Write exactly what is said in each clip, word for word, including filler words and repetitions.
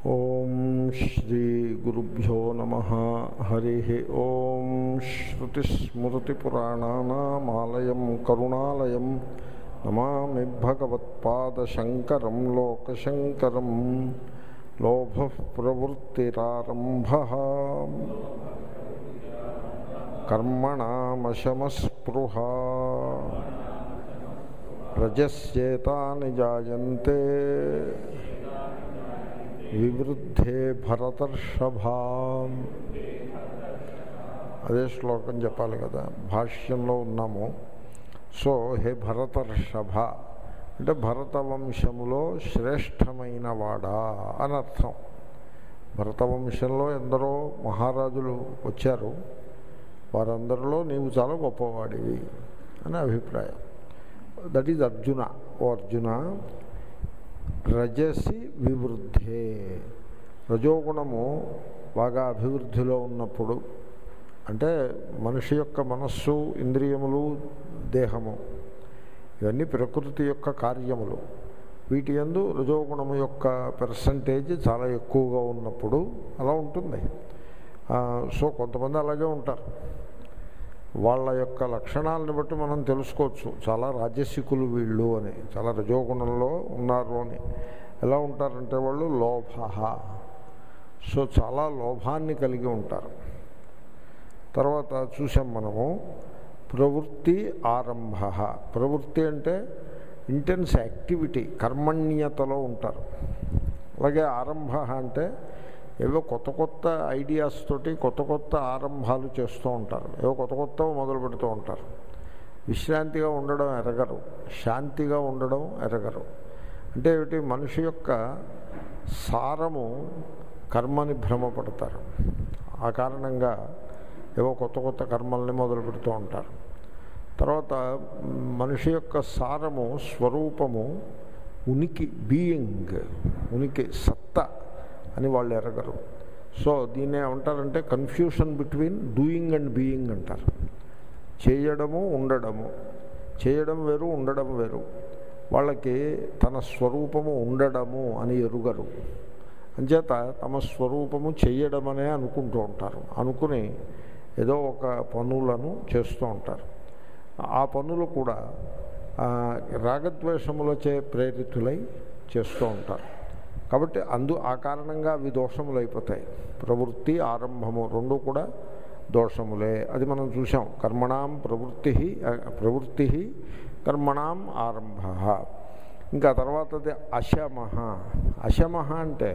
ఓం శ్రీ గురుభ్యో నమః. హరి ఓం. శ్రుతిస్మృతిపురాణానామాలయం కరుణాలయం నమామి భగవత్పాదశంకరం లోకశంకరం. లోభః ప్రవృత్తిరారంభః కర్మణామశమస్పృహా రజస్యేతాని జాయంతే వివృద్ధే భరతర్షభా. అదే శ్లోకం చెప్పాలి కదా, భాష్యంలో ఉన్నాము. సో హే భరతర్షభ అంటే భరతవంశములో శ్రేష్టమైన వాడా అని అర్థం. భరతవంశంలో ఎందరో మహారాజులు వచ్చారు, వారందరిలో నీవు చాలా గొప్పవాడివి అని అభిప్రాయం. That is Arjuna. ఓ అర్జున, రజసి వివృద్ధే, రజోగుణము బాగా అభివృద్ధిలో ఉన్నప్పుడు, అంటే మనిషి యొక్క మనస్సు, ఇంద్రియములు, దేహము ఇవన్నీ ప్రకృతి యొక్క కార్యములు. వీటి యందు రజోగుణము యొక్క పర్సంటేజ్ చాలా ఎక్కువగా ఉన్నప్పుడు అలా ఉంటుంది. సో కొంతమంది అలాగే ఉంటారు. వాళ్ళ యొక్క లక్షణాలను బట్టి మనం తెలుసుకోవచ్చు చాలా రాజసికులు వీళ్ళు అని, చాలా రజోగుణంలో ఉన్నారు అని. ఎలా ఉంటారంటే వాళ్ళు లోభ, సో చాలా లోభాన్ని కలిగి ఉంటారు. తర్వాత చూసాం మనము ప్రవృత్తి ఆరంభ. ప్రవృత్తి అంటే ఇంటెన్స్ యాక్టివిటీ, కర్మణ్యతలో ఉంటారు. అలాగే ఆరంభ అంటే ఏవో కొత్త కొత్త ఐడియాస్ తోటి కొత్త కొత్త ఆరంభాలు చేస్తూ ఉంటారు, ఏవో కొత్త కొత్త మొదలు పెడుతూ ఉంటారు. విశ్రాంతిగా ఉండడం ఎరగరు, శాంతిగా ఉండడం ఎరగరు. అంటే ఏమిటి, మనిషి యొక్క సారము కర్మని భ్రమపడతారు. ఆ కారణంగా ఏవో కొత్త కొత్త కర్మల్ని మొదలు పెడుతూ ఉంటారు. తర్వాత మనిషి యొక్క సారము, స్వరూపము, ఉనికి, బీయింగ్, ఉనికి, సత్తా అని వాళ్ళు ఎరగరు. సో దీన్ని ఏమంటారంటే confusion between doing and being అంటారు. చేయడము ఉండడము, చేయడం వేరు ఉండడం వేరు. వాళ్ళకి తన స్వరూపము ఉండడము అని ఎరుగరు. అంచేత తమ స్వరూపము చేయడమనే అనుకుంటూ ఉంటారు. అనుకుని ఏదో ఒక పనులను చేస్తూ ఉంటారు. ఆ పనులు కూడా రాగద్వేషములచే ప్రేరితులై చేస్తూ ఉంటారు. కాబట్టి అందు ఆ కారణంగా అవి దోషములు అయిపోతాయి. ప్రవృత్తి ఆరంభము రెండు కూడా దోషములే. అది మనం చూసాం. కర్మణాం ప్రవృత్తి ప్రవృత్తి కర్మణాం ఆరంభ. ఇంకా తర్వాతది అశమ. అశమ అంటే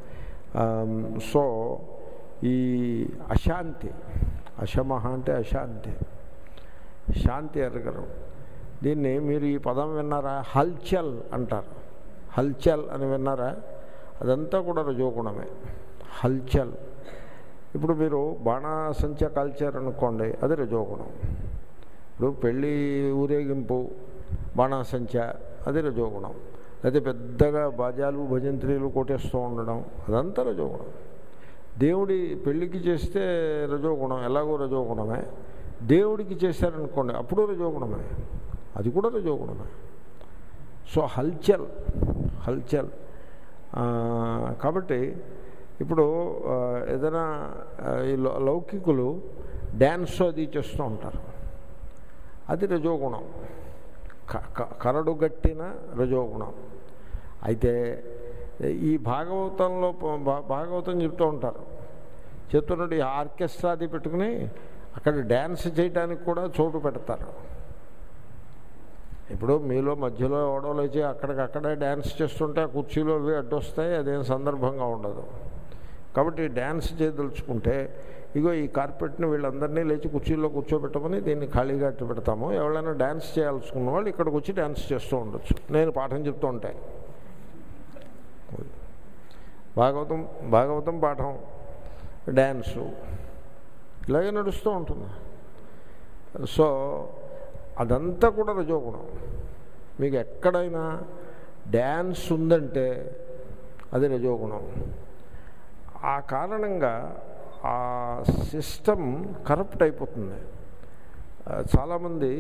సో ఈ అశాంతి. అశమ అంటే అశాంతి, శాంతి ఎరగరు. దీన్ని మీరు ఈ పదం విన్నారా? హల్చల్ అంటారు. హల్చల్ అని విన్నారా? అదంతా కూడా రజోగుణమే, హల్చల్. ఇప్పుడు మీరు బాణాసంచ కాల్చారనుకోండి, అది రజోగుణం. ఇప్పుడు పెళ్ళి ఊరేగింపు, బాణాసంచ, అది రజోగుణం. అయితే పెద్దగా బాజాలు భజంత్రీలు కొట్టేస్తూ ఉండడం, అదంతా రజోగుణం. దేవుడి పెళ్ళికి చేస్తే రజోగుణం, ఎలాగో రజోగుణమే. దేవుడికి చేశారనుకోండి, అప్పుడు రజోగుణమే, అది కూడా రజోగుణమే. సో హల్చల్, హల్చల్. కాబట్టి ఇప్పుడు ఏదైనా ఈ లౌకికులు డ్యాన్స్ అది చేస్తూ ఉంటారు, అది రజోగుణం, కరడుగట్టిన రజోగుణం. అయితే ఈ భాగవతంలో భాగవతం చెప్తూ ఉంటారు, చెప్తున్నట్టు ఈ ఆర్కెస్ట్రా అది పెట్టుకుని అక్కడ డ్యాన్స్ చేయడానికి కూడా చోటు పెడతారు. ఇప్పుడు మీలో మధ్యలో ఎవడో లేచి అక్కడికక్కడే డ్యాన్స్ చేస్తుంటే ఆ కుర్చీలో అవి అడ్డొస్తాయి, అదేం సందర్భంగా ఉండదు. కాబట్టి డ్యాన్స్ చేయదలుచుకుంటే ఇగో ఈ కార్పెట్ని వీళ్ళందరినీ లేచి కుర్చీల్లో కూర్చోబెట్టమని దీన్ని ఖాళీగా అట్టు పెడతాము. ఎవరైనా డ్యాన్స్ చేయాల్సుకున్న వాళ్ళు ఇక్కడికి వచ్చి డ్యాన్స్ చేస్తూ ఉండొచ్చు. నేను పాఠం చెప్తూ ఉంటాయి. భాగవతం భాగవతం పాఠం, డ్యాన్సు, ఇలాగే నడుస్తూ ఉంటుంది. సో అదంతా కూడా రజోగుణం. మీకు ఎక్కడైనా డ్యాన్స్ ఉందంటే అది రజోగుణం. ఆ కారణంగా ఆ సిస్టమ్ కరప్ట్ అయిపోతుంది. చాలామంది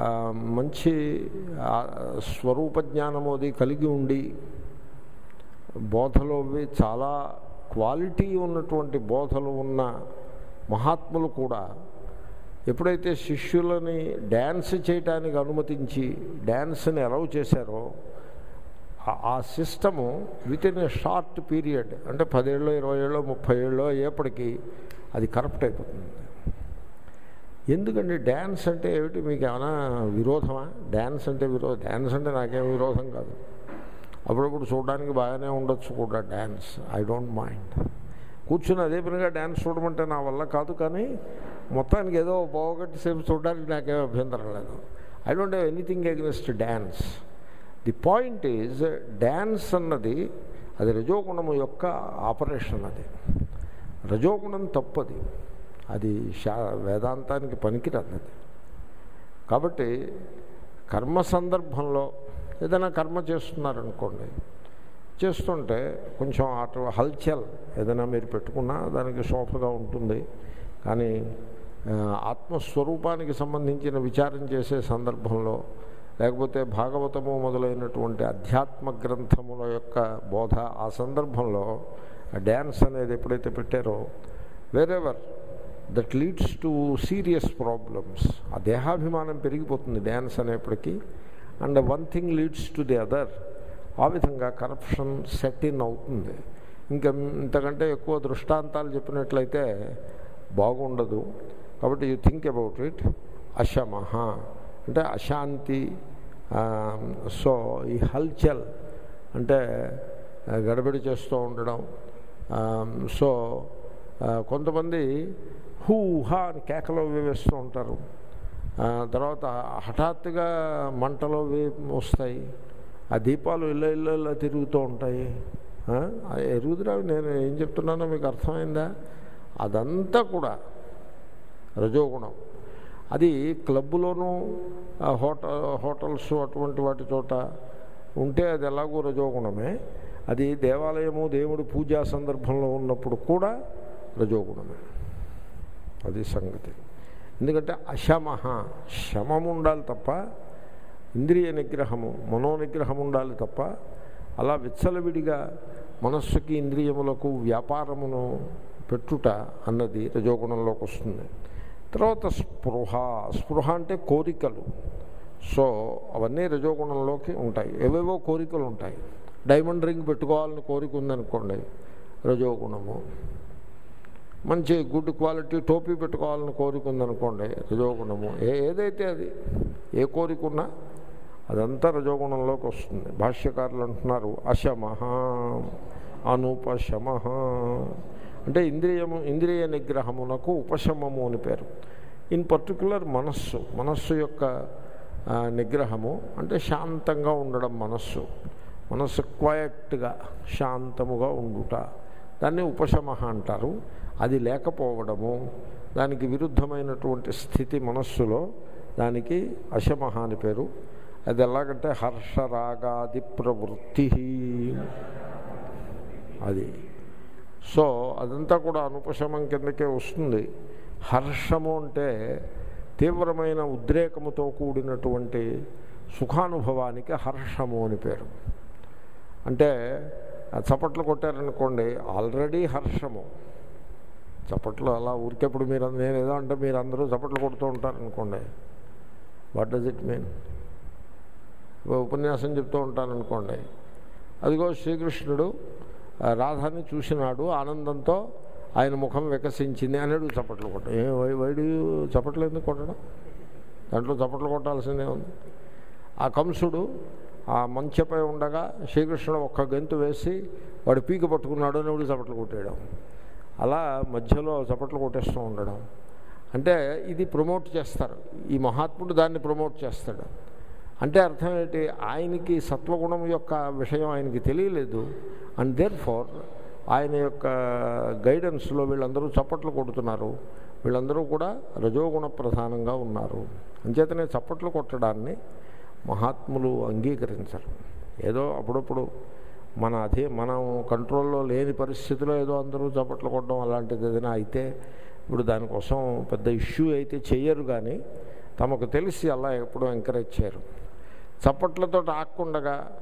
మంచి స్వరూప జ్ఞానము అది కలిగి ఉండి బోధలు చాలా క్వాలిటీ ఉన్నటువంటి బోధలు ఉన్న మహాత్ములు కూడా ఎప్పుడైతే శిష్యులని డ్యాన్స్ చేయటానికి అనుమతించి డ్యాన్స్ని అలౌ చేశారో ఆ system within a short period, అంటే పదేళ్ళు ఇరవై ఏళ్ళు ముప్పై ఏళ్ళు అయ్యేప్పటికీ అది కరప్ట్ అయిపోతుంది. ఎందుకండి డ్యాన్స్ అంటే ఏమిటి, మీకు ఏమైనా విరోధమా? డ్యాన్స్ అంటే విరోధం, డ్యాన్స్ అంటే నాకేం విరోధం కాదు, అప్పుడప్పుడు చూడడానికి బాగానే ఉండొచ్చు కూడా డ్యాన్స్, ఐ డోంట్ మైండ్. కూర్చుని అదే పనిగా డ్యాన్స్ చూడమంటే నా వల్ల కాదు, కానీ మొత్తానికి ఏదో పోగొట్టి సేపు చూడడానికి నాకేం అభ్యంతరం లేదు. I don't have anything against dance. The point is, dance అన్నది అది రజోగుణము యొక్క ఆపరేషన్. అది రజోగుణం తప్పది, అది శా వేదాంతానికి పనికిరాదు అది. కాబట్టి కర్మ సందర్భంలో ఏదైనా కర్మ చేస్తున్నారనుకోండి, చేస్తుంటే కొంచెం అటు హల్చల్ ఏదైనా మీరు పెట్టుకున్నా దానికి శోభగా ఉంటుంది. కానీ ఆత్మస్వరూపానికి సంబంధించిన విచారం చేసే సందర్భంలో, లేకపోతే భాగవతము మొదలైనటువంటి అధ్యాత్మ గ్రంథముల యొక్క బోధ, ఆ సందర్భంలో డ్యాన్స్ అనేది ఎప్పుడైతే పెట్టారో, wherever that leads to serious problems, ఆ దేహాభిమానం పెరిగిపోతుంది డ్యాన్స్ అనేప్పటికీ. And one thing leads to the other. ఆ విధంగా కరప్షన్ సెట్ ఇన్ అవుతుంది. ఇంకా ఇంతకంటే ఎక్కువ దృష్టాంతాలు చెప్పినట్లయితే బాగుండదు. కాబట్టి యూ థింక్ అబౌట్ ఇట్. అశమః అంటే అశాంతి. సో ఈ హల్చల్ అంటే గడబడి చేస్తూ ఉండడం. సో కొంతమంది హూ హా అని కేకలో వేస్తూ ఉంటారు. తర్వాత హఠాత్తుగా మంటలో వే వస్తాయి. ఆ దీపాలు ఇళ్ళ ఇళ్ళ తిరుగుతూ ఉంటాయి. ఎరుగుదురా, నేను ఏం చెప్తున్నానో మీకు అర్థమైందా? అదంతా కూడా రజోగుణం. అది క్లబ్బులోనూ హోటల్ హోటల్స్ అటువంటి వాటి చోట ఉంటే అది ఎలాగో రజోగుణమే. అది దేవాలయము దేవుడి పూజా సందర్భంలో ఉన్నప్పుడు కూడా రజోగుణమే. అది సంగతి. ఎందుకంటే అశమః, శమము ఉండాలి తప్ప, ఇంద్రియ నిగ్రహము మనోనిగ్రహం ఉండాలి తప్ప, అలా విచ్చలవిడిగా మనస్సుకి ఇంద్రియములకు వ్యాపారమును పెట్టుట అన్నది రజోగుణంలోకి వస్తుంది. తర్వాత స్పృహ. స్పృహ అంటే కోరికలు. సో అవన్నీ రజోగుణంలోకి ఉంటాయి. ఏవేవో కోరికలు ఉంటాయి. డైమండ్ రింగ్ పెట్టుకోవాలని కోరిక ఉందనుకోండి, రజోగుణము. మంచి గుడ్ క్వాలిటీ టోపీ పెట్టుకోవాలని కోరిక ఉందనుకోండి, రజోగుణము. ఏ ఏదైతే అది ఏ కోరిక ఉన్నా అదంతా రజోగుణంలోకి వస్తుంది. భాష్యకారులు అంటున్నారు అశమః అనుపశమః అంటే ఇంద్రియము ఇంద్రియ నిగ్రహమునకు ఉపశమము అని పేరు. ఇన్ పర్టికులర్ మనస్సు మనస్సు యొక్క నిగ్రహము అంటే శాంతంగా ఉండడం. మనస్సు మనస్సు క్వయట్గా శాంతముగా ఉండుట, దాన్ని ఉపశమః అంటారు. అది లేకపోవడము, దానికి విరుద్ధమైనటువంటి స్థితి మనస్సులో, దానికి అశమః అని పేరు. అది ఎలాగంటే హర్షరాగాది ప్రవృత్తి అది. సో అదంతా కూడా అనుపశమం కిందకే వస్తుంది. హర్షము అంటే తీవ్రమైన ఉద్రేకముతో కూడినటువంటి సుఖానుభవానికి హర్షము అని పేరు. అంటే చప్పట్లు కొట్టారనుకోండి, ఆల్రెడీ హర్షము. చప్పట్లు అలా ఊరికేప్పుడు మీరు, నేను ఏదో అంటే మీరు అందరూ చప్పట్లు కొడుతూ ఉంటారనుకోండి, వాట్ డస్ ఇట్ మీన్? ఉపన్యాసం చెప్తూ ఉంటారనుకోండి, అదిగో శ్రీకృష్ణుడు రాధాని చూసినాడు, ఆనందంతో ఆయన ముఖం వికసించింది అనేది చప్పట్లు కొట్టడం. ఏ వైడు చప్పట్లు ఎందుకు కొట్టడం? దాంట్లో చప్పట్లు కొట్టాల్సిందే ఉంది. ఆ కంసుడు ఆ మంచెపై ఉండగా శ్రీకృష్ణుడు ఒక్క గెంతు వేసి వాడు పీక పట్టుకున్నాడు అని వాడు చప్పట్లు కొట్టేయడం. అలా మధ్యలో చప్పట్లు కొట్టేస్తూ ఉండడం అంటే ఇది ప్రమోట్ చేస్తారు. ఈ మహాత్ముడు దాన్ని ప్రమోట్ చేస్తాడు. అంటే అర్థం ఏంటి? ఆయనకి సత్వగుణం యొక్క విషయం ఆయనకి తెలియలేదు. అండ్ దేర్ ఫార్ ఆయన యొక్క గైడెన్స్లో వీళ్ళందరూ చప్పట్లు కొడుతున్నారు. వీళ్ళందరూ కూడా రజోగుణ ప్రధానంగా ఉన్నారు. అంచేతనే చప్పట్లు కొట్టడాన్ని మహాత్ములు అంగీకరించరు. ఏదో అప్పుడప్పుడు మన అదే మనం కంట్రోల్లో లేని పరిస్థితిలో ఏదో అందరూ చప్పట్లు కొట్టడం అలాంటిది ఏదైనా అయితే ఇప్పుడు దానికోసం పెద్ద ఇష్యూ అయితే చెయ్యరు. కానీ తమకు తెలిసి అలా ఎప్పుడూ ఎంకరేజ్ చేయరు. చప్పట్లతో ఆక్కుండగా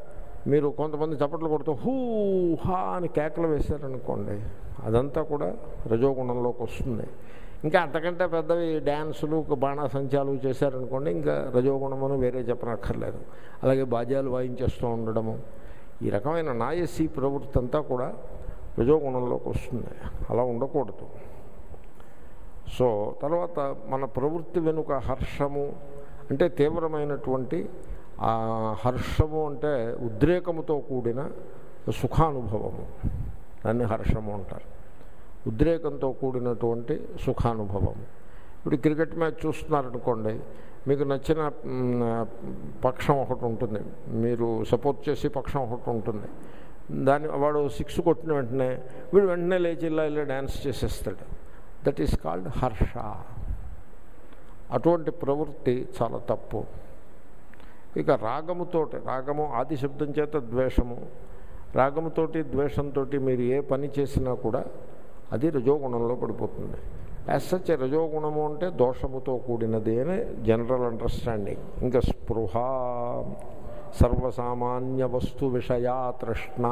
మీరు కొంతమంది చప్పట్లు కొడుతూ హూ హా అని కేకలు వేశారనుకోండి, అదంతా కూడా రజోగుణంలోకి వస్తుంది. ఇంకా అంతకంటే పెద్దవి డ్యాన్సులు బాణాసంచాలు చేశారనుకోండి, ఇంకా రజోగుణమని వేరే చెప్పనక్కర్లేదు. అలాగే బాజాలు వాయించేస్తూ ఉండడము, ఈ రకమైన నాయసీ ప్రవృత్తి అంతా కూడా రజోగుణంలోకి వస్తుంది. అలా ఉండకూడదు. సో తర్వాత మన ప్రవృత్తి వెనుక హర్షము అంటే తీవ్రమైనటువంటి ఆ హర్షము అంటే ఉద్రేకముతో కూడిన సుఖానుభవము, దాన్ని హర్షము అంటారు. ఉద్రేకంతో కూడినటువంటి సుఖానుభవము. ఇప్పుడు క్రికెట్ మ్యాచ్ చూస్తున్నారనుకోండి, మీకు నచ్చిన పక్షం ఒకటి ఉంటుంది, మీరు సపోర్ట్ చేసే పక్షం ఒకటి ఉంటుంది. దాన్ని వాడు సిక్స్ కొట్టిన వెంటనే వీడు వెంటనే లేచి ఇలా ఇలా డ్యాన్స్ చేసేస్తాడు. దట్ ఈస్ కాల్డ్ హర్ష. అటువంటి ప్రవృత్తి చాలా తప్పు. ఇక రాగముతోటి, రాగము ఆది శబ్దం చేత ద్వేషము, రాగముతోటి ద్వేషంతో మీరు ఏ పని చేసినా కూడా అది రజోగుణంలో పడిపోతుంది. యాజ్ సచ్ రజోగుణము అంటే దోషముతో కూడినది అని జనరల్ అండర్స్టాండింగ్. ఇంకా స్పృహ సర్వసామాన్య వస్తు విషయా తృష్ణ,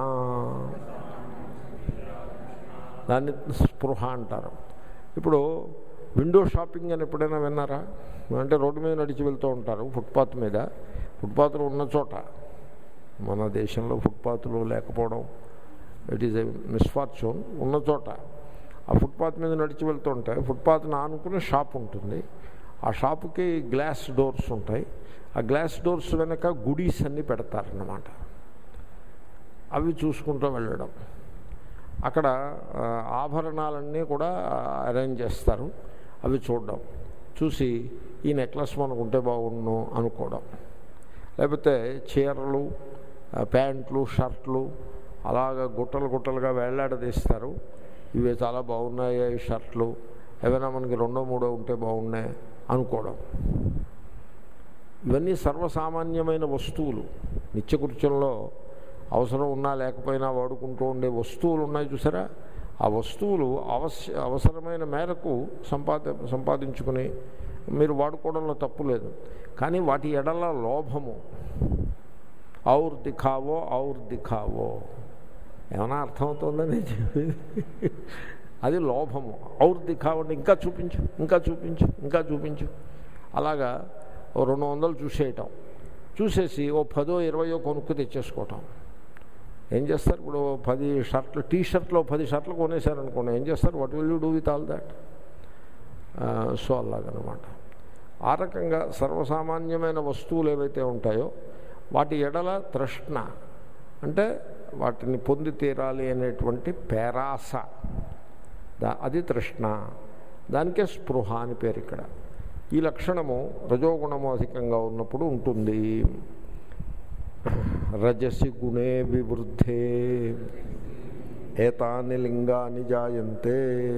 దాన్ని స్పృహ అంటారు. ఇప్పుడు విండో షాపింగ్ అని ఎప్పుడైనా విన్నారా? అంటే రోడ్డు మీద నడిచి వెళ్తూ ఉంటారు, ఫుట్పాత్ మీద. ఫుట్పాత్లు ఉన్న చోట, మన దేశంలో ఫుట్పాత్లు లేకపోవడం ఇట్ ఈజ్ ఎ మిస్ఫార్చ్యూన్. ఉన్న చోట ఆ ఫుట్పాత్ మీద నడిచి వెళ్తుంటే ఫుట్పాత్ని ఆనుకుని షాప్ ఉంటుంది. ఆ షాపుకి గ్లాస్ డోర్స్ ఉంటాయి. ఆ గ్లాస్ డోర్స్ వెనక గుడీస్ అన్నీ పెడతారన్నమాట. అవి చూసుకుంటూ వెళ్ళడం. అక్కడ ఆభరణాలన్నీ కూడా అరేంజ్ చేస్తారు. అవి చూడడం, చూసి ఈ నెక్లెస్ మనకు ఉంటే బాగుండు అనుకోవడం. లేకపోతే చీరలు, ప్యాంట్లు, షర్ట్లు అలాగ గుట్టలు గుట్టలుగా వేలాడదీస్తారు. ఇవి చాలా బాగున్నాయి ఈ షర్ట్లు, ఏమైనా మనకి రెండో మూడో ఉంటే బాగున్నాయి అనుకోవడం. ఇవన్నీ సర్వసామాన్యమైన వస్తువులు. నిత్యకృత్యంలో అవసరం ఉన్నా లేకపోయినా వాడుకుంటూ ఉండే వస్తువులు ఉన్నాయి చూసారా? ఆ వస్తువులు అవశ్య అవసరమైన మేరకు సంపాద సంపాదించుకుని మీరు వాడుకోవడంలో తప్పు లేదు. కానీ వాటి ఎడల లోభము, ఔర్ దిఖావో ఔర్ దిఖావో, ఏమైనా అర్థమవుతుందని చెప్పేది అది లోభము. ఔర్ దిఖావంటే ఇంకా చూపించు, ఇంకా చూపించు, ఇంకా చూపించు. అలాగా ఓ రెండు వందలు చూసేయటం, చూసేసి ఓ పదో ఇరవయో కొనుక్కు తెచ్చేసుకోవటం. ఏం చేస్తారు? ఇప్పుడు పది షర్ట్లు, టీ షర్ట్లో పది షర్ట్లు కొనేశారనుకోండి, ఏం చేస్తారు? What will you do with all that? So అలాగనమాట. ఆ రకంగా సర్వసామాన్యమైన వస్తువులు ఏవైతే ఉంటాయో వాటి ఎడల తృష్ణ అంటే వాటిని పొంది తీరాలి అనేటువంటి పేరాస, దా అది తృష్ణ. దానికే స్పృహ అని పేరు. ఇక్కడ ఈ లక్షణము రజోగుణము అధికంగా ఉన్నప్పుడు ఉంటుంది. రజసి గుణే వివృద్ధే ఏతాని లింగాని జాయంతే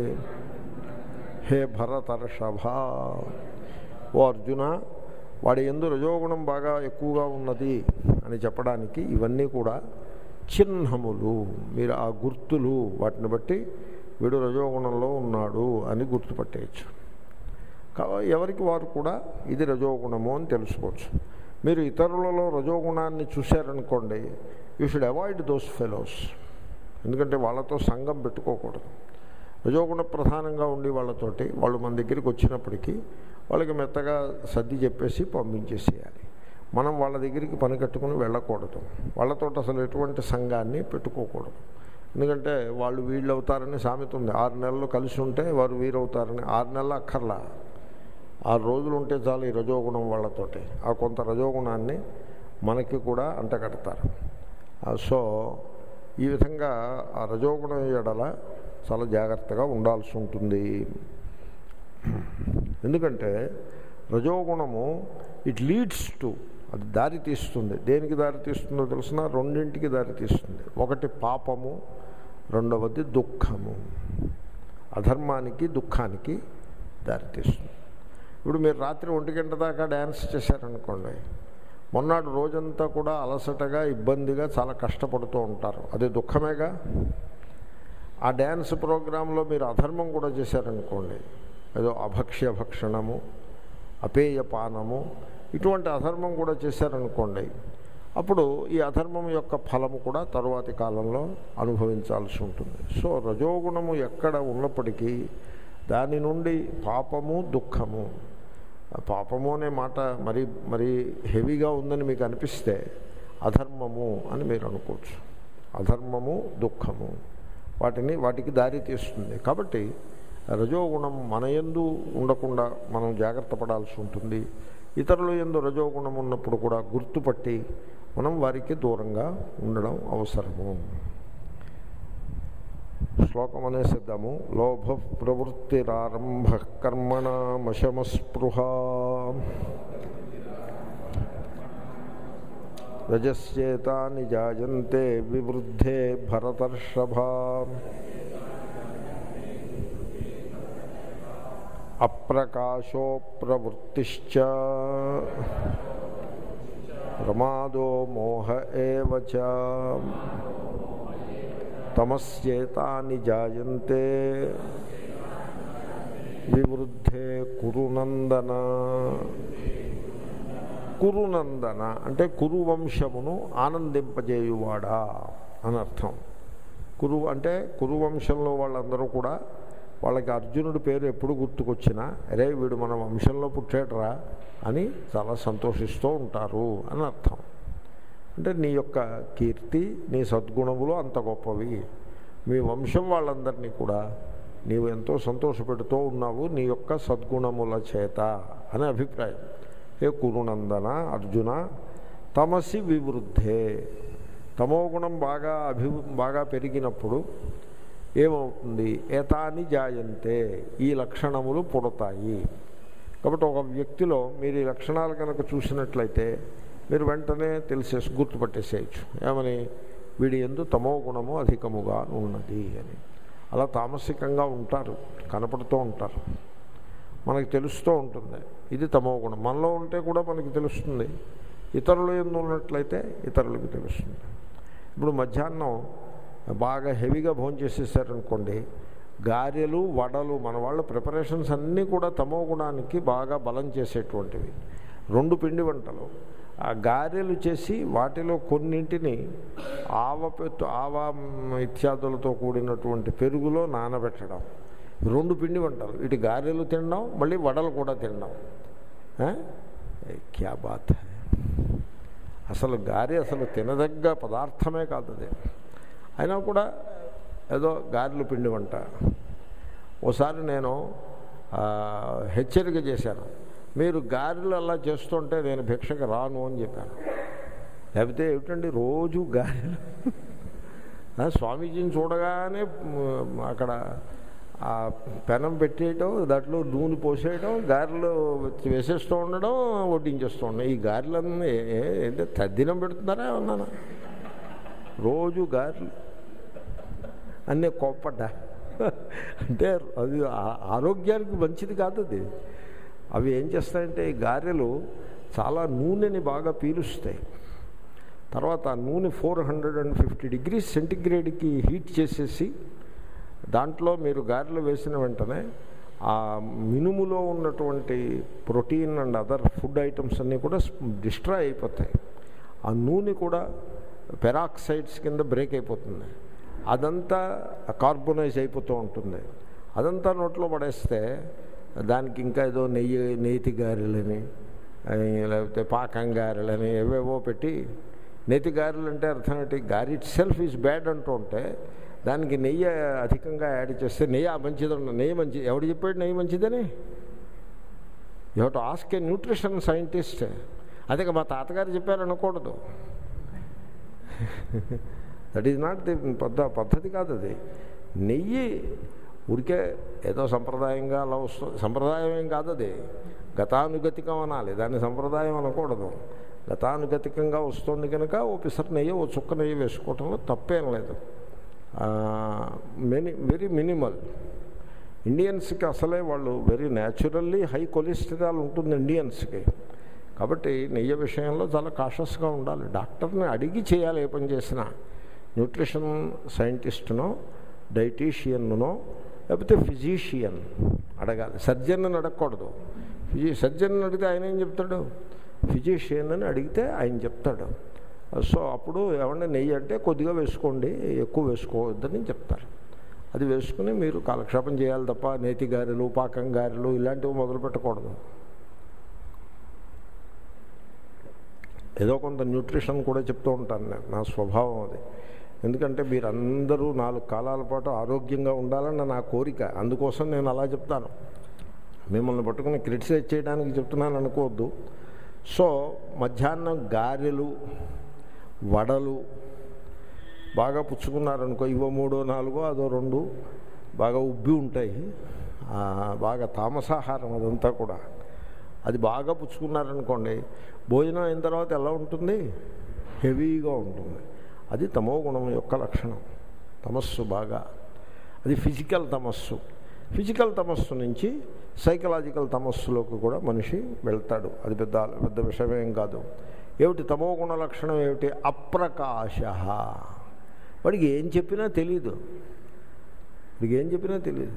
హే భరతర్షభ. ఓ అర్జున, వాడి యందు రజోగుణం బాగా ఎక్కువగా ఉన్నది అని చెప్పడానికి ఇవన్నీ కూడా చిహ్నములు. మీరు ఆ గుర్తులు, వాటిని బట్టి వీడు రజోగుణంలో ఉన్నాడు అని గుర్తుపట్టేయచ్చు. ఎవరికి వారు కూడా ఇది రజోగుణము అని తెలుసుకోవచ్చు. మీరు ఇతరులలో రజోగుణాన్ని చూశారనుకోండి, you should avoid those fellows. ఎందుకంటే వాళ్ళతో సంఘం పెట్టుకోకూడదు. రజోగుణ ప్రధానంగా ఉండి వాళ్ళతోటి, వాళ్ళు మన దగ్గరికి వచ్చినప్పటికీ వాళ్ళకి మెత్తగా సర్ది చెప్పేసి పంపించేసేయాలి. మనం వాళ్ళ దగ్గరికి పని కట్టుకుని వెళ్ళకూడదు. వాళ్ళతో అసలు ఎటువంటి సంఘాన్ని పెట్టుకోకూడదు. ఎందుకంటే వాళ్ళు వీళ్ళు అవుతారని సామెత ఉంది. ఆరు నెలలు కలిసి ఉంటే వారు వీరవుతారని. ఆరు నెలలు అక్కర్లా, ఆరు రోజులు ఉంటే చాలు ఈ రజోగుణం వాళ్ళతోటి. ఆ కొంత రజోగుణాన్ని మనకి కూడా అంటగడతారు. సో ఈ విధంగా ఆ రజోగుణం ఎడల చాలా జాగ్రత్తగా ఉండాల్సి ఉంటుంది. ఎందుకంటే రజోగుణము ఇట్ లీడ్స్ టు, అది దారి తీస్తుంది. దేనికి దారి తీస్తుందో తెలిసిన? రెండింటికి దారి తీస్తుంది. ఒకటి పాపము, రెండవది దుఃఖము. అధర్మానికి, దుఃఖానికి దారి తీస్తుంది. ఇప్పుడు మీరు రాత్రి ఒంటి గంట దాకా డ్యాన్స్ చేశారనుకోండి, మొన్నటి రోజంతా కూడా అలసటగా, ఇబ్బందిగా, చాలా కష్టపడుతూ ఉంటారు. అది దుఃఖమేగా. ఆ డ్యాన్స్ ప్రోగ్రాంలో మీరు అధర్మం కూడా చేశారనుకోండి, ఏదో అభక్ష్య భక్షణము, అపేయపానము, ఇటువంటి అధర్మం కూడా చేశారనుకోండి, అప్పుడు ఈ అధర్మం యొక్క ఫలము కూడా తరువాతి కాలంలో అనుభవించాల్సి ఉంటుంది. సో రజోగుణము ఎక్కడ ఉన్నప్పటికీ దాని నుండి పాపము దుఃఖము, పాపము అనే మాట మరి మరి హెవీగా ఉందని మీకు అనిపిస్తే అధర్మము అని మీరు అనుకోవచ్చు. అధర్మము దుఃఖము వాటిని వాటికి దారి తీస్తుంది. కాబట్టి రజోగుణం మన యందు ఉండకుండా మనం జాగ్రత్త పడాల్సి ఉంటుంది. ఇతరుల యందు రజోగుణం ఉన్నప్పుడు కూడా గుర్తుపట్టి మనం వారికి దూరంగా ఉండడం అవసరము. శ్లోకం అనేసిద్దాము. లోభ ప్రవృత్తిరారంభ కర్మణామశమస్పృహ రజస్యేతాని జాయంతే వివృద్ధే భరతర్షభ అప్రకాశో ప్రవృత్తిశ్చ ప్రమాదో మోహ ఏవ చ తమస్యేతాని జాయంతే వివృద్ధే కురునందన. కురునందన అంటే కురువంశమును ఆనందింపజేయువాడా అని అర్థం. కురు అంటే కురువంశంలో వాళ్ళందరూ కూడా వాళ్ళకి అర్జునుడి పేరు ఎప్పుడు గుర్తుకొచ్చినా అరే వీడు మన వంశంలో పుట్టాడరా అని చాలా సంతోషిస్తూ ఉంటారు అని అర్థం. అంటే నీ యొక్క కీర్తి నీ సద్గుణములు అంత గొప్పవి, మీ వంశం వాళ్ళందరినీ కూడా నీవు ఎంతో సంతోషపెడుతూ ఉన్నావు నీ యొక్క సద్గుణముల చేత అనే అభిప్రాయం. ఏ కురునందన అర్జున తమసి వివృద్ధే, తమోగుణం బాగా అభి బాగా పెరిగినప్పుడు ఏమవుతుంది? ఏతాని జాయంతే, ఈ లక్షణములు పుడతాయి. కాబట్టి ఒక వ్యక్తిలో మీరు ఈ లక్షణాలు కనుక చూసినట్లయితే మీరు వెంటనే తెలిసేసి గుర్తుపట్టేసేయచ్చు. ఏమని? వీడి యందు తమో గుణము అధికముగా ఉన్నది అని. అలా తామసికంగా ఉంటారు, కనపడుతూ ఉంటారు, మనకి తెలుస్తూ ఉంటుంది ఇది తమో గుణం. మనలో ఉంటే కూడా మనకి తెలుస్తుంది, ఇతరుల యందు ఉన్నట్లయితే ఇతరులకు తెలుస్తుంది. ఇప్పుడు మధ్యాహ్నం బాగా హెవీగా భోజనం చేసేసారనుకోండి, గారెలు వడలు మన వాళ్ళ ప్రిపరేషన్స్ అన్నీ కూడా తమో గుణానికి బాగా బలం చేసేటువంటివి. రెండు పిండి వంటలు, ఆ గారెలు చేసి వాటిలో కొన్నింటిని ఆవ పెత్తు ఆవ ఇత్యాదులతో కూడినటువంటి పెరుగులో నానబెట్టడం, రెండు పిండి వంటలు. ఇటు గారెలు తినడం, మళ్ళీ వడలు కూడా తినడం. క్యా బాత్ హై! అసలు గారె అసలు తినదగ్గ పదార్థమే కాదు అది. అయినా కూడా ఏదో గారెలు పిండి వంట. ఓసారి నేను హెచ్చరిక చేశాను, మీరు గారెలు అలా చేస్తుంటే నేను భిక్షకు రాను అని చెప్పాను. లేకపోతే ఏమిటండి రోజు గారెలు? స్వామీజీని చూడగానే అక్కడ ఆ పెనం పెట్టేయటం, దాంట్లో నూనె పోసేయటం, గారెలు వేసేస్తూ ఉండడం, వడ్డించేస్తూ ఉండడం. ఈ గారెలన్నీ ఏంటంటే తద్దినం పెడుతున్నారా అన్నాను. రోజు గారెలు అన్నీ కోప్పడ్డ. అంటే అది ఆరోగ్యానికి మంచిది కాదు అది. అవి ఏం చేస్తాయంటే ఈ గారెలు చాలా నూనెని బాగా పీలుస్తాయి. తర్వాత నూనె four hundred and fifty degrees సెంటిగ్రేడ్కి హీట్ చేసేసి దాంట్లో మీరు గారెలు వేసిన వెంటనే ఆ మినుములో ఉన్నటువంటి protein and other food items అన్నీ కూడా డిస్ట్రాయ్ అయిపోతాయి. ఆ నూనె కూడా పెరాక్సైడ్స్ కింద బ్రేక్ అయిపోతుంది. అదంతా కార్బోనైజ్ అయిపోతూ ఉంటుంది. అదంతా నోట్లో పడేస్తే దానికి ఇంకా ఏదో నెయ్యి నేతి గారెలని లేకపోతే పాకం గారెలని ఏవేవో పెట్టి, నేతి గారెలు అంటే అర్థం ఏంటి? గారె ఇట్ సెల్ఫ్ ఈజ్ బ్యాడ్ అంటూ ఉంటే దానికి నెయ్యి అధికంగా యాడ్ చేస్తే నెయ్యి మంచిది. నెయ్యి మంచిది ఎవడు చెప్పాడు నెయ్యి మంచిదని? You have to ask a nutrition scientist. అదే మా తాతగారు చెప్పారనకూడదు. దట్ ఈజ్ నాట్ ది పద్ధ పద్ధతి కాదు అది. నెయ్యి ఊరికే ఏదో సంప్రదాయంగా అలా వస్తుంది. సంప్రదాయం ఏం కాదు అది, గతానుగతికం అనాలి, దాన్ని సంప్రదాయం అనకూడదు. గతానుగతికంగా వస్తుంది కనుక ఓ పిసర్ నెయ్యి ఓ చుక్క నెయ్యి వేసుకోవటంలో తప్పేం లేదు. Many very minimal. ఇండియన్స్కి అసలే వాళ్ళు వెరీ న్యాచురల్లీ హై కొలెస్ట్రాల్ ఉంటుంది ఇండియన్స్కి. కాబట్టి నెయ్యి విషయంలో చాలా కాషస్గా ఉండాలి. డాక్టర్ని అడిగి చేయాలి ఏ పని చేసినా. న్యూట్రిషన్ సైంటిస్ట్నో డైటీషియన్నో లేకపోతే ఫిజీషియన్ అడగాలి. సర్జన్ అని అడగకూడదు. ఫిజి సర్జన్ అడిగితే ఆయన ఏం చెప్తాడు? ఫిజీషియన్ అని అడిగితే ఆయన చెప్తాడు. సో అప్పుడు ఏమన్నా నెయ్యి అంటే కొద్దిగా వేసుకోండి, ఎక్కువ వేసుకోవద్దని చెప్తారు. అది వేసుకుని మీరు కాలక్షేపం చేయాలి తప్ప నేతి గారెలు, పాకం గారెలు ఇలాంటివి మొదలు పెట్టకూడదు. ఏదో కొంత న్యూట్రిషన్ కూడా చెప్తూ ఉంటాను నేను, నా స్వభావం అది. ఎందుకంటే మీరందరూ నాలుగు కాలాల పాటు ఆరోగ్యంగా ఉండాలని నా కోరిక. అందుకోసం నేను అలా చెప్తాను. మిమ్మల్ని పట్టుకుని క్రిటిసైజ్ చేయడానికి చెప్తున్నాను అనుకోవద్దు. సో మధ్యాహ్నం గారెలు, వడలు బాగా పుచ్చుకున్నారనుకో, ఇవో మూడో నాలుగో అదో రెండు బాగా ఉబ్బి ఉంటాయి, బాగా తామసాహారం అదంతా కూడా. అది బాగా పుచ్చుకున్నారనుకోండి, భోజనం అయిన తర్వాత ఎలా ఉంటుంది? హెవీగా ఉంటుంది. అది తమో గుణం యొక్క లక్షణం. తమస్సు బాగా, అది ఫిజికల్ తమస్సు. ఫిజికల్ తమస్సు నుంచి సైకలాజికల్ తమస్సులోకి కూడా మనిషి వెళ్తాడు. అది పెద్ద పెద్ద విషయమేం కాదు. ఏమిటి తమో గుణ లక్షణం? ఏమిటి? అప్రకాశ. వాడికి ఏం చెప్పినా తెలీదు. వాడికి ఏం చెప్పినా తెలియదు.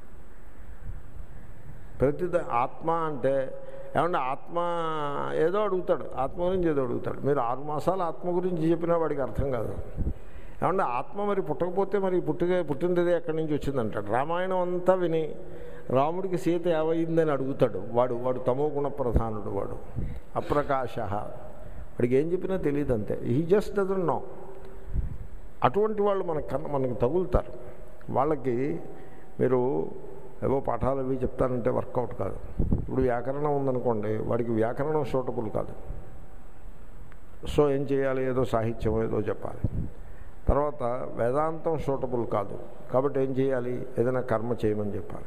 ప్రతి ఆత్మ అంటే ఏమంటే ఆత్మ ఏదో అడుగుతాడు, ఆత్మ గురించి ఏదో అడుగుతాడు. మీరు ఆరు మాసాలు ఆత్మ గురించి చెప్పినా వాడికి అర్థం కాదు. ఏమంటే ఆత్మ మరి పుట్టకపోతే మరి పుట్టిగా పుట్టినది ఎక్కడి నుంచి వచ్చిందంటాడు. రామాయణం అంతా విని రాముడికి సీత ఏమైందని అడుగుతాడు. వాడు వాడు తమో గుణ ప్రధానుడు. వాడు అప్రకాశ. వాడికి ఏం చెప్పినా తెలియదు, అంతే. He just doesn't know. అటువంటి వాళ్ళు మనకు కన్నా మనకు తగులుతారు. వాళ్ళకి మీరు ఏవో పాఠాలు అవి చెప్తానంటే వర్కౌట్ కాదు. ఇప్పుడు వ్యాకరణం ఉందనుకోండి, వాడికి వ్యాకరణం సూటబుల్ కాదు. సో ఏం చేయాలి? ఏదో సాహిత్యం ఏదో చెప్పాలి. తర్వాత వేదాంతం సూటబుల్ కాదు, కాబట్టి ఏం చేయాలి? ఏదైనా కర్మ చేయమని చెప్పాలి.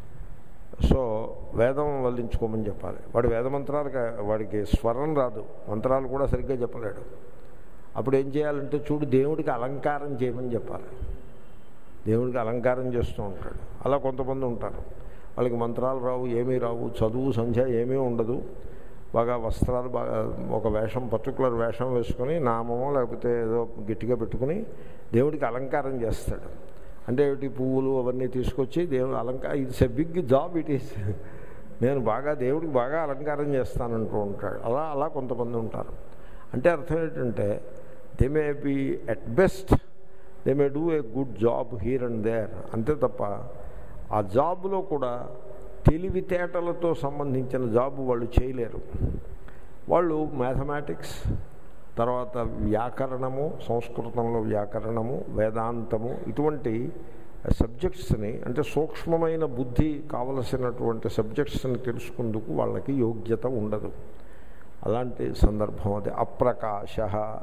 సో వేదం వల్లించుకోమని చెప్పాలి. వాడు వేద మంత్రాలకు వాడికి స్వరం రాదు, మంత్రాలు కూడా సరిగ్గా చెప్పలేడు. అప్పుడు ఏం చేయాలంటే, చూడు దేవుడికి అలంకారం చేయమని చెప్పాలి. దేవుడికి అలంకారం చేస్తూ ఉంటాడు. అలా కొంతమంది ఉంటారు, వాళ్ళకి మంత్రాలు రావు, ఏమీ రావు, చదువు సంధ్య ఏమీ ఉండదు. బాగా వస్త్రాలు బాగా ఒక వేషం, పర్టికులర్ వేషం వేసుకొని నామమో లేకపోతే ఏదో గట్టిగా పెట్టుకుని దేవుడికి అలంకారం చేస్తాడు. అంటే ఏమిటి? పువ్వులు అవన్నీ తీసుకొచ్చి దేవుడు అలంకారం. It's a big job it is. నేను బాగా దేవుడికి బాగా అలంకారం చేస్తానంటూ ఉంటాడు. అలా అలా కొంతమంది ఉంటారు. అంటే అర్థం ఏంటంటే, they may be at best they may do a good job here and there, అంతే తప్ప ఆ జాబ్లో కూడా తెలివితేటలతో సంబంధించిన జాబ్ వాళ్ళు చేయలేరు. వాళ్ళు మ్యాథమెటిక్స్, తర్వాత వ్యాకరణము, సంస్కృతంలో వ్యాకరణము, వేదాంతము, ఇటువంటి సబ్జెక్ట్స్ని, అంటే సూక్ష్మమైన బుద్ధి కావలసినటువంటి సబ్జెక్ట్స్ని తెలుసుకుందుకు వాళ్ళకి యోగ్యత ఉండదు. అలాంటి సందర్భం అది. అప్రకాశ.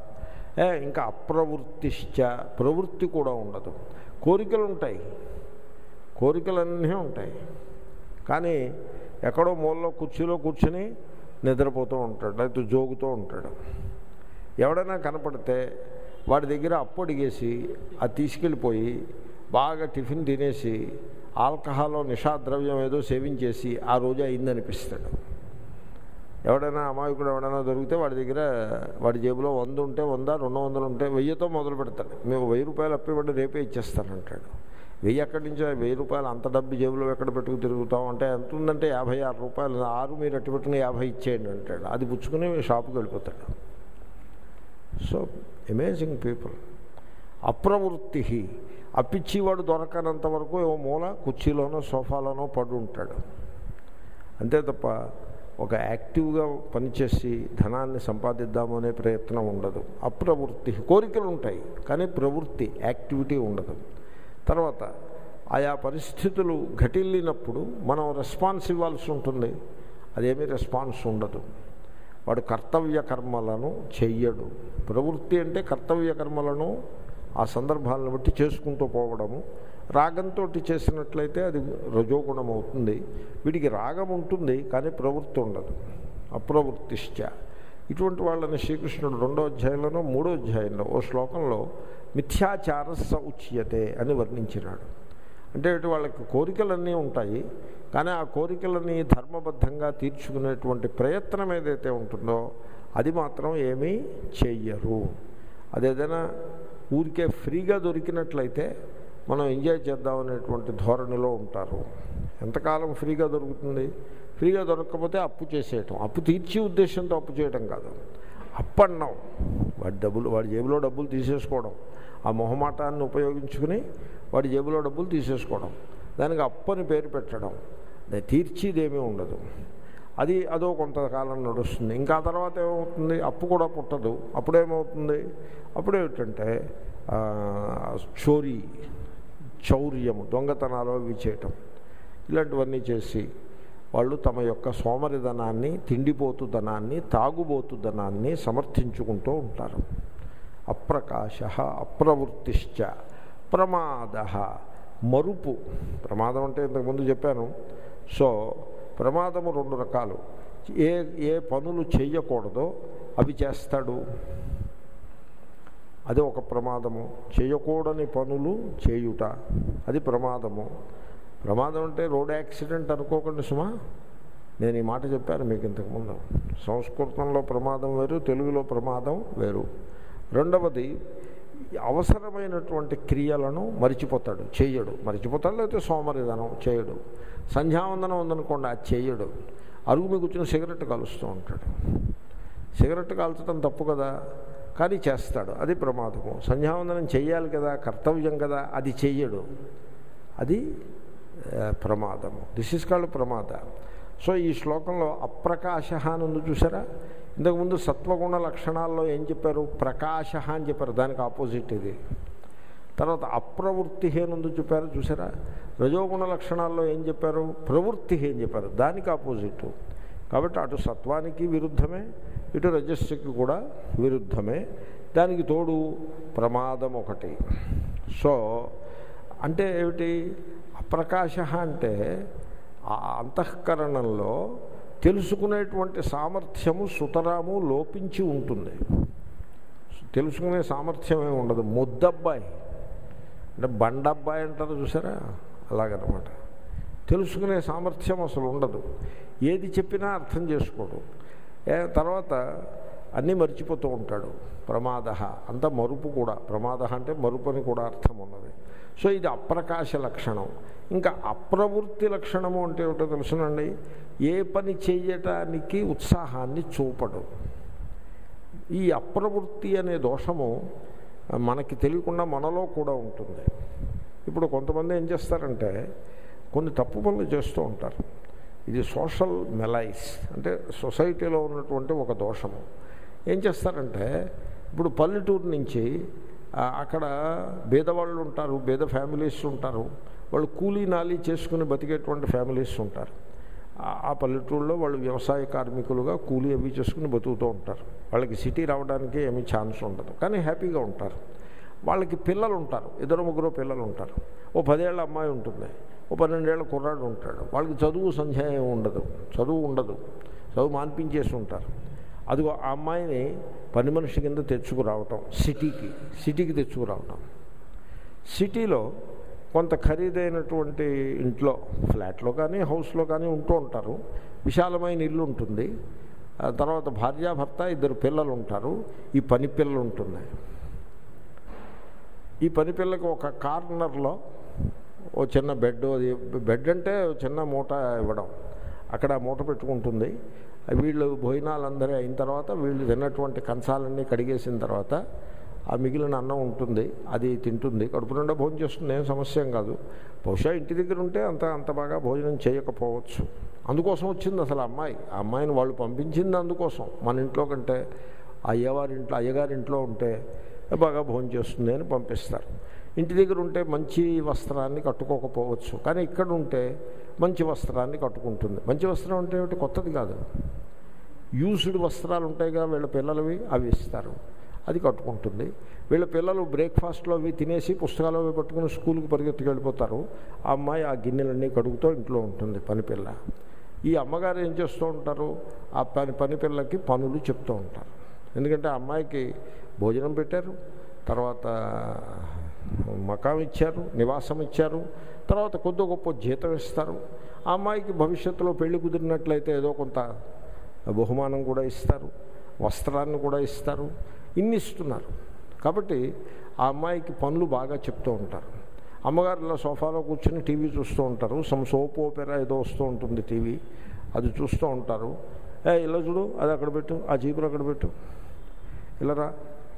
ఇంకా అప్రవృత్తిశ్చ, ప్రవృత్తి కూడా ఉండదు. కోరికలు ఉంటాయి, కోరికలన్నీ ఉంటాయి, కానీ ఎక్కడో మూలలో కుర్చీలో కూర్చొని నిద్రపోతూ ఉంటాడు, లేకపోతే జోగుతూ ఉంటాడు. ఎవడైనా కనపడితే వాడి దగ్గర అప్పు అడిగేసి అది తీసుకెళ్ళిపోయి బాగా టిఫిన్ తినేసి ఆల్కహాల్లో నిషాద్రవ్యం ఏదో సేవించేసి ఆ రోజు అయిందనిపిస్తాడు. ఎవడైనా అమాయకుడు ఎవడైనా దొరికితే వాడి దగ్గర వాడి జేబులో వంద ఉంటే వంద, రెండు వందలు ఉంటే వెయ్యితో మొదలు పెడతాడు. మేము వెయ్యి రూపాయలు అప్పివ్వండి రేపే ఇచ్చేస్తానంటాడు. వెయ్యి ఎక్కడి నుంచో వెయ్యి రూపాయలు అంత డబ్బు జేబులో ఎక్కడ పెట్టుకు తిరుగుతాం అంటే ఎంత ఉందంటే యాభై ఆరు రూపాయలు, ఆరు మీరు అట్టి పెట్టుకుని యాభై ఇచ్చేయండి అంటాడు. అది పుచ్చుకుని షాపుకి వెళ్ళిపోతాడు. So amazing people. అప్రవృత్తి. అప్పిచ్చేవాడు దొరకనంత వరకు ఏమో మూల కుర్చీలోనో సోఫాలోనో పడు ఉంటాడు, అంతే తప్ప ఒక యాక్టివ్గా పనిచేసి ధనాన్ని సంపాదిద్దాము అనే ప్రయత్నం ఉండదు. అప్రవృత్తి. కోరికలు ఉంటాయి కానీ ప్రవృత్తి, యాక్టివిటీ ఉండదు. తర్వాత ఆయా పరిస్థితులు ఘటిల్లినప్పుడు మనం రెస్పాన్స్ ఇవ్వాల్సి ఉంటుంది, అదేమీ రెస్పాన్స్ ఉండదు. వాడు కర్తవ్య కర్మలను చెయ్యడు. ప్రవృత్తి అంటే కర్తవ్య కర్మలను ఆ సందర్భాలను బట్టి చేసుకుంటూ పోవడము. రాగంతో చేసినట్లయితే అది రజోగుణం అవుతుంది. వీడికి రాగం ఉంటుంది కానీ ప్రవృత్తి ఉండదు. అప్రవృత్తిశ్చ. ఇటువంటి వాళ్ళని శ్రీకృష్ణుడు రెండో అధ్యాయంలోనో మూడో అధ్యాయంలో ఓ శ్లోకంలో మిథ్యాచారస్స ఉచ్యతే అని వర్ణించినాడు. అంటే ఇటు వాళ్ళకి కోరికలన్నీ ఉంటాయి కానీ ఆ కోరికలని ధర్మబద్ధంగా తీర్చుకునేటువంటి ప్రయత్నం ఏదైతే ఉంటుందో అది మాత్రం ఏమీ చెయ్యరు. అదేదైనా ఊరికే ఫ్రీగా దొరికినట్లయితే మనం ఎంజాయ్ చేద్దామనేటువంటి ధోరణిలో ఉంటారు. ఎంతకాలం ఫ్రీగా దొరుకుతుంది? ఫ్రీగా దొరకకపోతే అప్పు చేసేయటం, అప్పు తీర్చే ఉద్దేశంతో అప్పు చేయటం కాదు, అప్పన్నాం వాడి డబ్బులు వాడి జేబులో డబ్బులు తీసేసుకోవడం, ఆ మొహమాటాన్ని ఉపయోగించుకుని వాడి జేబులో డబ్బులు తీసేసుకోవడం, దానికి అప్పని పేరు పెట్టడం, అది తీర్చిదేమీ ఉండదు. అది అదో కొంతకాలం నడుస్తుంది. ఇంకా తర్వాత ఏమవుతుంది, అప్పు కూడా పుట్టదు. అప్పుడేమవుతుంది, అప్పుడేమిటంటే చోరీ, చౌర్యము, దొంగతనాలు అవి చేయటం, ఇలాంటివన్నీ చేసి వాళ్ళు తమ యొక్క సోమరిధనాన్ని, తిండిపోతుదనాన్ని, తాగుబోతుదనాన్ని సమర్థించుకుంటూ ఉంటారు. అప్రకాశ అప్రవృత్తిశ్చ ప్రమాద, మరుపు. ప్రమాదం అంటే ఇంతకుముందు చెప్పాను. సో ప్రమాదము రెండు రకాలు. ఏ ఏ పనులు చేయకూడదో అవి చేస్తాడు, అది ఒక ప్రమాదము. చేయకూడని పనులు చేయుట, అది ప్రమాదము. ప్రమాదం అంటే రోడ్ యాక్సిడెంట్ అనుకోకండి సుమా. నేను ఈ మాట చెప్పాను మీకు ఇంతకుముందు. సంస్కృతంలో ప్రమాదం వేరు, తెలుగులో ప్రమాదం వేరు. రెండవది, అవసరమైనటువంటి క్రియలను మరిచిపోతాడు, చేయడు. మరిచిపోతాడు, లేకపోతే సోమరిధనం చేయడు. సంధ్యావందనం ఉందనుకోండి, అది చేయడు. అరుగు మీద కూర్చొని సిగరెట్ కాలుస్తూ ఉంటాడు. సిగరెట్ కాల్చడం తప్పు కదా, కానీ చేస్తాడు, అది ప్రమాదము. సంధ్యావందనం చేయాలి కదా, కర్తవ్యం కదా, అది చెయ్యడు, అది ప్రమాదము. దిస్ ఈజ్ కాల్డ్ ప్రమాద. సో ఈ శ్లోకంలో అప్రకాశ అని ఉంది చూసారా. ఇంతకుముందు సత్వగుణ లక్షణాల్లో ఏం చెప్పారు, ప్రకాశ అని చెప్పారు, దానికి ఆపోజిట్ ఇది. తర్వాత అప్రవృత్తి అని ఉంది చెప్పారు చూసారా. రజోగుణ లక్షణాల్లో ఏం చెప్పారు, ప్రవృత్తి అని చెప్పారు, దానికి ఆపోజిట్. కాబట్టి అటు సత్వానికి విరుద్ధమే, ఇటు రజస్సుకి కూడా విరుద్ధమే. దానికి తోడు ప్రమాదం ఒకటి. సో అంటే ఏమిటి, అప్రకాశ అంటే ఆ అంతఃకరణంలో తెలుసుకునేటువంటి సామర్థ్యము సుతరాము లోపించి ఉంటుంది. తెలుసుకునే సామర్థ్యం ఏమి ఉండదు. ముద్దబ్బాయి అంటే బండబ్బాయి అంటారు చూసారా, అలాగనమాట. తెలుసుకునే సామర్థ్యం అసలు ఉండదు. ఏది చెప్పినా అర్థం చేసుకోడు. తర్వాత అన్నీ మర్చిపోతూ ఉంటాడు. ప్రమాద అంత మరుపు కూడా, ప్రమాద అంటే మరుపు అని కూడా అర్థం ఉన్నది. సో ఇది అప్రకాశ లక్షణం. ఇంకా అప్రవృత్తి లక్షణము అంటే ఏమిటో తెలుసునండి, ఏ పని చేయటానికి ఉత్సాహాన్ని చూపడు. ఈ అప్రవృత్తి అనే దోషము మనకి తెలియకుండా మనలో కూడా ఉంటుంది. ఇప్పుడు కొంతమంది ఏం చేస్తారంటే కొన్ని తప్పు పనులు చేస్తూ ఉంటారు. ఇది సోషల్ మెలైస్ అంటే సొసైటీలో ఉన్నటువంటి ఒక దోషము. ఏం చేస్తారంటే ఇప్పుడు పల్లెటూరు నుంచి అక్కడ బీదవాళ్ళు ఉంటారు, బీద ఫ్యామిలీస్ ఉంటారు, వాళ్ళు కూలీ నాలి చేసుకుని బతికేటువంటి ఫ్యామిలీస్ ఉంటారు. ఆ పల్లెటూరులో వాళ్ళు వ్యవసాయ కార్మికులుగా కూలీ అవి చేసుకుని బతుకుతూ ఉంటారు. వాళ్ళకి సిటీ రావడానికి ఏమీ ఛాన్స్ ఉండదు, కానీ హ్యాపీగా ఉంటారు. వాళ్ళకి పిల్లలు ఉంటారు, ఇద్దరు ముగ్గురు పిల్లలు ఉంటారు. ఓ పదేళ్ల అమ్మాయి ఉంటుంది, ఓ పన్నెండేళ్ల కుర్రాడు ఉంటాడు. వాళ్ళకి చదువు సంధ్య ఏమి ఉండదు, చదువు ఉండదు, చదువు మాన్పించేసి ఉంటారు. అదిగో ఆ అమ్మాయిని పని మనిషి కింద తెచ్చుకురావటం, సిటీకి సిటీకి తెచ్చుకురావటం. సిటీలో కొంత ఖరీదైనటువంటి ఇంట్లో, ఫ్లాట్లో కానీ హౌస్లో కానీ ఉంటూ ఉంటారు. విశాలమైన ఇల్లు ఉంటుంది. తర్వాత భార్యాభర్త ఇద్దరు పిల్లలు ఉంటారు. ఈ పని పిల్లలు ఉంటుంది. ఈ పని పిల్లకి ఒక కార్నర్లో ఓ చిన్న బెడ్, అది బెడ్ అంటే చిన్న మూట ఇవ్వడం, అక్కడ మూట పెట్టుకుంటుంది. వీళ్ళు భోజనాలందరూ అయిన తర్వాత వీళ్ళు తిన్నటువంటి కంచాలన్నీ కడిగేసిన తర్వాత ఆ మిగిలిన అన్నం ఉంటుంది, అది తింటుంది, కడుపు నిండా భోజనం చేస్తుంది, ఏం సమస్య కాదు. బహుశా ఇంటి దగ్గర ఉంటే అంత అంత బాగా భోజనం చేయకపోవచ్చు. అందుకోసం వచ్చింది అసలు అమ్మాయి. ఆ అమ్మాయిని వాళ్ళు పంపించింది అందుకోసం. మన ఇంట్లో కంటే అయ్యవారింట్లో అయ్యగారింట్లో ఉంటే బాగా భోజనం చేస్తుంది అని పంపిస్తారు. ఇంటి దగ్గర ఉంటే మంచి వస్త్రాన్ని కట్టుకోకపోవచ్చు, కానీ ఇక్కడ ఉంటే మంచి వస్త్రాన్ని కట్టుకుంటుంది. మంచి వస్త్రం అంటే ఏమిటి, కొత్తది కాదు, యూజ్డ్ వస్త్రాలు ఉంటాయి కదా వీళ్ళ పిల్లలవి, అవి ఇస్తారు, అది కట్టుకుంటుంది. వీళ్ళ పిల్లలు బ్రేక్ఫాస్ట్లో అవి తినేసి పుస్తకాలు అవి పట్టుకుని స్కూల్కి పరిగెత్తుకు వెళ్ళిపోతారు. ఆ అమ్మాయి ఆ గిన్నెలన్నీ కడుగుతూ ఇంట్లో ఉంటుంది పనిపిల్ల. ఈ అమ్మగారు ఏం చేస్తూ ఉంటారు, ఆ పని పనిపిల్లకి పనులు చెప్తూ ఉంటారు. ఎందుకంటే ఆ అమ్మాయికి భోజనం పెట్టారు, తర్వాత మకాం ఇచ్చారు, నివాసం ఇచ్చారు, తర్వాత కొద్ది గొప్ప జీతం ఇస్తారు. ఆ అమ్మాయికి భవిష్యత్తులో పెళ్లి కుదిరినట్లయితే ఏదో కొంత బహుమానం కూడా ఇస్తారు, వస్త్రాన్ని కూడా ఇస్తారు, ఇన్ని ఇస్తున్నారు. కాబట్టి ఆ అమ్మాయికి పనులు బాగా చెప్తూ ఉంటారు. అమ్మగారు ఇలా సోఫాలో కూర్చొని టీవీ చూస్తూ ఉంటారు. సమ్ సోప్ ఓపెరా ఏదో వస్తూ ఉంటుంది టీవీ, అది చూస్తూ ఉంటారు. ఏ ఇలా చూడు, అది అక్కడ పెట్టు, ఆ చీపురు అక్కడ పెట్టు, ఇలారా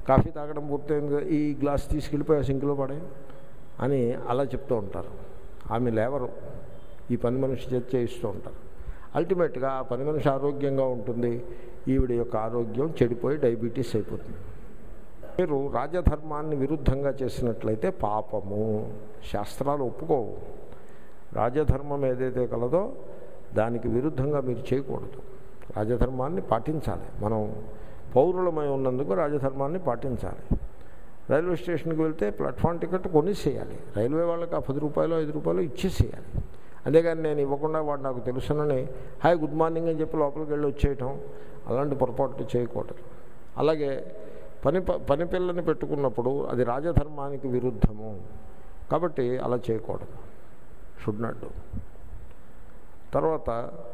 కాఫీ తాగడం పూర్తయింది, ఈ గ్లాస్ తీసుకెళ్ళిపోయి సింక్లో పడే అని అలా చెప్తూ ఉంటారు. ఆమె లేవరు, ఈ పని మనిషి చేతి చేయిస్తూ ఉంటారు. అల్టిమేట్గా ఆ పని మనిషి ఆరోగ్యంగా ఉంటుంది, ఈవిడ యొక్క ఆరోగ్యం చెడిపోయి డయాబెటీస్ అయిపోతుంది. మీరు రాజధర్మాన్ని విరుద్ధంగా చేసినట్లయితే పాపము, శాస్త్రాలు ఒప్పుకోవు. రాజధర్మం ఏదైతే కలదో దానికి విరుద్ధంగా మీరు చేయకూడదు. రాజధర్మాన్ని పాటించాలి. మనం పౌరులమై ఉన్నందుకు రాజధర్మాన్ని పాటించాలి. రైల్వే స్టేషన్కి వెళ్తే ప్లాట్ఫామ్ టికెట్ కొనిసేయాలి. రైల్వే వాళ్ళకి ఆ పది రూపాయలు ఐదు రూపాయలు ఇచ్చేసేయాలి. అంతేగాని నేను ఇవ్వకుండా వాడు నాకు తెలుసునని హాయ్ గుడ్ మార్నింగ్ అని చెప్పి లోపలికి వెళ్ళి వచ్చేయటం, అలాంటి పొరపాట్లు చేయకూడదు. అలాగే పని పని పిల్లని పెట్టుకున్నప్పుడు అది రాజధర్మానికి విరుద్ధము కాబట్టి అలా చేయకూడదు, షుడ్ నాట్ డూ. తర్వాత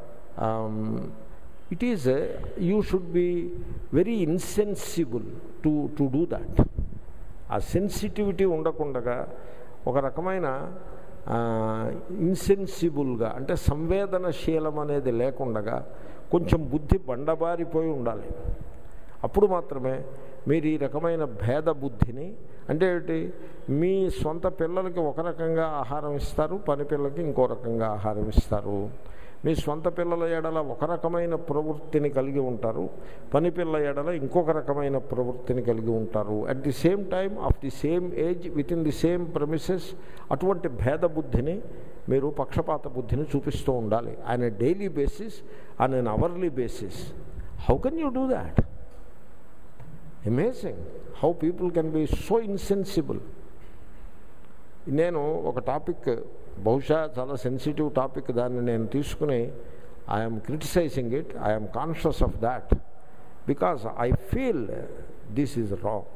it is you should be very insensible to to do that. ఆ సెన్సిటివిటీ ఉండకుండా ఒక రకమైన ఇన్సెన్సిబుల్గా అంటే సంవేదనశీలం అనేది లేకుండా కొంచెం బుద్ధి బండబారిపోయి ఉండాలి. అప్పుడు మాత్రమే మీరు ఈ రకమైన భేద బుద్ధిని, అంటే ఏంటి, మీ సొంత పిల్లలకి ఒక రకంగా ఆహారం ఇస్తారు, పని పిల్లలకి ఇంకో రకంగా ఆహారం ఇస్తారు. మీ సొంత పిల్లల ఎడల ఒక రకమైన ప్రవృత్తిని కలిగి ఉంటారు, పని పిల్లల ఎడల ఇంకొక రకమైన ప్రవృత్తిని కలిగి ఉంటారు. At the same time of the same age within the same premises. అటువంటి భేద బుద్ధిని మీరు, పక్షపాత బుద్ధిని చూపిస్తూ ఉండాలి on a daily basis, on an hourly basis. How can you do that? Amazing how people can be so insensible. నేను ఒక టాపిక్, బహుశా చాలా సెన్సిటివ్ టాపిక్, దాన్ని నేను తీసుకుని I'm criticizing it, I'm conscious of that because I feel this is wrong.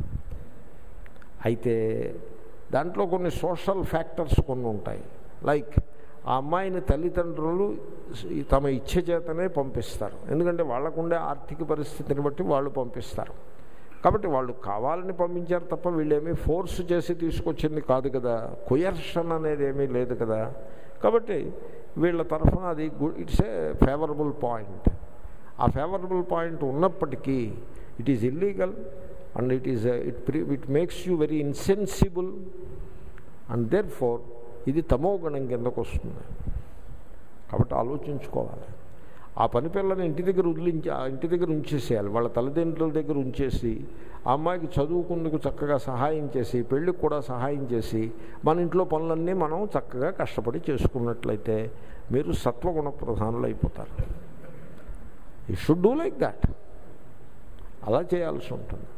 అయితే దాంట్లో కొన్ని సోషల్ ఫ్యాక్టర్స్ కొన్ని ఉంటాయి. లైక్ ఆ అమ్మాయిని తల్లిదండ్రులు తమ ఇచ్చ చేతనే పంపిస్తారు, ఎందుకంటే వాళ్ళకుండే ఆర్థిక పరిస్థితిని బట్టి వాళ్ళు పంపిస్తారు. కాబట్టి వాళ్ళు కావాలని పంపించారు తప్ప వీళ్ళేమీ ఫోర్స్ చేసి తీసుకొచ్చింది కాదు కదా, కొయర్షన్ అనేది ఏమీ లేదు కదా. కాబట్టి వీళ్ళ తరఫున అది good, it's a favourable point. ఆ ఫేవరబుల్ పాయింట్ ఉన్నప్పటికీ it is illegal and it is it it makes you very insensible and therefore ఇది తమోగుణం కిందకు వస్తుంది. కాబట్టి ఆలోచించుకోవాలి. ఆ పని పిల్లని ఇంటి దగ్గర వదిలించి ఇంటి దగ్గర ఉంచేసేయాలి, వాళ్ళ తల్లిదండ్రుల దగ్గర ఉంచేసి ఆ అమ్మాయికి చదువుకుందుకు చక్కగా సహాయం చేసి, పెళ్ళికి కూడా సహాయం చేసి, మన ఇంట్లో పనులన్నీ మనం చక్కగా కష్టపడి చేసుకున్నట్లయితే మీరు సత్వగుణ ప్రధానులు అయిపోతారు. You should do like that. అలా చేయాల్సి ఉంటుంది.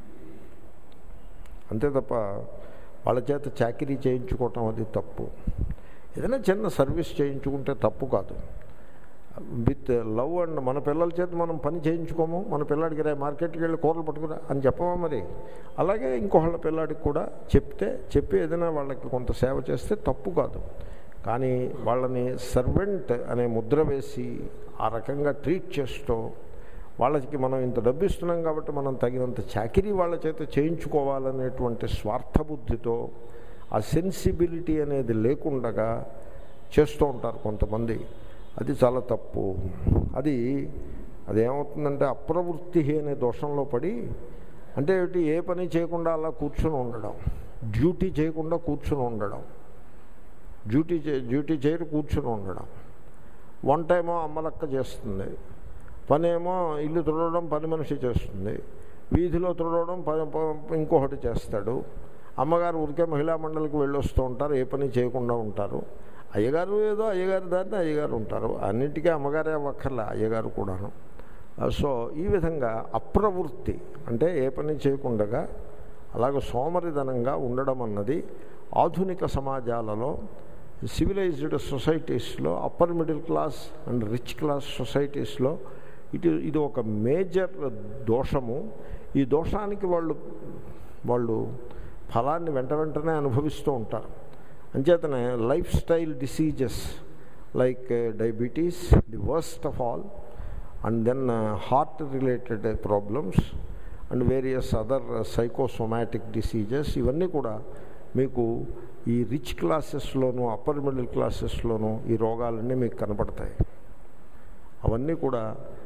అంతే తప్ప వాళ్ళ చేత చాకరీ చేయించుకోవటం అది తప్పు. ఏదైనా చిన్న సర్వీస్ చేయించుకుంటే తప్పు కాదు. విత్ లవ్ అండ్ మన పిల్లల చేత మనం పని చేయించుకోము. మన పిల్లాడికి రా మార్కెట్కి వెళ్ళి కూరలు పట్టుకురా అని చెప్పమా మరి. అలాగే ఇంకొకళ్ళ పిల్లాడికి కూడా చెప్తే చెప్పి ఏదైనా వాళ్ళకి కొంత సేవ చేస్తే తప్పు కాదు. కానీ వాళ్ళని సర్వెంట్ అనే ముద్ర వేసి ఆ రకంగా ట్రీట్ చేస్తూ వాళ్ళకి మనం ఇంత డబ్బు ఇస్తున్నాం కాబట్టి మనం తగినంత చాకిరీ వాళ్ళ చేత చేయించుకోవాలనేటువంటి స్వార్థబుద్ధితో ఆ సెన్సిబిలిటీ అనేది లేకుండా చేస్తూ ఉంటారు కొంతమంది. అది చాలా తప్పు. అది అదేమవుతుందంటే అప్రవృత్తి అనే దోషంలో పడి, అంటే ఏ పని చేయకుండా అలా కూర్చొని ఉండడం, డ్యూటీ చేయకుండా కూర్చొని ఉండడం, డ్యూటీ చే డ్యూటీ చేయరు కూర్చొని ఉండడం. వంట ఏమో అమ్మలక్క చేస్తుంది, పని ఏమో ఇల్లు తుడవడం పని మనిషి చేస్తుంది, వీధిలో తుడవడం పని ఇంకొకటి చేస్తాడు. అమ్మగారు ఊరికే మహిళా మండలికి వెళ్ళొస్తూ ఉంటారు, ఏ పని చేయకుండా ఉంటారు. అయ్యగారు ఏదో అయ్యగారు దాన్ని అయ్యగారు ఉంటారు, అన్నింటికీ అమ్మగారే అవ్వక్కర్లే, అయ్యగారు కూడాను. సో ఈ విధంగా అప్రవృత్తి అంటే ఏ పని చేయకుండా అలాగే సోమరిధనంగా ఉండడం అన్నది ఆధునిక సమాజాలలో, సివిలైజ్డ్ సొసైటీస్లో, upper middle class and rich class సొసైటీస్లో ఇటు ఇది ఒక మేజర్ దోషము. ఈ దోషానికి వాళ్ళు వాళ్ళు ఫలాన్ని వెంట వెంటనే అనుభవిస్తూ ఉంటారు. అంచేతనే lifestyle diseases like diabetes, the worst of all, and then heart related problems and various other psychosomatic diseases, ఇవన్నీ కూడా మీకు ఈ రిచ్ క్లాసెస్లోనూ అప్పర్ మిడిల్ క్లాసెస్లోనూ ఈ రోగాలన్నీ మీకు కనపడతాయి. అవన్నీ కూడా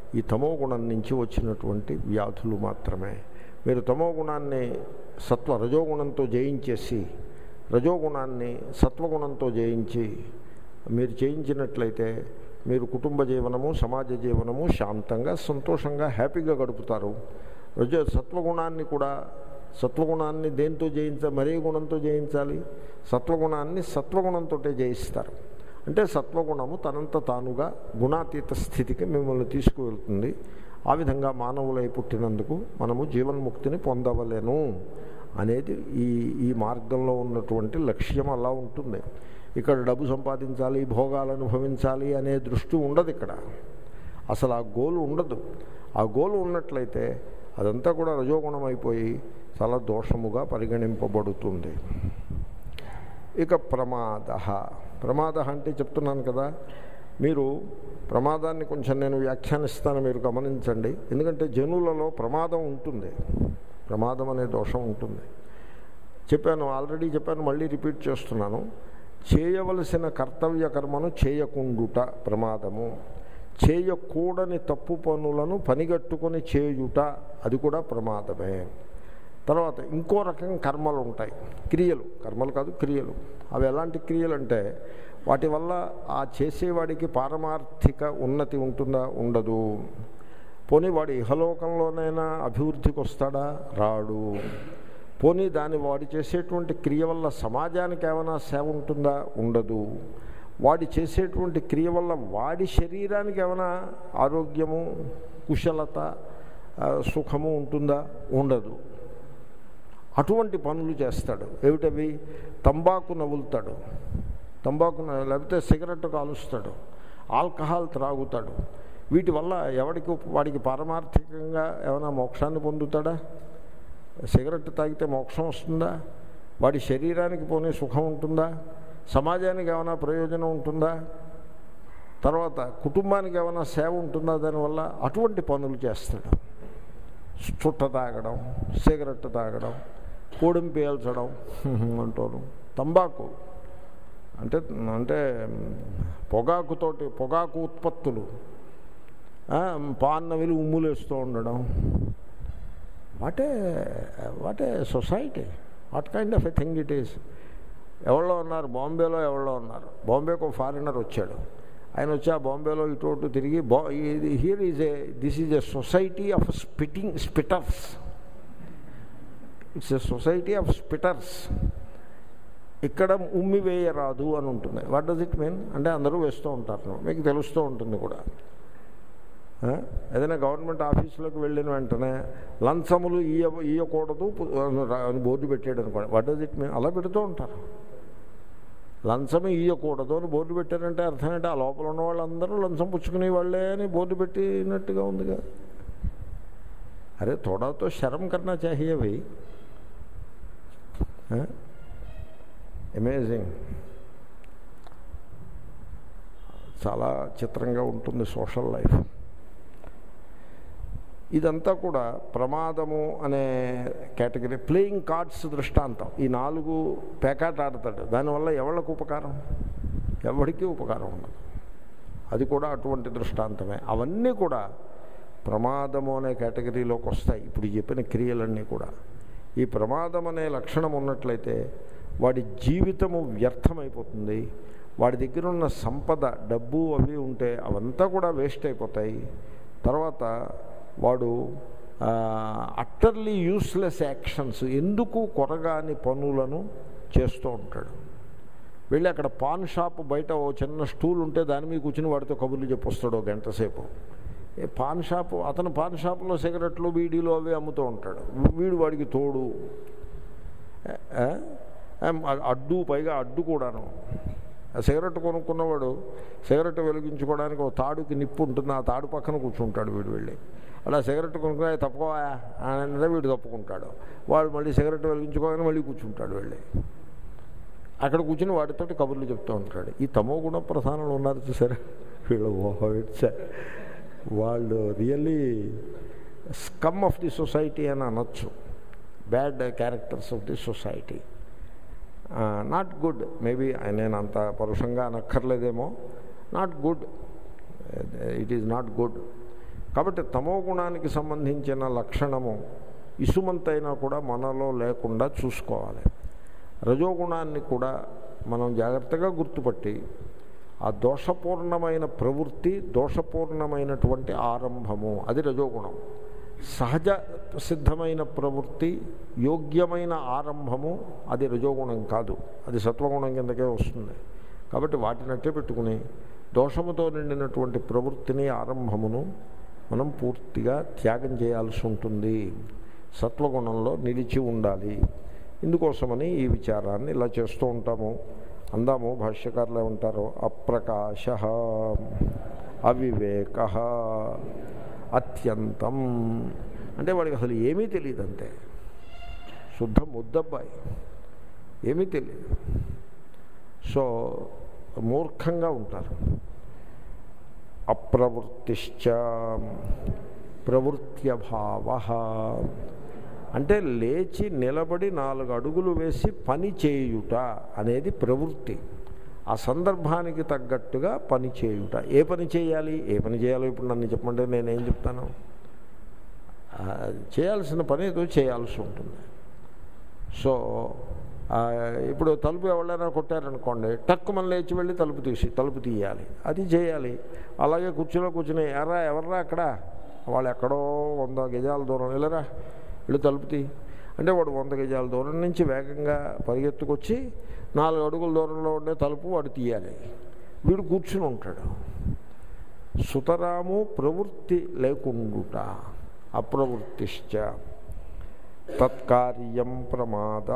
ఈ తమో గుణం నుంచి వచ్చినటువంటి వ్యాధులు మాత్రమే. మీరు తమో గుణాన్ని సత్వ రజోగుణంతో జయించేసి రజోగుణాన్ని సత్వగుణంతో జయించి మీరు చేయించినట్లయితే మీరు కుటుంబ జీవనము సమాజ జీవనము శాంతంగా సంతోషంగా హ్యాపీగా గడుపుతారు. రజో సత్వగుణాన్ని కూడా సత్వగుణాన్ని దేంతో జయించాలి? మరే గుణంతో జయించాలి? సత్వగుణాన్ని సత్వగుణంతో జయిస్తారు. అంటే సత్వగుణము తనంత తానుగా గుణాతీత స్థితికి మిమ్మల్ని తీసుకువెళ్తుంది. ఆ విధంగా మానవులై పుట్టినందుకు మనము జీవన్ముక్తిని పొందవలేను అనేది ఈ ఈ మార్గంలో ఉన్నటువంటి లక్ష్యం అలా ఉంటుంది. ఇక్కడ డబ్బు సంపాదించాలి, భోగాలు అనుభవించాలి అనే దృష్టి ఉండదు. ఇక్కడ అసలు ఆ గోలు ఉండదు. ఆ గోలు ఉన్నట్లయితే అదంతా కూడా రజోగుణం అయిపోయి చాలా దోషముగా పరిగణింపబడుతుంది. ఇక ప్రమాద. ప్రమాద అంటే చెప్తున్నాను కదా, మీరు ప్రమాదాన్ని కొంచెం నేను వ్యాఖ్యానిస్తాను, మీరు గమనించండి. ఎందుకంటే జనులలో ప్రమాదం ఉంటుంది, ప్రమాదం అనే దోషం ఉంటుంది. చెప్పాను, ఆల్రెడీ చెప్పాను, మళ్ళీ రిపీట్ చేస్తున్నాను. చేయవలసిన కర్తవ్య కర్మను చేయకుండుట ప్రమాదము. చేయకూడని తప్పు పనులను పనిగట్టుకొని చేయుట అది కూడా ప్రమాదమే. తర్వాత ఇంకో రకం కర్మలు ఉంటాయి, క్రియలు. కర్మలు కాదు, క్రియలు. అవి ఎలాంటి క్రియలు అంటే వాటి వల్ల ఆ చేసేవాడికి పారమార్థిక ఉన్నతి ఉంటుందా? ఉండదు. పోనీ వాడు ఇహలోకంలోనైనా అభివృద్ధికి వస్తాడా? రాడు. పోనీ దాని వాడు చేసేటువంటి క్రియ వల్ల సమాజానికి ఏమైనా సేవ ఉంటుందా? ఉండదు. వాడి చేసేటువంటి క్రియ వల్ల వాడి శరీరానికి ఏమైనా ఆరోగ్యము, కుశలత, సుఖము ఉంటుందా? ఉండదు. అటువంటి పనులు చేస్తాడు. ఏమిటవి? తంబాకు నవ్వులుతాడు, తంబాకు లేకపోతే సిగరెట్ కాలుస్తాడు, ఆల్కహాల్ త్రాగుతాడు. వీటి వల్ల ఎవడికి వాడికి పారమార్థికంగా ఏమైనా మోక్షాన్ని పొందుతాడా? సిగరెట్ తాగితే మోక్షం వస్తుందా? వాడి శరీరానికి పోనీ సుఖం ఉంటుందా? సమాజానికి ఏమైనా ప్రయోజనం ఉంటుందా? తర్వాత కుటుంబానికి ఏమైనా సేవ ఉంటుందా దానివల్ల? అటువంటి పనులు చేస్తాడు. చుట్ట తాగడం, సిగరెట్ తాగడం, కోడిం పీల్చడం అంటారు. తంబాకు అంటే అంటే పొగాకుతోటి పొగాకు ఉత్పత్తులు, పాన్నవిలు ఉమ్ములేస్తూ ఉండడం. What a what a society, what kind of a thing it is. ఎవరో ఉన్నారు బాంబేలో, ఎవరో ఉన్నారు బాంబేకు ఒక ఫారినర్ వచ్చాడు. ఆయన వచ్చి ఆ బాంబేలో ఇటు అటు తిరిగి బా here is a this is a society of spitting spitters. It's a society of spitters. ఇక్కడ ఉమ్మి వేయరాదు అని ఉంటుంది. వాట్ డస్ ఇట్ మీన్ అంటే అందరూ వేస్తూ ఉంటారు, మీకు తెలుస్తూ ఉంటుంది కూడా. ఏదైనా గవర్నమెంట్ ఆఫీసులోకి వెళ్ళిన వెంటనే లంచములు ఇయ్య ఇయ్యకూడదు అని బోర్డు పెట్టాడు అనుకోండి. What does it mean? అలా పెడుతూ ఉంటారు. లంచం ఇయ్యకూడదు అని బోర్డు పెట్టారంటే అర్థం ఏంటి? ఆ లోపల ఉన్న వాళ్ళందరూ లంచం పుచ్చుకునే వాళ్ళే అని బోర్డు పెట్టినట్టుగా ఉందిగా. అరే తోడాతో శరం కన్నా చాహియవి. అమేజింగ్. చాలా చిత్రంగా ఉంటుంది సోషల్ లైఫ్. ఇదంతా కూడా ప్రమాదము అనే కేటగిరీ. ప్లేయింగ్ కార్డ్స్ దృష్టాంతం. ఈ నాలుగు పేకాట ఆడతాడు, దానివల్ల ఎవరికి ఉపకారం? ఎవరికి ఉపకారం ఉండదు. అది కూడా అటువంటి దృష్టాంతమే. అవన్నీ కూడా ప్రమాదము అనే కేటగిరీలోకి వస్తాయి. ఇప్పుడు చెప్పిన క్రియలన్నీ కూడా. ఈ ప్రమాదం అనే లక్షణం ఉన్నట్లయితే వాడి జీవితము వ్యర్థమైపోతుంది. వాడి దగ్గర ఉన్న సంపద, డబ్బు అవి ఉంటే అవంతా కూడా వేస్ట్ అయిపోతాయి. తర్వాత వాడు అట్టర్లీ యూస్లెస్ యాక్షన్స్, ఎందుకు కొరగాని పనులను చేస్తూ ఉంటాడు. వెళ్ళి అక్కడ పాన్ షాప్ బయట ఓ చిన్న స్టూల్ ఉంటే దాని మీద కూర్చుని వాడితో కబుర్లు చెప్పొస్తాడు ఒక గంట సేపు. ఏ పాన్ షాపు, అతను పాన్ షాపులో సిగరెట్లు, బీడీలు అవి అమ్ముతూ ఉంటాడు. వీడు వాడికి తోడు, అడ్డు, పైగా అడ్డు కూడాను. సిగరెట్ కొనుక్కున్నవాడు సిగరెట్ వెలిగించుకోవడానికి ఒక తాడుకి నిప్పు ఉంటుంది, ఆ తాడు పక్కన కూర్చుంటాడు వీడు. వెళ్ళి అలా సిగరెట్ కొనుక్కునే తప్పుకోవా అంటే వీడు తప్పుకుంటాడు. వాడు మళ్ళీ సిగరెట్ వెలిగించుకోగానే మళ్ళీ కూర్చుంటాడు. వెళ్ళి అక్కడ కూర్చుని వాడితో కబుర్లు చెప్తూ ఉంటాడు. ఈ తమో గుణ ప్రధానులు ఉన్నారు చూసారా, వీళ్ళు ఓహో ఇట్స్ వాళ్ళు really scum of the society అని అనొచ్చు. Bad characters of the society. Not good. Maybe నేను అంత పరుషంగా అనక్కర్లేదేమో. Not good. It is not good. కాబట్టి తమో గుణానికి సంబంధించిన లక్షణము ఇసుమంతైనా కూడా మనలో లేకుండా చూసుకోవాలి. రజోగుణాన్ని కూడా మనం జాగ్రత్తగా గుర్తుపట్టి ఆ దోషపూర్ణమైన ప్రవృత్తి, దోషపూర్ణమైనటువంటి ఆరంభము అది రజోగుణం. సహజ సిద్ధమైన ప్రవృత్తి, యోగ్యమైన ఆరంభము అది రజోగుణం కాదు, అది సత్వగుణం కిందకే వస్తుంది. కాబట్టి వాటినట్టే పెట్టుకుని దోషముతో నిండినటువంటి ప్రవృత్తిని, ఆరంభమును మనం పూర్తిగా త్యాగం చేయాల్సి ఉంటుంది. సత్వగుణంలో నిలిచి ఉండాలి. ఇందుకోసమని ఈ విచారాన్ని ఇలా చేస్తూ ఉంటాము. అందాము భాష్యకారులు ఏమంటారో, అప్రకాశ అవివేక అత్యంతం అంటే వాడికి అసలు ఏమీ తెలియదు, అంతే. శుద్ధ ముద్దబ్బాయి, ఏమీ తెలియదు. సో మూర్ఖంగా ఉంటారు. అప్రవృత్తిశ్చ ప్రవృత్యభావ అంటే లేచి నిలబడి నాలుగు అడుగులు వేసి పని చేయుట అనేది ప్రవృత్తి. ఆ సందర్భానికి తగ్గట్టుగా పని చేయుట. ఏ పని చేయాలి, ఏ పని చేయాలో ఇప్పుడు నన్ను చెప్పమంటే నేనేం చెప్తాను? చేయాల్సిన పని ఏదో చేయాల్సి ఉంటుంది. సో ఇప్పుడు తలుపు ఎవరైనా కొట్టారనుకోండి, టక్కు మనం లేచి వెళ్ళి తలుపు తీసి తలుపు తీయాలి, అది చేయాలి. అలాగే కుర్చీలో కూర్చుని ఎర్రా ఎవర్రా అక్కడ, వాళ్ళు ఎక్కడో వంద గజాల దూరం వెళ్ళరా వీళ్ళు తలుపు తీ అంటే వాడు వంద గజాల దూరం నుంచి వేగంగా పరిగెత్తుకొచ్చి నాలుగు అడుగుల దూరంలో ఉండే తలుపు వాడు తీయాలి. వీడు కూర్చుని ఉంటాడు. సుతరాము ప్రవృత్తి లేకుండుట అప్రవృత్తిశ్చ తత్కార్యం ప్రమాద.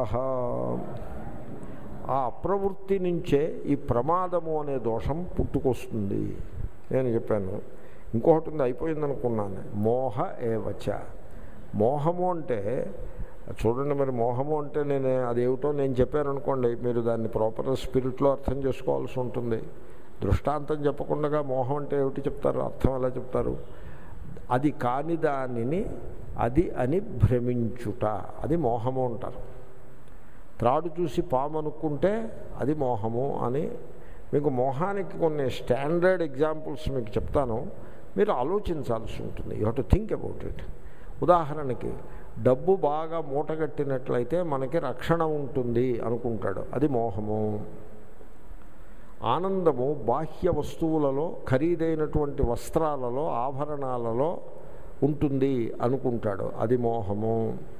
ఆ అప్రవృత్తి నుంచే ఈ ప్రమాదము అనే దోషం పుట్టుకొస్తుంది. నేను చెప్పాను. ఇంకొకటి ఉంది, అయిపోయిందనుకున్నాను. మోహ ఏవచ. మోహము అంటే చూడండి, మరి మోహము అంటే నేను అదేమిటో నేను చెప్పాను అనుకోండి, మీరు దాన్ని ప్రాపర్ స్పిరిట్లో అర్థం చేసుకోవాల్సి ఉంటుంది. దృష్టాంతం చెప్పకుండా మోహం అంటే ఏమిటి చెప్తారు, అర్థం ఎలా చెప్తారు? అది కాని దానిని అది అని భ్రమించుట, అది మోహము అంటారు. త్రాడు చూసి పాము అనుకుంటే అది మోహము అని. మీకు మోహానికి కొన్ని స్టాండర్డ్ ఎగ్జాంపుల్స్ మీకు చెప్తాను, మీరు ఆలోచించాల్సి ఉంటుంది. You have to think about it. ఉదాహరణకి డబ్బు బాగా మూటగట్టినట్లయితే మనకి రక్షణ ఉంటుంది అనుకుంటాడు, అది మోహము. ఆనందము బాహ్య వస్తువులలో, ఖరీదైనటువంటి వస్త్రాలలో, ఆభరణాలలో ఉంటుంది అనుకుంటాడు, అది మోహము.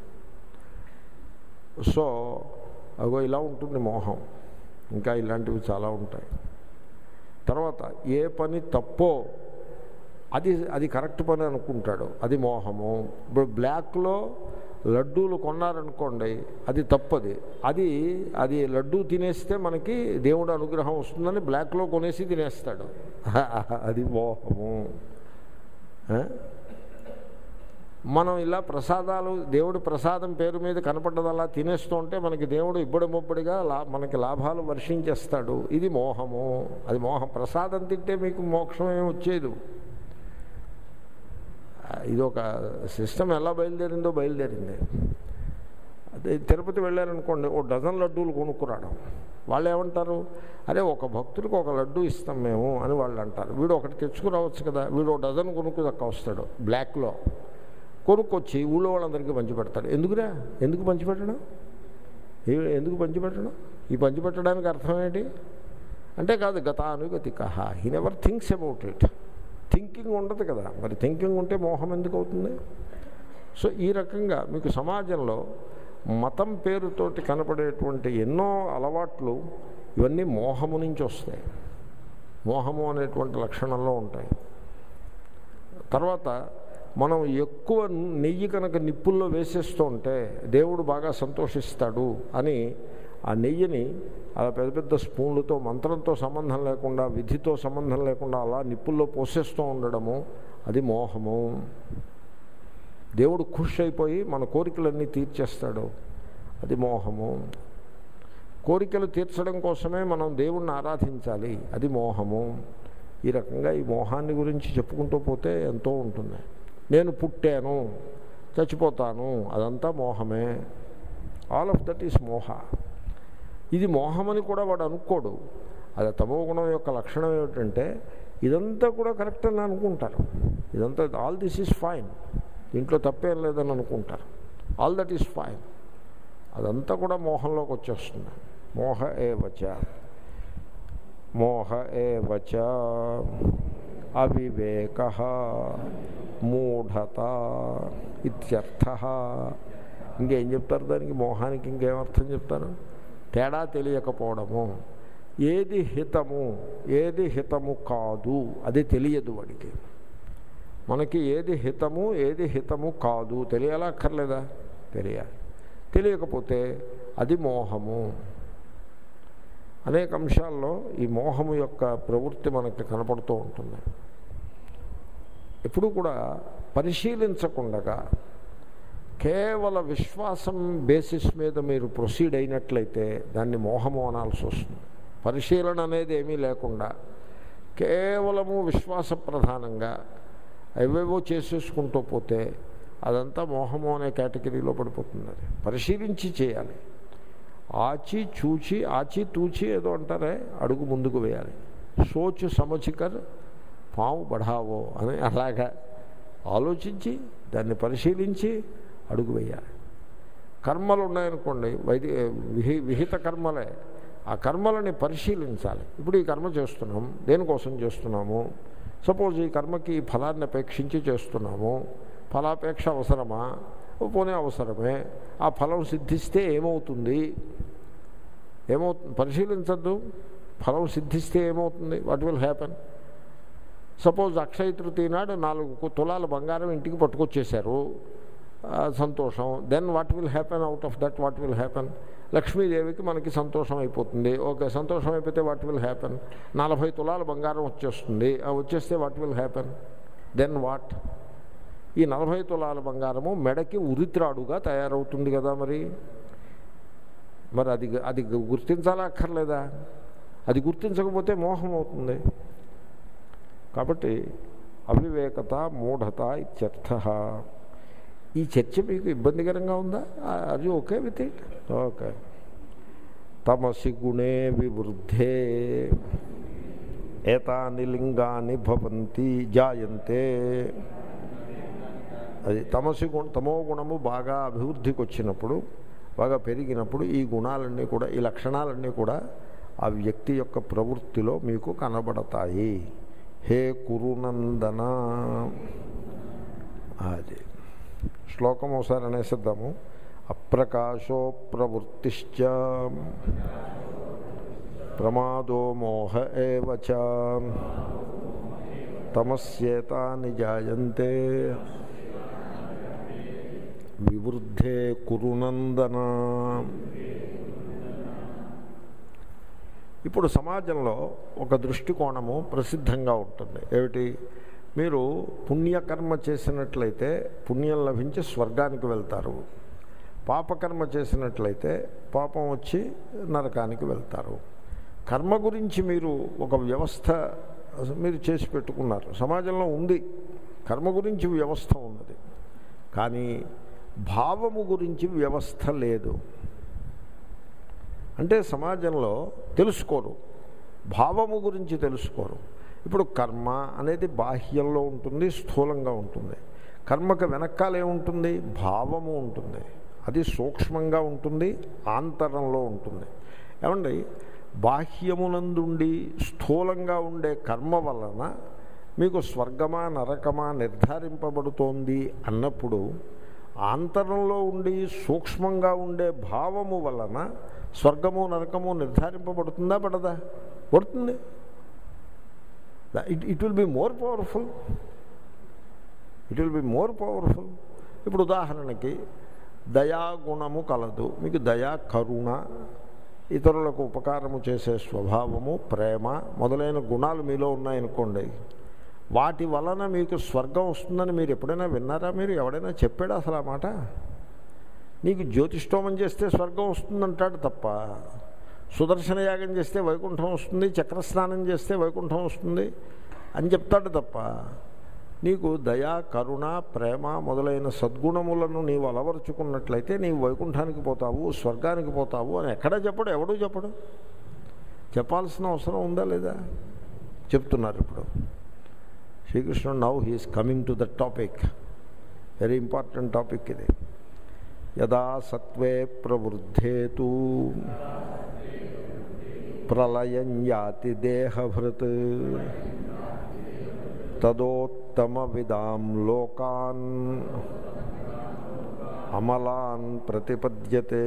సో అగో ఇలా ఉంటుంది మోహం. ఇంకా ఇలాంటివి చాలా ఉంటాయి. తర్వాత ఏ పని తప్పో అది అది కరెక్ట్ పని అనుకుంటాడు, అది మోహము. ఇప్పుడు బ్లాక్లో లడ్డూలు కొన్నారనుకోండి, అది తప్పది. అది అది లడ్డూ తినేస్తే మనకి దేవుడు అనుగ్రహం వస్తుందని బ్లాక్లో కొనేసి తినేస్తాడు, అది మోహము. మనం ఇలా ప్రసాదాలు, దేవుడి ప్రసాదం పేరు మీద కనపడ్డదల్లా తినేస్తూ ఉంటే మనకి దేవుడు ఇబ్బడి ముబ్బడిగా లా మనకి లాభాలు వర్షించేస్తాడు, ఇది మోహము. అది మోహం. ప్రసాదం తింటే మీకు మోక్షం ఏమి వచ్చేది. ఇది ఒక సిస్టమ్ ఎలా బయలుదేరిందో బయలుదేరింది. అదే తిరుపతి వెళ్ళారనుకోండి, ఓ డజన్ లడ్డూలు కొనుక్కురావడం. వాళ్ళు ఏమంటారు, అరే ఒక భక్తుడికి ఒక లడ్డూ ఇస్తాం మేము అని వాళ్ళు అంటారు. వీడు ఒకటి తెచ్చుకురావచ్చు కదా, వీడు ఒక డజన్ కొనుక్కు దక్క వస్తాడు బ్లాక్లో, కొనుక్కొచ్చి ఊళ్ళో వాళ్ళందరికీ పంచిపెడతాడు. ఎందుకురా, ఎందుకు పంచిపెట్టడం, ఎందుకు పంచిపెట్టడం? ఈ పంచిపెట్టడానికి అర్థం ఏంటి అంటే, కాదు గతానుగతిక, he never thinks about it. Thinking ఉండదు కదా, మరి థింకింగ్ ఉంటే మోహం ఎందుకు అవుతుంది? సో ఈ రకంగా మీకు సమాజంలో మతం పేరుతోటి కనపడేటువంటి ఎన్నో అలవాట్లు ఇవన్నీ మోహము నుంచి వస్తాయి. మోహము అనేటువంటి లక్షణంలో ఉంటాయి. తర్వాత మనం ఎక్కువ నెయ్యి కనుక నిప్పుల్లో వేసేస్తూ ఉంటే దేవుడు బాగా సంతోషిస్తాడు అని ఆ నెయ్యిని అలా పెద్ద పెద్ద స్పూన్లతో, మంత్రంతో సంబంధం లేకుండా, విధితో సంబంధం లేకుండా అలా నిప్పుల్లో పోసేస్తూ ఉండడము, అది మోహము. దేవుడు ఖుష్ అయిపోయి మన కోరికలన్నీ తీర్చేస్తాడు, అది మోహము. కోరికలు తీర్చడం కోసమే మనం దేవుణ్ణి ఆరాధించాలి, అది మోహము. ఈ రకంగా ఈ మోహాన్ని గురించి చెప్పుకుంటూ పోతే ఎంతో ఉంటుంది. నేను పుట్టాను, చచ్చిపోతాను, అదంతా మోహమే. All of that is moha. ఇది మోహమని కూడా వాడు అనుకోడు. అది తమో గుణం యొక్క లక్షణం ఏమిటంటే, ఇదంతా కూడా కరెక్ట్ అని అనుకుంటారు. ఇదంతా ఆల్ దిస్ ఈజ్ ఫైన్, దీంట్లో తప్పేం లేదని అనుకుంటారు. All that is fine. అదంతా కూడా మోహంలోకి వచ్చేస్తుంది. మోహ ఏవచ మోహ ఏవచ అవివేక మూఢత ఇత్యర్థ. ఇంకేం చెప్తారు దానికి? మోహానికి ఇంకేమర్థం చెప్తారు? తేడా తెలియకపోవడము. ఏది హితము ఏది హితము కాదు అది తెలియదు వాడికి. మనకి ఏది హితము ఏది హితము కాదు తెలియాలా అక్కర్లేదా? తెలియాలి. తెలియకపోతే అది మోహము. అనేక అంశాల్లో ఈ మోహము యొక్క ప్రవృత్తి మనకి కనపడుతూ ఉంటుంది. ఎప్పుడు కూడా పరిశీలించకుండా కేవల విశ్వాసం బేసిస్ మీద మీరు ప్రొసీడ్ అయినట్లయితే దాన్ని మోహము అనాల్సి వస్తుంది. పరిశీలన అనేది ఏమీ లేకుండా కేవలము విశ్వాస ప్రధానంగా అవేవో చేసేసుకుంటూ పోతే అదంతా మోహము అనే కేటగిరీలో పడిపోతుంది. అది పరిశీలించి చేయాలి. ఆచి చూచి ఆచి తూచి ఏదో అంటారే, అడుగు ముందుకు వేయాలి. సోచు సమచికర్ పావు బఢావో అని అలాగా ఆలోచించి దాన్ని పరిశీలించి అడుగు వేయాలి. కర్మలు ఉన్నాయనుకోండి, వైది విహి విహిత కర్మలే, ఆ కర్మలని పరిశీలించాలి. ఇప్పుడు ఈ కర్మ చేస్తున్నాం, దేనికోసం చేస్తున్నాము? సపోజ్ ఈ కర్మకి ఈ ఫలాన్ని అపేక్షించి చేస్తున్నాము. ఫలాపేక్ష అవసరమా? పోనీ అవసరమే. ఆ ఫలం సిద్ధిస్తే ఏమవుతుంది? ఏమవుతుంది పరిశీలించద్దు. ఫలం సిద్ధిస్తే ఏమవుతుంది? What will happen? Suppose Akshaya Tritiya నాడు నాలుగు తులాల బంగారం ఇంటికి పట్టుకొచ్చేశారు, సంతోషం. Then what will happen out of that? What will happen? లక్ష్మీదేవికి మనకి సంతోషం అయిపోతుంది. ఓకే, సంతోషం అయిపోతే వాట్ విల్ హ్యాపెన్? నలభై తులాల బంగారం వచ్చేస్తుంది. వచ్చేస్తే what will happen? Then what? ఈ నలభై తులాల బంగారము మెడకి ఉరిత్రాడుగా తయారవుతుంది కదా. మరి మరి అది అది గుర్తించాలా అక్కర్లేదా? అది గుర్తించకపోతే మోహం అవుతుంది. కాబట్టి అవివేకత మూఢత ఇత్యర్థ. ఈ చర్చ మీకు ఇబ్బందికరంగా ఉందా? అది ఓకే విత్ ఇట్? ఓకే. తమసి గుణే వివృద్ధే ఏతాని లింగాని భవంతి జాయంతే. అది తమసి గుణ తమో గుణము బాగా అభివృద్ధికి వచ్చినప్పుడు, బాగా పెరిగినప్పుడు ఈ గుణాలన్నీ కూడా, ఈ లక్షణాలన్నీ కూడా ఆ వ్యక్తి యొక్క ప్రవృత్తిలో మీకు కనబడతాయి. హే కురునందన. అది శ్లోకం ఒకసారి అనేసిద్దాము. అప్రకాశో ప్రవృత్తిశ్చ ప్రమాదో మోహ ఏవచ తమస్యేతాని జాయంతే వివృద్ధే కురునందన. ఇప్పుడు సమాజంలో ఒక దృష్టికోణము ప్రసిద్ధంగా ఉంటుంది. ఏమిటి? మీరు పుణ్యకర్మ చేసినట్లయితే పుణ్యం లభించి స్వర్గానికి వెళ్తారు, పాపకర్మ చేసినట్లయితే పాపం వచ్చి నరకానికి వెళ్తారు. కర్మ గురించి మీరు ఒక వ్యవస్థ మీరు చేసి పెట్టుకున్నారు. సమాజంలో ఉంది, కర్మ గురించి వ్యవస్థ ఉన్నది. కానీ భావము గురించి వ్యవస్థ లేదు. అంటే సమాజంలో తెలుసుకోరు, భావము గురించి తెలుసుకోరు. ఇప్పుడు కర్మ అనేది బాహ్యంలో ఉంటుంది, స్థూలంగా ఉంటుంది. కర్మకు వెనకాల ఏముంటుంది? భావము ఉంటుంది. అది సూక్ష్మంగా ఉంటుంది, ఆంతరంలో ఉంటుంది. ఏమండి, బాహ్యమునందుండి స్థూలంగా ఉండే కర్మ వలన మీకు స్వర్గమా నరకమా నిర్ధారింపబడుతోంది అన్నప్పుడు, ఆంతరంలో ఉండి సూక్ష్మంగా ఉండే భావము వలన స్వర్గము నరకము నిర్ధారింపబడుతుందా పడదా? పడుతుంది. It it will be more powerful. It will be more powerful. ఇప్పుడు ఉదాహరణకి దయాగుణము కలదు. మీకు దయా, కరుణ, ఇతరులకు ఉపకారము చేసే స్వభావము, ప్రేమ మొదలైన గుణాలు మీలో ఉన్నాయనుకోండి. వాటి వలన మీకు స్వర్గం వస్తుందని మీరు ఎప్పుడైనా విన్నారా? మీరు ఎవడైనా చెప్పాడా అసలు ఆ మాట? నీకు జ్యోతిష్టోమం చేస్తే స్వర్గం వస్తుందంటాడు తప్ప, సుదర్శన యాగం చేస్తే వైకుంఠం వస్తుంది, చక్రస్నానం చేస్తే వైకుంఠం వస్తుంది అని చెప్తాడు తప్ప, నీకు దయా, కరుణ, ప్రేమ మొదలైన సద్గుణములను నీవు అలవరుచుకున్నట్లయితే నీవు వైకుంఠానికి పోతావు, స్వర్గానికి పోతావు అని ఎక్కడా చెప్పడు, ఎవడూ చెప్పడు. చెప్పాల్సిన అవసరం ఉందా లేదా? చెప్తున్నారు ఇప్పుడు శ్రీకృష్ణుడు. Now he is coming to the topic, very important topic ఇది. యదా సత్వే ప్రవృద్ధేతు ప్రళయం యాతి దేహభృత్ తదోత్తమ విదాం లోకాన్ అమలాన్ ప్రతిపద్యతే.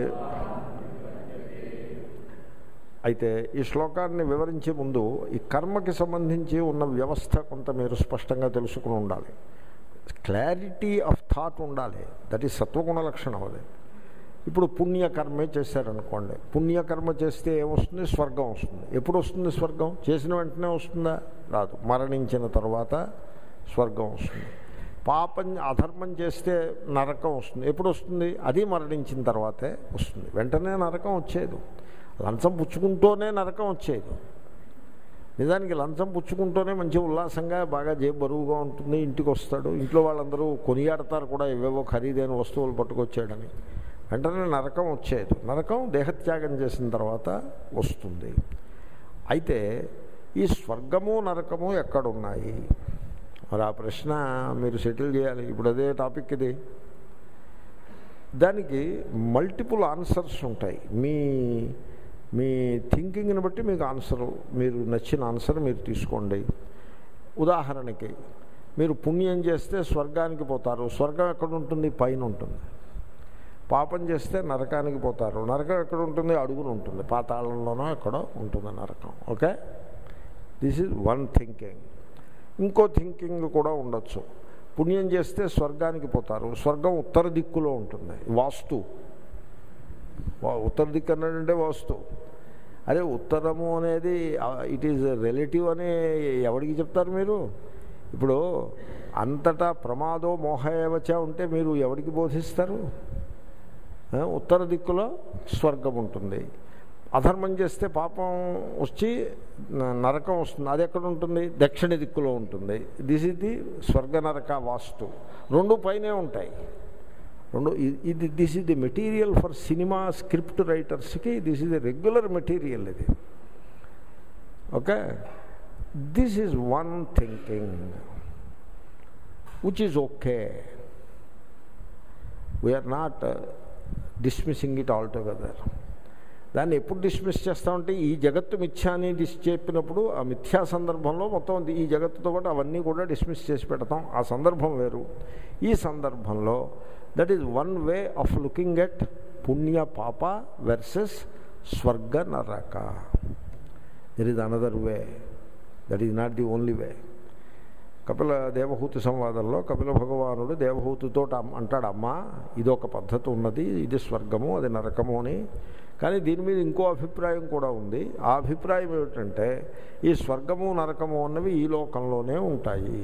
అయితే ఈ శ్లోకాన్ని వివరించే ముందు ఈ కర్మకి సంబంధించి ఉన్న వ్యవస్థ కొంత మీరు స్పష్టంగా తెలుసుకుని ఉండాలి. క్లారిటీ ఆఫ్ థాట్ ఉండాలి. దట్ ఈజ్ సత్వగుణ లక్షణం. అది ఇప్పుడు పుణ్యకర్మే చేశారనుకోండి, పుణ్యకర్మ చేస్తే ఏమొస్తుంది? స్వర్గం వస్తుంది. ఎప్పుడు వస్తుంది స్వర్గం? చేసిన వెంటనే వస్తుందా? రాదు. మరణించిన తర్వాత స్వర్గం వస్తుంది. పాపం అధర్మం చేస్తే నరకం వస్తుంది. ఎప్పుడు వస్తుంది? అది మరణించిన తర్వాతే వస్తుంది. వెంటనే నరకం వచ్చేది. లంచం పుచ్చుకుంటూనే నరకం వచ్చేది. నిజానికి లంచం పుచ్చుకుంటూనే మంచి ఉల్లాసంగా బాగా జేబు బరువుగా ఉంటుంది. ఇంటికి వస్తాడు, ఇంట్లో వాళ్ళందరూ కొనియాడతారు కూడా, ఏవేవో ఖరీదైన వస్తువులు పట్టుకొచ్చాడని. వెంటనే నరకం వచ్చేది. నరకం దేహత్యాగం చేసిన తర్వాత వస్తుంది. అయితే ఈ స్వర్గము నరకము ఎక్కడున్నాయి మరి? ఆ ప్రశ్న మీరు సెటిల్ చేయాలి. ఇప్పుడు అదే టాపిక్ ఇది. దానికి మల్టిపుల్ ఆన్సర్స్ ఉంటాయి. మీ మీ థింకింగ్ని బట్టి మీకు ఆన్సరు, మీరు నచ్చిన ఆన్సర్ మీరు తీసుకోండి. ఉదాహరణకి మీరు పుణ్యం చేస్తే స్వర్గానికి పోతారు. స్వర్గం ఎక్కడ ఉంటుంది? పైన ఉంటుంది. పాపం చేస్తే నరకానికి పోతారు. నరకం ఎక్కడ ఉంటుంది? అడుగును ఉంటుంది. పాతాళంలోనో ఎక్కడో ఉంటుంది నరకం. Okay, this is one thinking. ఇంకో థింకింగ్ కూడా ఉండొచ్చు. పుణ్యం చేస్తే స్వర్గానికి పోతారు. స్వర్గం ఉత్తర దిక్కులో ఉంటుంది. వాస్తు, ఉత్తర దిక్కు అన్నాడంటే వాస్తు. అదే ఉత్తరము అనేది ఇట్ ఈజ్ రిలేటివ్ అని ఎవరికి చెప్తారు మీరు? ఇప్పుడు అంతటా ప్రమాదో మోహయవచ ఉంటే మీరు ఎవరికి బోధిస్తారు? ఉత్తర దిక్కులో స్వర్గం ఉంటుంది. అధర్మం చేస్తే పాపం వచ్చి నరకం వస్తుంది. అది ఎక్కడ ఉంటుంది? దక్షిణ దిక్కులో ఉంటుంది. దిస్ ఇస్ ది స్వర్గ నరక వాస్తు. రెండు పైనే ఉంటాయి. రెండు ఇది this is the material for cinema script రైటర్స్కి. This is the regular material ఇది. Okay, this is one thinking which is okay. We are not dismissing it altogether. దాన్ని ఎప్పుడు డిస్మిస్ చేస్తామంటే ఈ జగత్తు మిథ్యా అని డిస్ చెప్పినప్పుడు ఆ మిథ్యా సందర్భంలో మొత్తం ఈ జగత్తుతో పాటు అవన్నీ కూడా డిస్మిస్ చేసి పెడతాం. ఆ సందర్భం వేరు. ఈ సందర్భంలో that is one way of looking at punya papa versus swarga naraka. There is another way. That is not the only way. Kapila Devahuti సంవాదంలో కపిల భగవానుడు దేవహూతితో అంటాడు, అమ్మా ఇదొక పద్ధతి ఉన్నది, ఇది స్వర్గము అది నరకము అని. కానీ దీని మీద ఇంకో అభిప్రాయం కూడా ఉంది. ఆ అభిప్రాయం ఏమిటంటే ఈ స్వర్గము నరకము అన్నవి ఈ లోకంలోనే ఉంటాయి.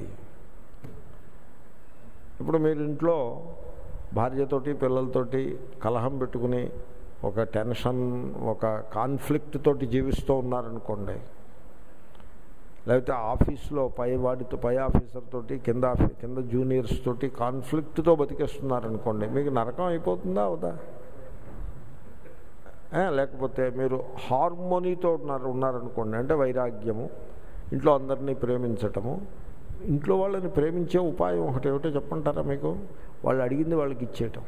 ఇప్పుడు మీరు ఇంట్లో భార్యతోటి పిల్లలతోటి కలహం పెట్టుకుని ఒక టెన్షన్ ఒక కాన్ఫ్లిక్ట్ తోటి జీవిస్తూ ఉన్నారనుకోండి, లేకపోతే ఆఫీస్లో పై వాడితో పై ఆఫీసర్ తోటి కింద కింద జూనియర్స్ తోటి కాన్ఫ్లిక్ట్తో బతికేస్తున్నారనుకోండి, మీకు నరకం అయిపోతుందా అవుదా? లేకపోతే మీరు హార్మోనీతో ఉన్నారు ఉన్నారనుకోండి, అంటే వైరాగ్యము, ఇంట్లో అందరినీ ప్రేమించటము. ఇంట్లో వాళ్ళని ప్రేమించే ఉపాయం ఒకటి ఏమిటో చెప్పంటారా మీకు? వాళ్ళు అడిగింది వాళ్ళకి ఇచ్చేయటం.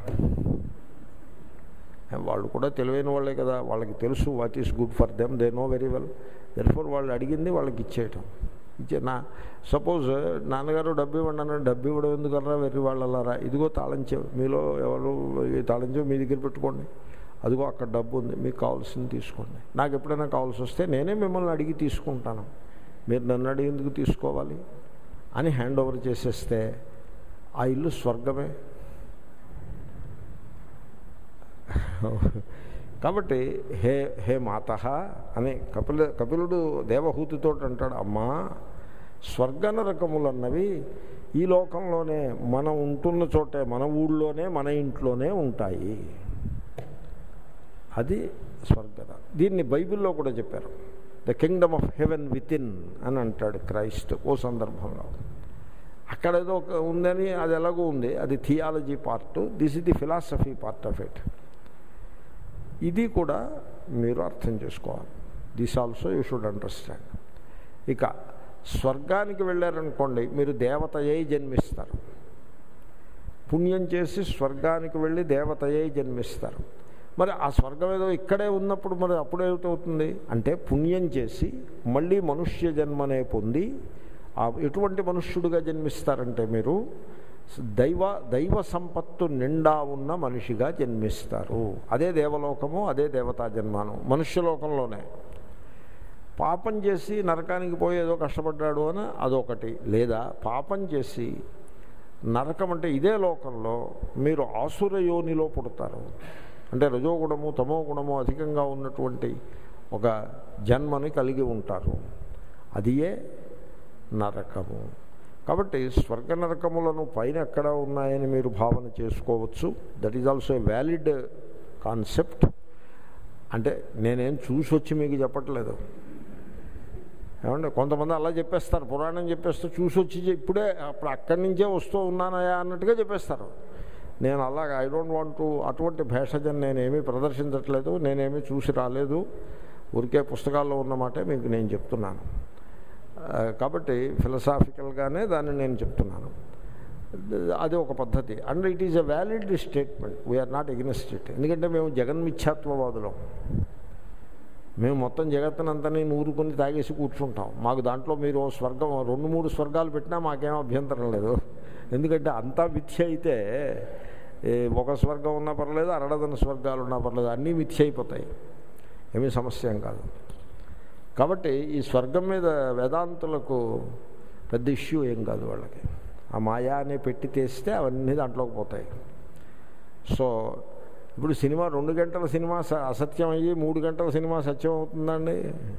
వాళ్ళు కూడా తెలివైన వాళ్ళే కదా, వాళ్ళకి తెలుసు what is good for them, they know very well. Therefore వాళ్ళు అడిగింది వాళ్ళకి ఇచ్చేయటం. ఇచ్చే నా సపోజ్ నాన్నగారు డబ్బు ఇవ్వండి అన్న, డబ్బు ఇవ్వడం ఎందుకలరా వెర్రి వాళ్ళలారా, ఇదిగో తాళంచేవు, మీలో ఎవరు తాళంచేవు మీ దగ్గర పెట్టుకోండి, అదిగో అక్కడ డబ్బు ఉంది, మీకు కావాల్సింది తీసుకోండి, నాకు ఎప్పుడైనా కావాల్సి వస్తే నేనే మిమ్మల్ని అడిగి తీసుకుంటాను, మీరు నన్ను అడిగేందుకు తీసుకోవాలి అని హ్యాండ్ ఓవర్ చేసేస్తే ఆ ఇల్లు స్వర్గమే. కాబట్టి హే హే మాత అని కపిల కపిలుడు దేవహూతితో అంటాడు, అమ్మా స్వర్గ నరకములన్నవి ఈ లోకంలోనే మనం ఉంటున్న చోటే, మన ఊళ్ళోనే మన ఇంట్లోనే ఉంటాయి. అది స్వర్గద. దీన్ని బైబిల్లో కూడా చెప్పారు, the kingdom of heaven within అని అంటాడు క్రైస్ట్ ఓ సందర్భంలో. అక్కడ ఏదో ఉందని అది ఎలాగో ఉంది, అది theology part, this is the philosophy part of it. ఇది కూడా మీరు అర్థం చేసుకోవాలి. This also you should understand. ఇక స్వర్గానికి వెళ్ళారనుకోండి, మీరు దేవత అయి జన్మిస్తారు. పుణ్యం చేసి స్వర్గానికి వెళ్ళి దేవత అయి జన్మిస్తారు. మరి ఆ స్వర్గం ఏదో ఇక్కడే ఉన్నప్పుడు మరి అప్పుడేమిటవుతుంది అంటే, పుణ్యం చేసి మళ్ళీ మనుష్య జన్మనే పొంది ఎటువంటి మనుష్యుడిగా జన్మిస్తారంటే, మీరు దైవ దైవ సంపత్తు నిండా ఉన్న మనిషిగా జన్మిస్తారు. అదే దేవలోకము, అదే దేవతా జన్మాను. మనుష్యలోకంలోనే పాపం చేసి నరకానికి పోయి ఏదో కష్టపడ్డాడు అని అదొకటి, లేదా పాపం చేసి నరకం అంటే ఇదే లోకంలో మీరు ఆసుర యోనిలో పుడతారు. అంటే రజోగుణము తమో గుణము అధికంగా ఉన్నటువంటి ఒక జన్మని కలిగి ఉంటారు. అదియే నరకము. కాబట్టి స్వర్గ నరకములను పైన ఎక్కడ ఉన్నాయని మీరు భావన చేసుకోవచ్చు. That is also a valid concept. అంటే నేనేం చూసి వచ్చి మీకు చెప్పట్లేదు. ఏమంటే కొంతమంది అలా చెప్పేస్తారు, పురాణం చెప్పేస్తూ చూసి వచ్చి ఇప్పుడే అప్పుడు అక్కడి నుంచే వస్తూ ఉన్నానయా అన్నట్టుగా చెప్పేస్తారు. నేను అలాగ ఐ డోంట్ వాంట్ టు అటువంటి భేషజం నేనేమీ ప్రదర్శించట్లేదు, నేనేమీ చూసి రాలేదు, ఊరికే పుస్తకాల్లో ఉన్నమాటే మీకు నేను చెప్తున్నాను. కాబట్టి ఫిలసాఫికల్గానే దాన్ని నేను చెప్తున్నాను. అది ఒక పద్ధతి. And it is a valid statement. We are not against it. ఎందుకంటే మేము జగన్మిథ్యాత్వవాదులం. మేము మొత్తం జగత్తునంతని నూరుకొని తాగేసి కూర్చుంటాం. మాకు దాంట్లో మీరు స్వర్గం రెండు మూడు స్వర్గాలు పెట్టినా మాకేం అభ్యంతరం లేదు. ఎందుకంటే అంతా మిథ్య అయితే ఒక స్వర్గం ఉన్నా పర్లేదు, అరడదన స్వర్గాలు ఉన్నా పర్లేదు, అన్నీ మిథ్య అయిపోతాయి. ఏమీ సమస్య ఏం కాదు. కాబట్టి ఈ స్వర్గం మీద వేదాంతులకు పెద్ద ఇష్యూ ఏం కాదు. వాళ్ళకి ఆ మాయా అనే పెట్టి తీస్తే అవన్నీ దాంట్లోకి పోతాయి. సో ఇప్పుడు సినిమా రెండు గంటల సినిమా అసత్యం అయ్యి మూడు గంటల సినిమా సత్యం అవుతుందండి.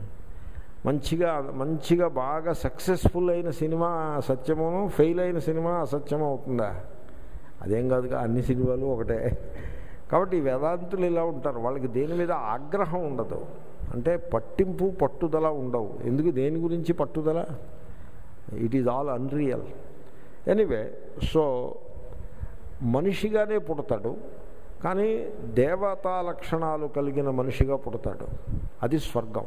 మంచిగా మంచిగా బాగా సక్సెస్ఫుల్ అయిన సినిమా సత్యమును, ఫెయిల్ అయిన సినిమా అసత్యం అవుతుందా? అదేం కాదుగా, అన్ని సినిమాలు ఒకటే. కాబట్టి ఈ వేదాంతులు ఇలా ఉంటారు. వాళ్ళకి దేని మీద ఆగ్రహం ఉండదు. అంటే పట్టింపు పట్టుదల ఉండవు. ఎందుకు దేని గురించి పట్టుదల? It is all unreal. Anyway, so మనిషిగానే పుడతాడు, కానీ దేవతా లక్షణాలు కలిగిన మనిషిగా పుడతాడు. అది స్వర్గం.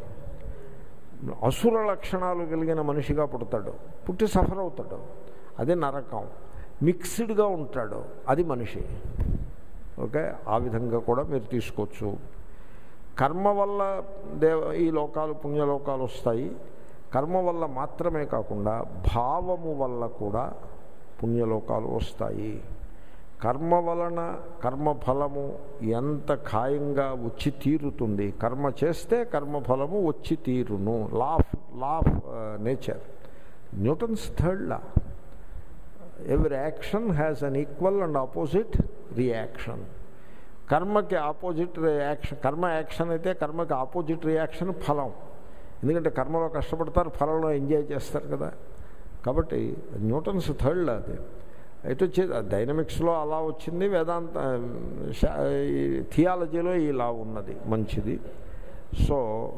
అసుర లక్షణాలు కలిగిన మనిషిగా పుడతాడు, పుట్టి సఫర్ అవుతాడు. అది నరకం. మిక్స్డ్గా ఉంటాడు, అది మనిషి. ఓకే, ఆ విధంగా కూడా మీరు తీసుకోవచ్చు. కర్మ వల్ల దేవ ఈ లోకాలు పుణ్యలోకాలు వస్తాయి. కర్మ వల్ల మాత్రమే కాకుండా భావము వల్ల కూడా పుణ్యలోకాలు వస్తాయి. కర్మ వలన కర్మఫలము ఎంత ఖాయంగా వచ్చి తీరుతుంది. కర్మ చేస్తే కర్మఫలము వచ్చి తీరును. Law of law of nature, Newton's third law. Every action has an equal and opposite reaction. కర్మకి ఆపోజిట్ రియాక్షన్, కర్మ యాక్షన్ అయితే కర్మకి ఆపోజిట్ రియాక్షన్ ఫలం. ఎందుకంటే కర్మలో కష్టపడతారు, ఫలంలో ఎంజాయ్ చేస్తారు కదా. కాబట్టి న్యూటన్స్ థర్డ్ లా అది. ఎటు వచ్చేది డైనమిక్స్లో అలా వచ్చింది, వేదాంత థియాలజీలో ఈ లా ఉన్నది. మంచిది. సో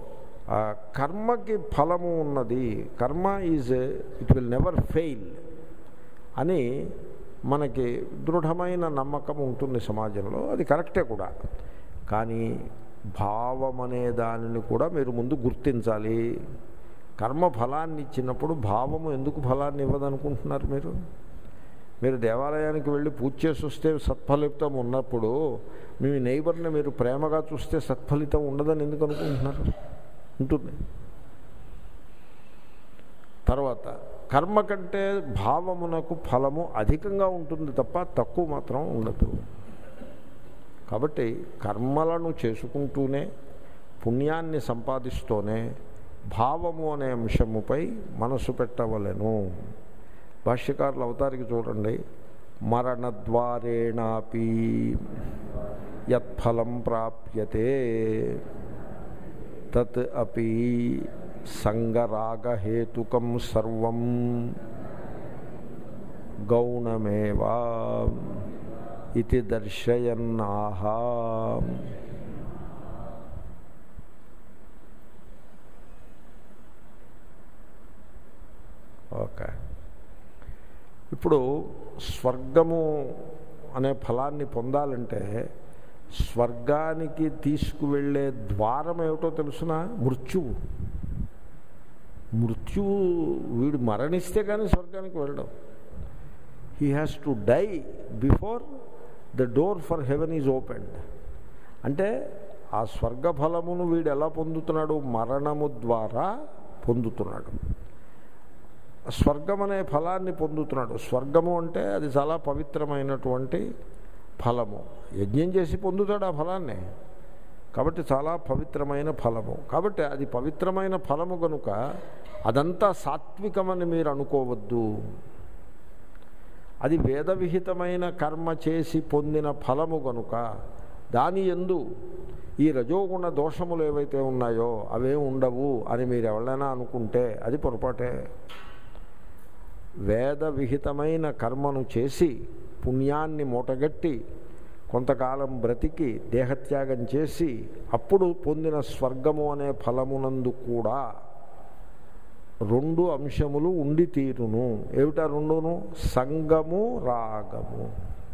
కర్మకి ఫలము ఉన్నది. Karma is it will never fail అని మనకి దృఢమైన నమ్మకం ఉంటుంది సమాజంలో. అది కరెక్టే కూడా. కానీ భావం అనే దానిని కూడా మీరు ముందు గుర్తించాలి. కర్మ ఫలాన్ని ఇచ్చినప్పుడు భావము ఎందుకు ఫలాన్ని ఇవ్వదనుకుంటున్నారు మీరు? మీరు దేవాలయానికి వెళ్ళి పూజ చేసి వస్తే సత్ఫలితం ఉన్నప్పుడు మీ నైబర్ని మీరు ప్రేమగా చూస్తే సత్ఫలితం ఉండదని ఎందుకు అనుకుంటున్నారు? ఉంటుంది. తర్వాత కర్మ కంటే భావమునకు ఫలము అధికంగా ఉంటుంది తప్ప తక్కువ మాత్రం ఉండదు. కాబట్టి కర్మలను చేసుకుంటూనే పుణ్యాన్ని సంపాదిస్తూనే భావము అనే అంశముపై మనసు పెట్టవలెను. భాష్యకారుల అవతారికి చూడండి. మరణద్వారేణాపి యత్ఫలం ప్రాప్యతే తత్ అపి సంగరాగహేతుకం సర్వం గౌణమేవా ఇది దర్శయన్నాహ. ఓకే, ఇప్పుడు స్వర్గము అనే ఫలాన్ని పొందాలంటే స్వర్గానికి తీసుకువెళ్ళే ద్వారం ఏమిటో తెలుసునా? మృత్యువు. మృత్యువు వీడు మరణిస్తే కానీ స్వర్గానికి వెళ్ళడం. He has to die before the door for heaven is opened. అంటే ఆ స్వర్గ ఫలమును వీడు ఎలా పొందుతున్నాడు? మరణము ద్వారా పొందుతున్నాడు. స్వర్గం అనే ఫలాన్ని పొందుతున్నాడు. స్వర్గము అంటే అది చాలా పవిత్రమైనటువంటి ఫలము. యజ్ఞం చేసి పొందుతాడు ఆ ఫలాన్ని. కాబట్టి చాలా పవిత్రమైన ఫలము. కాబట్టి అది పవిత్రమైన ఫలము కనుక అదంతా సాత్వికమని మీరు అనుకోవద్దు. అది వేద విహితమైన కర్మ చేసి పొందిన ఫలము కనుక దాని యందు ఈ రజోగుణ దోషములు ఏవైతే ఉన్నాయో అవే ఉండవు అని మీరు ఎవరైనా అనుకుంటే అది పొరపాటే. వేద విహితమైన కర్మను చేసి పుణ్యాన్ని మూటగట్టి కొంతకాలం బ్రతికి దేహత్యాగం చేసి అప్పుడు పొందిన స్వర్గము అనే ఫలమునందు కూడా రెండు అంశములు ఉండి తీరును. ఏమిటా రెండును? సంగము రాగము.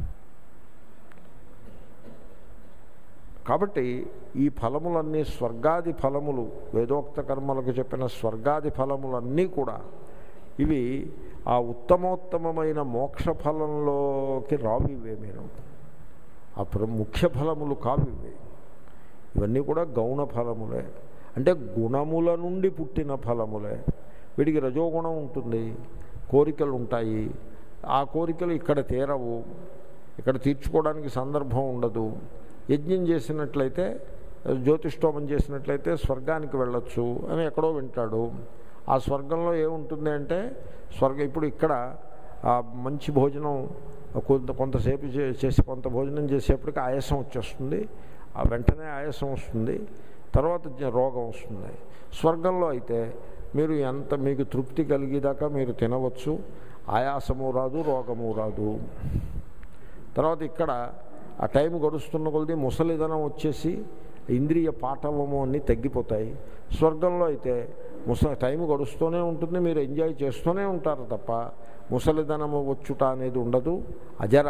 కాబట్టి ఈ ఫలములన్నీ స్వర్గాది ఫలములు, వేదోక్త కర్మలకు చెప్పిన స్వర్గాది ఫలములన్నీ కూడా ఇవి ఆ ఉత్తమోత్తమైన మోక్ష ఫలంలోకి రావివే. మీరు ఆ ముఖ్య ఫలములు కావివే. ఇవన్నీ కూడా గౌణ ఫలములే, అంటే గుణముల నుండి పుట్టిన ఫలములే. వీడికి రజోగుణం ఉంటుంది, కోరికలు ఉంటాయి. ఆ కోరికలు ఇక్కడ తీరవు, ఇక్కడ తీర్చుకోవడానికి సందర్భం ఉండదు. యజ్ఞం చేసినట్లయితే, జ్యోతిష్టోమం చేసినట్లయితే స్వర్గానికి వెళ్ళొచ్చు అని ఎక్కడో వింటాడు. ఆ స్వర్గంలో ఏముంటుంది అంటే స్వర్గం ఇప్పుడు ఇక్కడ మంచి భోజనం కొంత కొంతసేపు చేసి కొంత భోజనం చేసేప్పటికి ఆయాసం వచ్చేస్తుంది. ఆ వెంటనే ఆయాసం వస్తుంది, తర్వాత రోగం వస్తుంది. స్వర్గంలో అయితే మీరు ఎంత మీకు తృప్తి కలిగేదాకా మీరు తినవచ్చు, ఆయాసము రాదు, రోగము రాదు. తర్వాత ఇక్కడ ఆ టైం గడుస్తున్న కొద్ది ముసలిదనం వచ్చేసి ఇంద్రియ పాఠవము అన్నీ తగ్గిపోతాయి. స్వర్గంలో అయితే ముస టైం గడుస్తూనే ఉంటుంది, మీరు ఎంజాయ్ చేస్తూనే ఉంటారు తప్ప ముసలిదనము వచ్చుట అనేది ఉండదు. అజర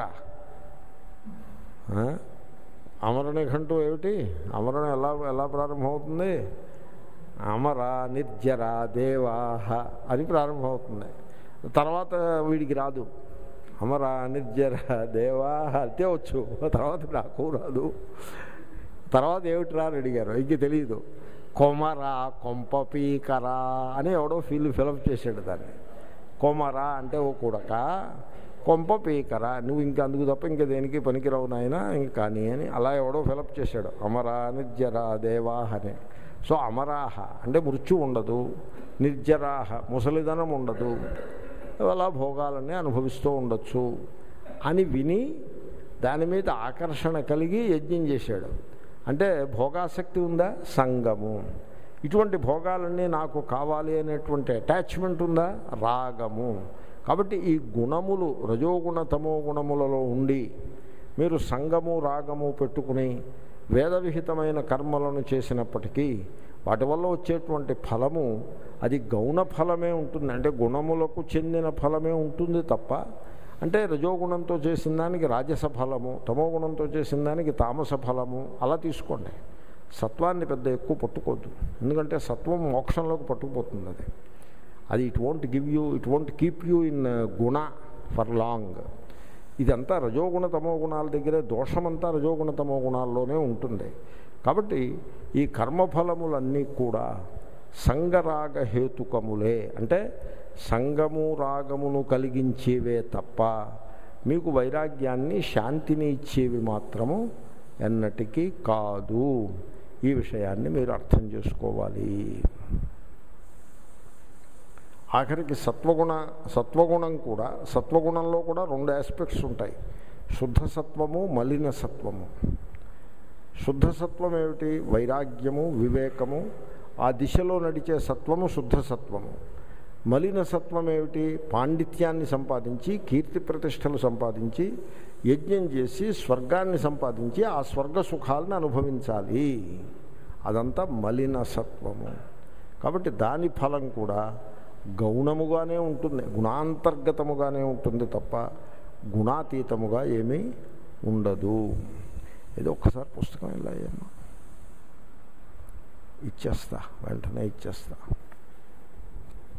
అమరణిఘంటు ఏమిటి? అమరణ ఎలా ఎలా ప్రారంభమవుతుంది? అమర నిర్జర దేవాహ అని ప్రారంభమవుతుంది. తర్వాత వీడికి రాదు. అమర నిర్జర దేవాహ అంటే వచ్చు, తర్వాత నాకు రాదు. తర్వాత ఏమిటి రా అని అడిగారు, ఇంక తెలియదు. కొమరా కొంప పీకరా అని ఎవడో ఫీల్ ఫిలప్ చేశాడు దాన్ని. కొమరా అంటే ఓ కొడక, కొంప పీకరా నువ్వు ఇంకా అందుకు తప్ప ఇంకా దేనికి పనికిరావు నాయన ఇంక కానీ అని అలా ఎవడో ఫిలప్ చేశాడు. అమరా నిర్జరా దేవాహ అని. సో అమరాహ అంటే మృత్యు ఉండదు, నిర్జరాహ ముసలిధనం ఉండదు, అలా భోగాలన్నీ అనుభవిస్తూ ఉండొచ్చు అని విని దాని మీద ఆకర్షణ కలిగి యజ్ఞం చేశాడు. అంటే భోగాసక్తి ఉందా? సంగము. ఇటువంటి భోగాలన్నీ నాకు కావాలి అనేటువంటి అటాచ్మెంట్ ఉందా? రాగము. కాబట్టి ఈ గుణములు రజోగుణ తమో గుణములలో ఉండి మీరు సంగము రాగము పెట్టుకుని వేద విహితమైన కర్మలను చేసినప్పటికీ వాటి వల్ల వచ్చేటువంటి ఫలము అది గౌణ ఫలమే ఉంటుంది. అంటే గుణములకు చెందిన ఫలమే ఉంటుంది తప్ప, అంటే రజోగుణంతో చేసిన దానికి రాజస ఫలము, తమో గుణంతో చేసిన దానికి తామస ఫలము అలా తీసుకోండి. సత్వాన్ని పెద్ద ఎక్కువ పట్టుకోవద్దు, ఎందుకంటే సత్వం మోక్షంలోకి పట్టుకుపోతుంది. అది అది it won't give you, it won't keep you in guna for long. ఇదంతా రజోగుణ తమో గుణాల దగ్గరే, దోషమంతా రజోగుణ తమో గుణాల్లోనే ఉంటుంది. కాబట్టి ఈ కర్మఫలములన్నీ కూడా సంగరాగ హేతుకములే, అంటే సంగము రాగమును కలిగించేవే తప్ప మీకు వైరాగ్యాన్ని శాంతిని ఇచ్చేవి మాత్రము ఎన్నటికీ కాదు. ఈ విషయాన్ని మీరు అర్థం చేసుకోవాలి. ఆఖరికి సత్వగుణ సత్వగుణం కూడా, సత్వగుణంలో కూడా రెండు ఆస్పెక్ట్స్ ఉంటాయి, శుద్ధ సత్వము, మలిన సత్వము. శుద్ధ సత్వం ఏమిటి? వైరాగ్యము, వివేకము, ఆ దిశలో నడిచే సత్వము శుద్ధ సత్వము. మలిన సత్వం ఏమిటి? పాండిత్యాన్ని సంపాదించి, కీర్తి ప్రతిష్టలు సంపాదించి, యజ్ఞం చేసి స్వర్గాన్ని సంపాదించి ఆ స్వర్గ సుఖాలను అనుభవించాలి. అదంతా మలిన సత్వము. కాబట్టి దాని ఫలం కూడా గౌణముగానే ఉంటుంది, గుణాంతర్గతముగానే ఉంటుంది తప్ప గుణాతీతముగా ఏమీ ఉండదు. ఏదో ఒక్కసారి పుస్తకం ఇలా అయ్యమ్మా ఇచ్చేస్తా, వెంటనే ఇచ్చేస్తా.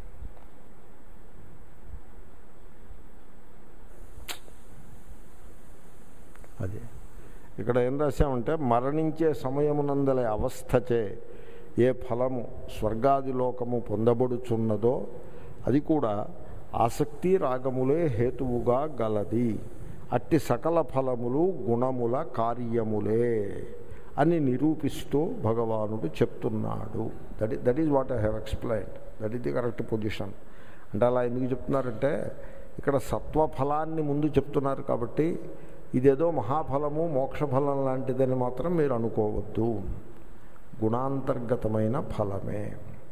ఇక్కడ ఏం రాశామంటే మరణించే సమయమునందలే అవస్థచే ఏ ఫలము స్వర్గాది లోకము పొందబడుచున్నదో అది కూడా ఆసక్తి రాగములే హేతువుగా గలది. అట్టి సకల ఫలములు గుణముల కార్యములే అని నిరూపిస్తూ భగవానుడు చెప్తున్నాడు. That that is what I have explained. That is the correct position. అంటే అలా ఎందుకు చెప్తున్నారంటే ఇక్కడ సత్వఫలాన్ని ముందు చెప్తున్నారు కాబట్టి ఇదేదో మహాఫలము మోక్షఫలం లాంటిదని మాత్రం మీరు అనుకోవద్దు. గుణాంతర్గతమైన ఫలమే.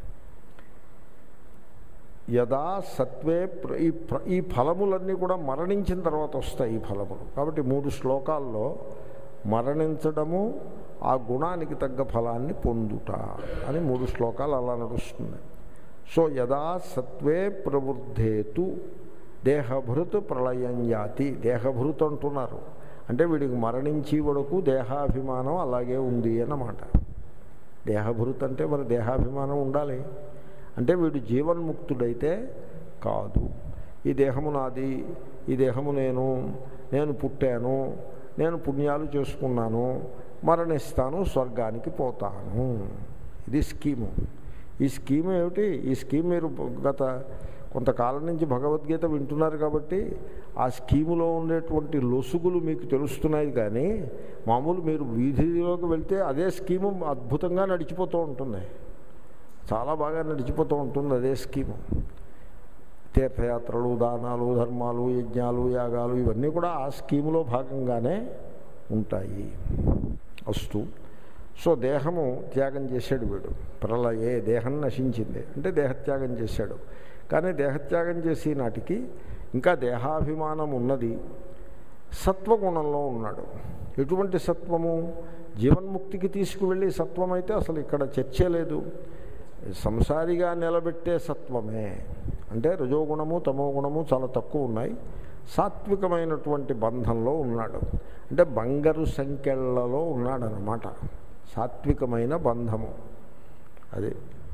యదా సత్వే ఈ ఈ ఫలములన్నీ కూడా మరణించిన తర్వాత వస్తాయి ఈ ఫలములు. కాబట్టి మూడు శ్లోకాల్లో మరణించడము, ఆ గుణానికి తగ్గ ఫలాన్ని పొందుట అని మూడు శ్లోకాలు అలా నడుస్తుంది. సో యదా సత్వే ప్రవృద్ధేతు దేహభృత్ ప్రళయం యాతి. దేహభృత్ అంటున్నారు అంటే వీడికి మరణించి వరకు దేహాభిమానం అలాగే ఉంది అన్నమాట. దేహభృత్ అంటే మరి దేహాభిమానం ఉండాలి. అంటే వీడు జీవన్ముక్తుడైతే కాదు. ఈ దేహము నాది, ఈ దేహము నేను, నేను పుట్టాను, నేను పుణ్యాలు చేసుకున్నాను, మరణిస్తాను, స్వర్గానికి పోతాను. ఇది స్కీము. ఈ స్కీమ్ ఏమిటి? ఈ స్కీమ్ మీరు గత కొంతకాలం నుంచి భగవద్గీత వింటున్నారు కాబట్టి ఆ స్కీములో ఉండేటువంటి లొసుగులు మీకు తెలుస్తున్నాయి. కానీ మామూలు మీరు వీధిలోకి వెళ్తే అదే స్కీము అద్భుతంగా నడిచిపోతూ ఉంటుంది. చాలా బాగా నడిచిపోతూ ఉంటుంది అదే స్కీము. తీర్థయాత్రలు, దానాలు, ధర్మాలు, యజ్ఞాలు, యాగాలు ఇవన్నీ కూడా ఆ స్కీములో భాగంగానే ఉంటాయి. అస్తు. సో దేహము త్యాగం చేశాడు వీడు. ప్రళయే దేహం నశించింది అంటే దేహత్యాగం చేశాడు. కానీ దేహత్యాగం చేసే నాటికి ఇంకా దేహాభిమానం ఉన్నది. సత్వగుణంలో ఉన్నాడు. ఎటువంటి సత్వము? జీవన్ముక్తికి తీసుకువెళ్ళి సత్వం అయితే అసలు ఇక్కడ చర్చే లేదు. సంసారిగా నిలబెట్టే సత్వమే. అంటే రజోగుణము తమో గుణము చాలా తక్కువ ఉన్నాయి. సాత్వికమైనటువంటి బంధంలో ఉన్నాడు. అంటే బంగారు సంఖ్యలలో ఉన్నాడనమాట. సాత్వికమైన బంధము అది.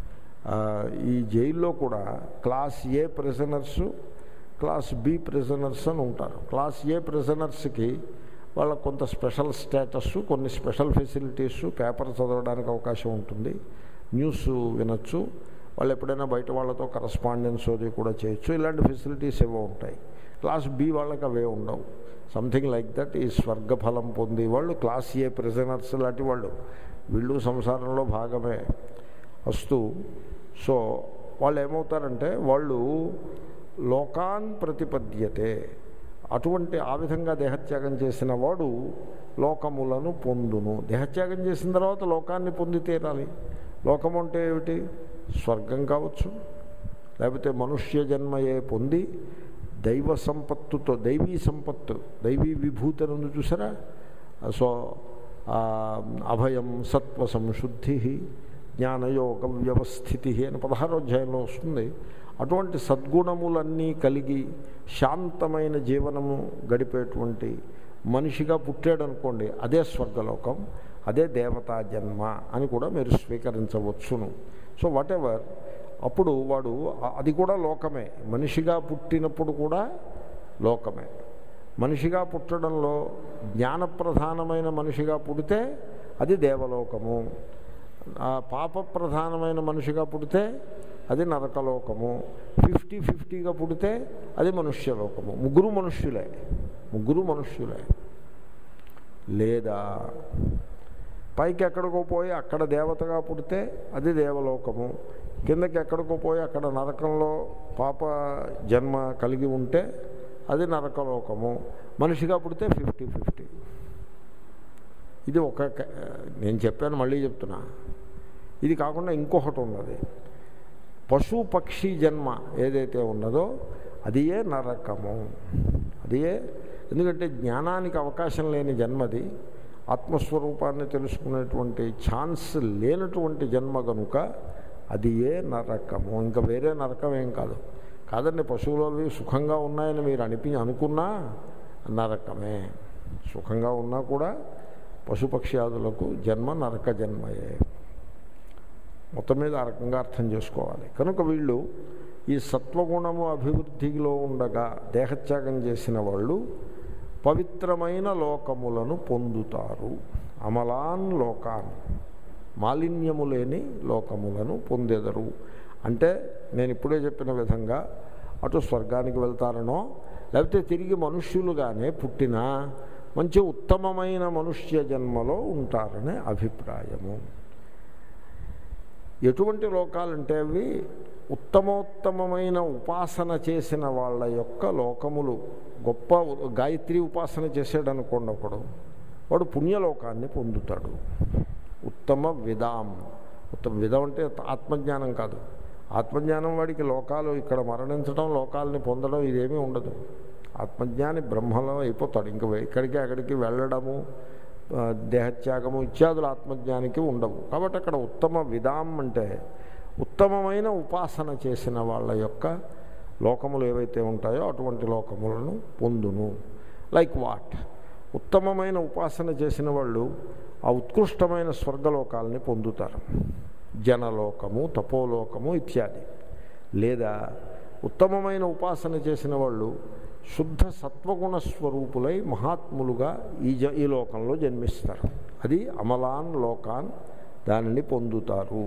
ఈ జైల్లో కూడా class A prisoners, class B prisoners అని ఉంటారు. క్లాస్ ఏ ప్రిజనర్స్కి వాళ్ళకు కొంత స్పెషల్ స్టేటస్, కొన్ని స్పెషల్ ఫెసిలిటీస్, పేపర్ చదవడానికి అవకాశం ఉంటుంది, న్యూస్ వినొచ్చు, వాళ్ళు ఎప్పుడైనా బయట వాళ్ళతో కరస్పాండెన్స్ అది కూడా చేయొచ్చు. ఇలాంటి ఫెసిలిటీస్ ఏవో ఉంటాయి. క్లాస్ బి వాళ్ళకి అవే ఉండవు. Something like that. ఈ స్వర్గఫలం పొంది వాళ్ళు క్లాస్ ఏ ప్రిజనర్స్ లాంటి వాళ్ళు. వీళ్ళు సంసారంలో భాగమే. వస్తూ సో వాళ్ళు ఏమవుతారంటే వాళ్ళు లోకాన్ ప్రతిపద్యతే. అటువంటి ఆ విధంగా దేహత్యాగం చేసిన వాడు లోకములను పొందును. దేహత్యాగం చేసిన తర్వాత లోకాన్ని పొంది తీరాలి. లోకం అంటే ఏమిటి? స్వర్గం కావచ్చు, లేకపోతే మనుష్య జన్మయే పొంది దైవ సంపత్తుతో, దైవీ సంపత్తు, దైవీ విభూతను చూసారా. సో అభయం, సత్వ సంశుద్ధి, జ్ఞానయోగ వ్యవస్థితి అని పదహారో అధ్యాయంలో వస్తుంది. అటువంటి సద్గుణములన్నీ కలిగి శాంతమైన జీవనము గడిపేటువంటి మనిషిగా పుట్టాడనుకోండి, అదే స్వర్గలోకం, అదే దేవతా జన్మ అని కూడా మీరు స్వీకరించవచ్చును. సో వాట్ ఎవర్, అప్పుడు వాడు అది కూడా లోకమే. మనిషిగా పుట్టినప్పుడు కూడా లోకమే. మనిషిగా పుట్టడంలో జ్ఞానప్రధానమైన మనిషిగా పుడితే అది దేవలోకము, పాప ప్రధానమైన మనిషిగా పుడితే అది నరకలోకము, ఫిఫ్టీ ఫిఫ్టీగా పుడితే అది మనుష్యలోకము. ముగ్గురు మనుష్యులే, ముగ్గురు మనుష్యులే. లేదా పైకి ఎక్కడికో పోయి అక్కడ దేవతగా పుడితే అది దేవలోకము, కిందకి ఎక్కడికో పోయి అక్కడ నరకంలో పాప జన్మ కలిగి ఉంటే అది నరకలోకము. మనిషిగా పుడితే ఫిఫ్టీ ఫిఫ్టీ. ఇది ఒక, నేను చెప్పాను మళ్ళీ చెప్తున్నా. ఇది కాకుండా ఇంకొకటి ఉన్నది. పశు పక్షి జన్మ ఏదైతే ఉన్నదో అది ఏ నరకము, అది ఏ, ఎందుకంటే జ్ఞానానికి అవకాశం లేని జన్మది, ఆత్మస్వరూపాన్ని తెలుసుకునేటువంటి ఛాన్స్ లేనటువంటి జన్మ కనుక అది ఏ నరకము. ఇంకా వేరే నరకం ఏం కాదు. కాదండి, పశువులు అవి సుఖంగా ఉన్నాయని మీరు అనిపి అనుకున్నా నరకమే. సుఖంగా ఉన్నా కూడా పశుపక్ష్యాదులకు జన్మ నరక జన్మయే. మొత్తం మీద ఆ రకంగా అర్థం చేసుకోవాలి. కనుక వీళ్ళు ఈ సత్వగుణము అభివృద్ధిలో ఉండగా దేహత్యాగం చేసిన వాళ్ళు పవిత్రమైన లోకములను పొందుతారు. అమలాన్ లోకాన్, మాలిన్యము లేని లోకములను పొందెదరు. అంటే నేను ఇప్పుడే చెప్పిన విధంగా అటు స్వర్గానికి వెళ్తారనో లేకపోతే తిరిగి మనుష్యులుగానే పుట్టినా మంచి ఉత్తమమైన మనుష్య జన్మలో ఉంటారనే అభిప్రాయము. ఎటువంటి లోకాలంటే అవి ఉత్తమోత్తమైన ఉపాసన చేసిన వాళ్ళ యొక్క లోకములు. గొప్ప గాయత్రి ఉపాసన చేసాడు అనుకోండి ఒకడు, వాడు పుణ్యలోకాన్ని పొందుతాడు. ఉత్తమ విదాం, ఉత్తమ విధం అంటే ఆత్మజ్ఞానం కాదు. ఆత్మజ్ఞానం వాడికి లోకాలు ఇక్కడ మరణించడం, లోకాలని పొందడం ఇదేమీ ఉండదు. ఆత్మజ్ఞాని బ్రహ్మలో అయిపోతాడు. ఇంక ఇక్కడికి అక్కడికి వెళ్ళడము, దేహత్యాగము ఇత్యాదులు ఆత్మజ్ఞానికి ఉండవు. కాబట్టి అక్కడ ఉత్తమ విధాం అంటే ఉత్తమమైన ఉపాసన చేసిన వాళ్ళ యొక్క లోకములు ఏవైతే ఉంటాయో అటువంటి లోకములను పొందును. Like what? ఉత్తమమైన ఉపాసన చేసిన వాళ్ళు ఆ ఉత్కృష్టమైన స్వర్గలోకాలని పొందుతారు, జనలోకము, తపోలోకము ఇత్యాది. లేదా ఉత్తమమైన ఉపాసన చేసిన వాళ్ళు శుద్ధ సత్వగుణ స్వరూపులై మహాత్ములుగా ఈ జ ఈ లోకంలో జన్మిస్తారు. అది అమలాన్ లోకాన్, దానిని పొందుతారు.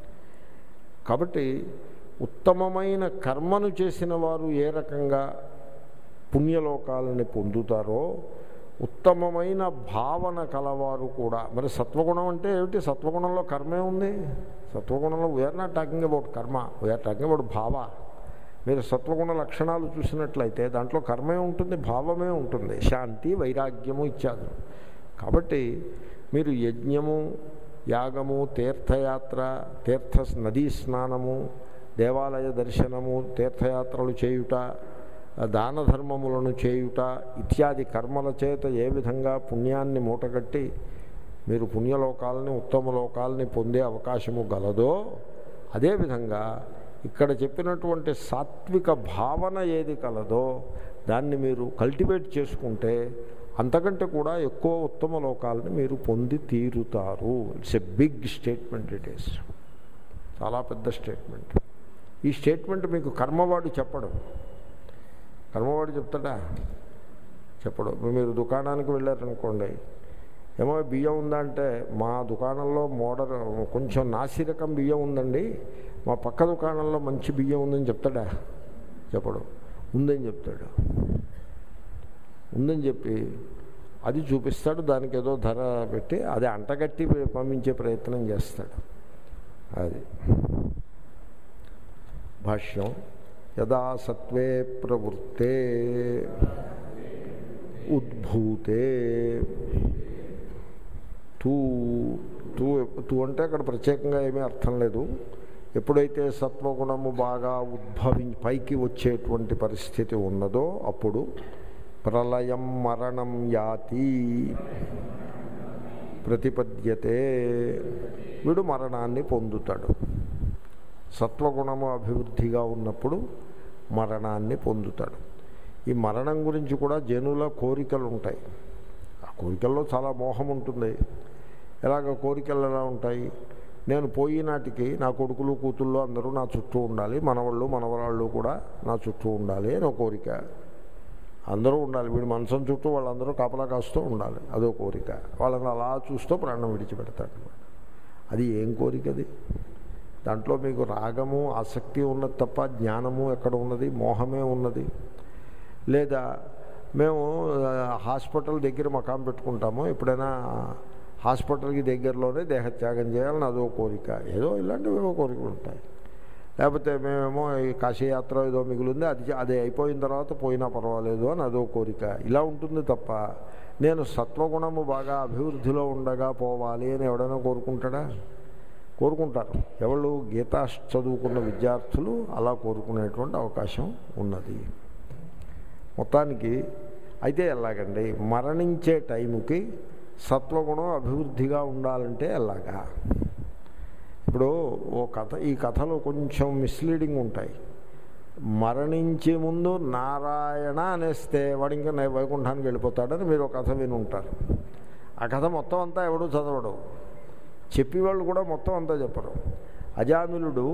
కాబట్టి ఉత్తమమైన కర్మను చేసిన వారు ఏ రకంగా పుణ్యలోకాలని పొందుతారో ఉత్తమమైన భావన కలవారు కూడా. మరి సత్వగుణం అంటే ఏమిటి? సత్వగుణంలో కర్మే ఉంది. సత్వగుణంలో we are not talking about karma, we are talking about bhava. మీరు సత్వగుణ లక్షణాలు చూసినట్లయితే దాంట్లో కర్మే ఉంటుంది, భావమే ఉంటుంది, శాంతి, వైరాగ్యము ఇత్యాదులు. కాబట్టి మీరు యజ్ఞము, యాగము, తీర్థయాత్ర, తీర్థ నదీ స్నానము, దేవాలయ దర్శనము, తీర్థయాత్రలు చేయుట, దాన ధర్మములను చేయుట ఇత్యాది కర్మల చేత ఏ విధంగా పుణ్యాన్ని మూటగట్టి మీరు పుణ్యలోకాలని, ఉత్తమ లోకాలని పొందే అవకాశము గలదో అదేవిధంగా ఇక్కడ చెప్పినటువంటి సాత్విక భావన ఏది కలదో దాన్ని మీరు కల్టివేట్ చేసుకుంటే అంతకంటే కూడా ఎక్కువ ఉత్తమ లోకాలని మీరు పొంది తీరుతారు. It's a big statement. It is చాలా పెద్ద స్టేట్మెంట్. ఈ స్టేట్మెంట్ మీకు కర్మవాడు చెప్పడు. కర్మవాడు చెప్తాడా? చెప్పడు. మీరు దుకాణానికి వెళ్ళారనుకోండి, ఏమో బియ్యం ఉందా అంటే మా దుకాణంలో మోడర్ కొంచెం నాసిరకం బియ్యం ఉందండి, మా పక్క దుకాణంలో మంచి బియ్యం ఉందని చెప్తాడా? చెప్పడు. ఉందని చెప్తాడు. ఉందని చెప్పి అది చూపిస్తాడు, దానికి ఏదో ధర పెట్టి అది అంటగట్టి పంపించే ప్రయత్నం చేస్తాడు. అది భాష్యం. యదా సత్వే ప్రవృత్తే ఉద్భూతే తూ తూ తూ అంటే అక్కడ ప్రత్యేకంగా ఏమీ అర్థం లేదు. ఎప్పుడైతే సత్వగుణము బాగా ఉద్భవి పైకి వచ్చేటువంటి పరిస్థితి ఉన్నదో అప్పుడు ప్రళయం మరణం యాతి ప్రతిపద్యతే, వీడు మరణాన్ని పొందుతాడు. సత్వగుణము అభివృద్ధిగా ఉన్నప్పుడు మరణాన్ని పొందుతాడు. ఈ మరణం గురించి కూడా జనుల కోరికలు ఉంటాయి. ఆ కోరికల్లో చాలా మోహం ఉంటుంది. ఎలాగ కోరికలు ఎలా ఉంటాయి? నేను పోయినాటికి నా కొడుకులు కూతుళ్ళు అందరూ నా చుట్టూ ఉండాలి, మనవాళ్ళు మనవరాళ్ళు కూడా నా చుట్టూ ఉండాలి అని ఒక కోరిక. అందరూ ఉండాలి, వీడి మనసం చుట్టూ వాళ్ళందరూ కాపలా కాస్తూ ఉండాలి, అదో కోరిక. వాళ్ళని అలా చూస్తూ ప్రాణం విడిచిపెడతాడు. అది ఏం కోరిక? అది దాంట్లో మీకు రాగము, ఆసక్తి ఉన్నది తప్ప జ్ఞానము ఎక్కడ ఉన్నది? మోహమే ఉన్నది. లేదా మేము హాస్పిటల్ దగ్గర మకాం పెట్టుకుంటాము, ఎప్పుడైనా హాస్పిటల్కి దగ్గరలోనే దేహత్యాగం చేయాలని అదో కోరిక. ఏదో ఇలాంటివి ఏవో కోరికలు ఉంటాయి. లేకపోతే మేమేమో ఈ కాశీయాత్ర ఏదో మిగిలింది, అది అది అయిపోయిన తర్వాత పోయినా పర్వాలేదు అని అదో కోరిక. ఇలా ఉంటుంది తప్ప నేను సత్వగుణము బాగా అభివృద్ధిలో ఉండగా పోవాలి అని ఎవడైనా కోరుకుంటాడా? కోరుకుంటారు. ఎవరు? గీతా చదువుకున్న విద్యార్థులు అలా కోరుకునేటువంటి అవకాశం ఉన్నది. మొత్తానికి అయితే ఎలాగండి, మరణించే టైంకి సత్వగుణం అభివృద్ధిగా ఉండాలంటే ఎలాగా? ఇప్పుడు ఓ కథ, ఈ కథలో కొంచెం మిస్లీడింగ్ ఉంటాయి. మరణించే ముందు నారాయణ అనేస్తే వాడు ఇంకా వైకుంఠానికి వెళ్ళిపోతాడని మీరు ఒక కథ విని ఉంటారు. ఆ కథ మొత్తం అంతా ఎవడూ చదవడు, చెప్పేవాళ్ళు కూడా మొత్తం అంతా చెప్పరు. అజామిలుడు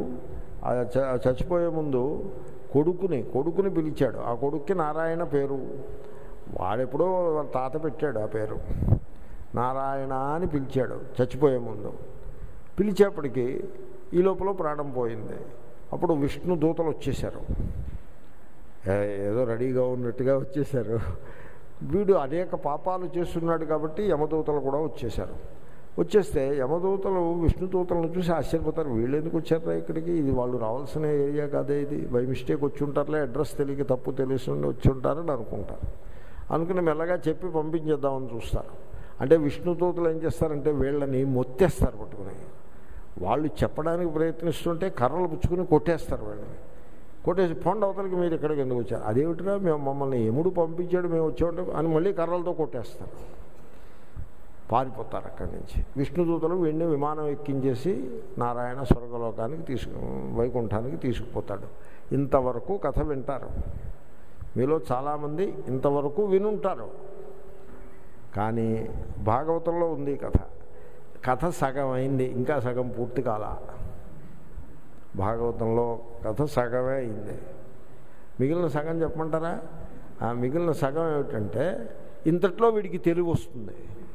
చచ్చిపోయే ముందు కొడుకుని కొడుకుని పిలిచాడు. ఆ కొడుక్కి నారాయణ పేరు. వాడెప్పుడో వాళ్ళ తాత పెట్టాడు ఆ పేరు. నారాయణ అని పిలిచాడు చచ్చిపోయే ముందు. పిలిచేప్పటికీ ఈ లోపల ప్రాణం పోయింది. అప్పుడు విష్ణు దూతలు వచ్చేశారు, ఏదో రెడీగా ఉన్నట్టుగా వచ్చేశారు. వీడు అనేక పాపాలు చేస్తున్నాడు కాబట్టి యమదూతలు కూడా వచ్చేశారు. వచ్చేస్తే యమదూతలు విష్ణుదూతలను చూసి ఆశ్చర్యపోతారు, వీళ్ళు ఎందుకు వచ్చారా ఇక్కడికి, ఇది వాళ్ళు రావాల్సిన ఏరియా కాదే, ఇది బై మిస్టేక్ వచ్చి ఉంటారులే, అడ్రస్ తెలియక తప్పు తెలిసి వచ్చి ఉంటారని అనుకుంటారు. అనుకుని మెల్లగా చెప్పి పంపించేద్దామని చూస్తారు. అంటే విష్ణుదూతలు ఏం చేస్తారంటే వీళ్ళని మొత్తేస్తారు పట్టుకుని. వాళ్ళు చెప్పడానికి ప్రయత్నిస్తుంటే కర్రలు పుచ్చుకుని కొట్టేస్తారు వీళ్ళని. కొట్టేసి పొండ అవతలకి మీరు ఇక్కడికి ఎందుకు వచ్చారు, అదేమిటిరా మేము మమ్మల్ని ఎముడు పంపించాడు మేము వచ్చామంటే అని మళ్ళీ కర్రలతో కొట్టేస్తారు. పారిపోతారు అక్కడి నుంచి. విష్ణుదూతలు వీడిని విమానం ఎక్కించేసి నారాయణ స్వర్గలోకానికి తీసుకు వైకుంఠానికి తీసుకుపోతాడు. ఇంతవరకు కథ వింటారు మీలో చాలామంది, ఇంతవరకు వినుంటారు. కానీ భాగవతంలో ఉంది కథ. కథ సగం అయింది, ఇంకా సగం పూర్తి కాల. భాగవతంలో కథ సగమే అయింది. మిగిలిన సగం చెప్పమంటారా? ఆ మిగిలిన సగం ఏమిటంటే ఇంతట్లో వీడికి తెలివి వస్తుంది.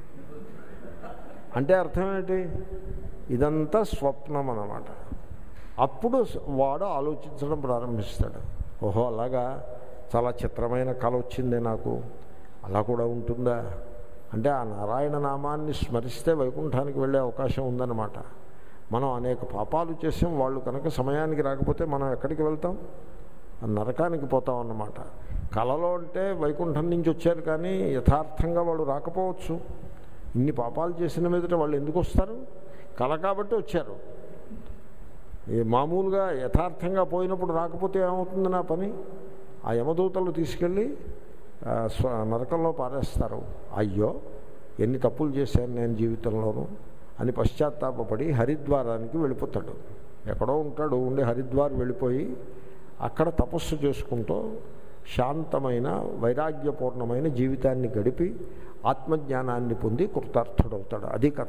అంటే అర్థం ఏంటి, ఇదంతా స్వప్నం అన్నమాట. అప్పుడు వాడు ఆలోచించడం ప్రారంభిస్తాడు, ఓహో అలాగా, చాలా చిత్రమైన కళ వచ్చిందే నాకు, అలా కూడా ఉంటుందా అంటే ఆ నారాయణ నామాన్ని స్మరిస్తే వైకుంఠానికి వెళ్ళే అవకాశం ఉందన్నమాట. మనం అనేక పాపాలు చేసాం, వాళ్ళు కనుక సమయానికి రాకపోతే మనం ఎక్కడికి వెళ్తాం, నరకానికి పోతాం అన్నమాట. కళలో అంటే వైకుంఠం నుంచి వచ్చారు కానీ యథార్థంగా వాళ్ళు రాకపోవచ్చు. ఇన్ని పాపాలు చేసిన మీదట వాళ్ళు ఎందుకు వస్తారు, కళ కాబట్టి వచ్చారు. ఈ మామూలుగా యథార్థంగా పోయినప్పుడు రాకపోతే ఏమవుతుంది నా పని, ఆ యమదూతలు తీసుకెళ్ళి స్వ నరకంలో పారేస్తారు. అయ్యో ఎన్ని తప్పులు చేశాను నేను జీవితంలోనూ అని పశ్చాత్తాపపడి హరిద్వారానికి వెళ్ళిపోతాడు. ఎక్కడో ఉంటాడు, ఉండి హరిద్వార్ వెళ్ళిపోయి అక్కడ తపస్సు చేసుకుంటూ శాంతమైన వైరాగ్యపూర్ణమైన జీవితాన్ని గడిపి ఆత్మజ్ఞానాన్ని పొంది కృతార్థుడవుతాడు. అది కథ.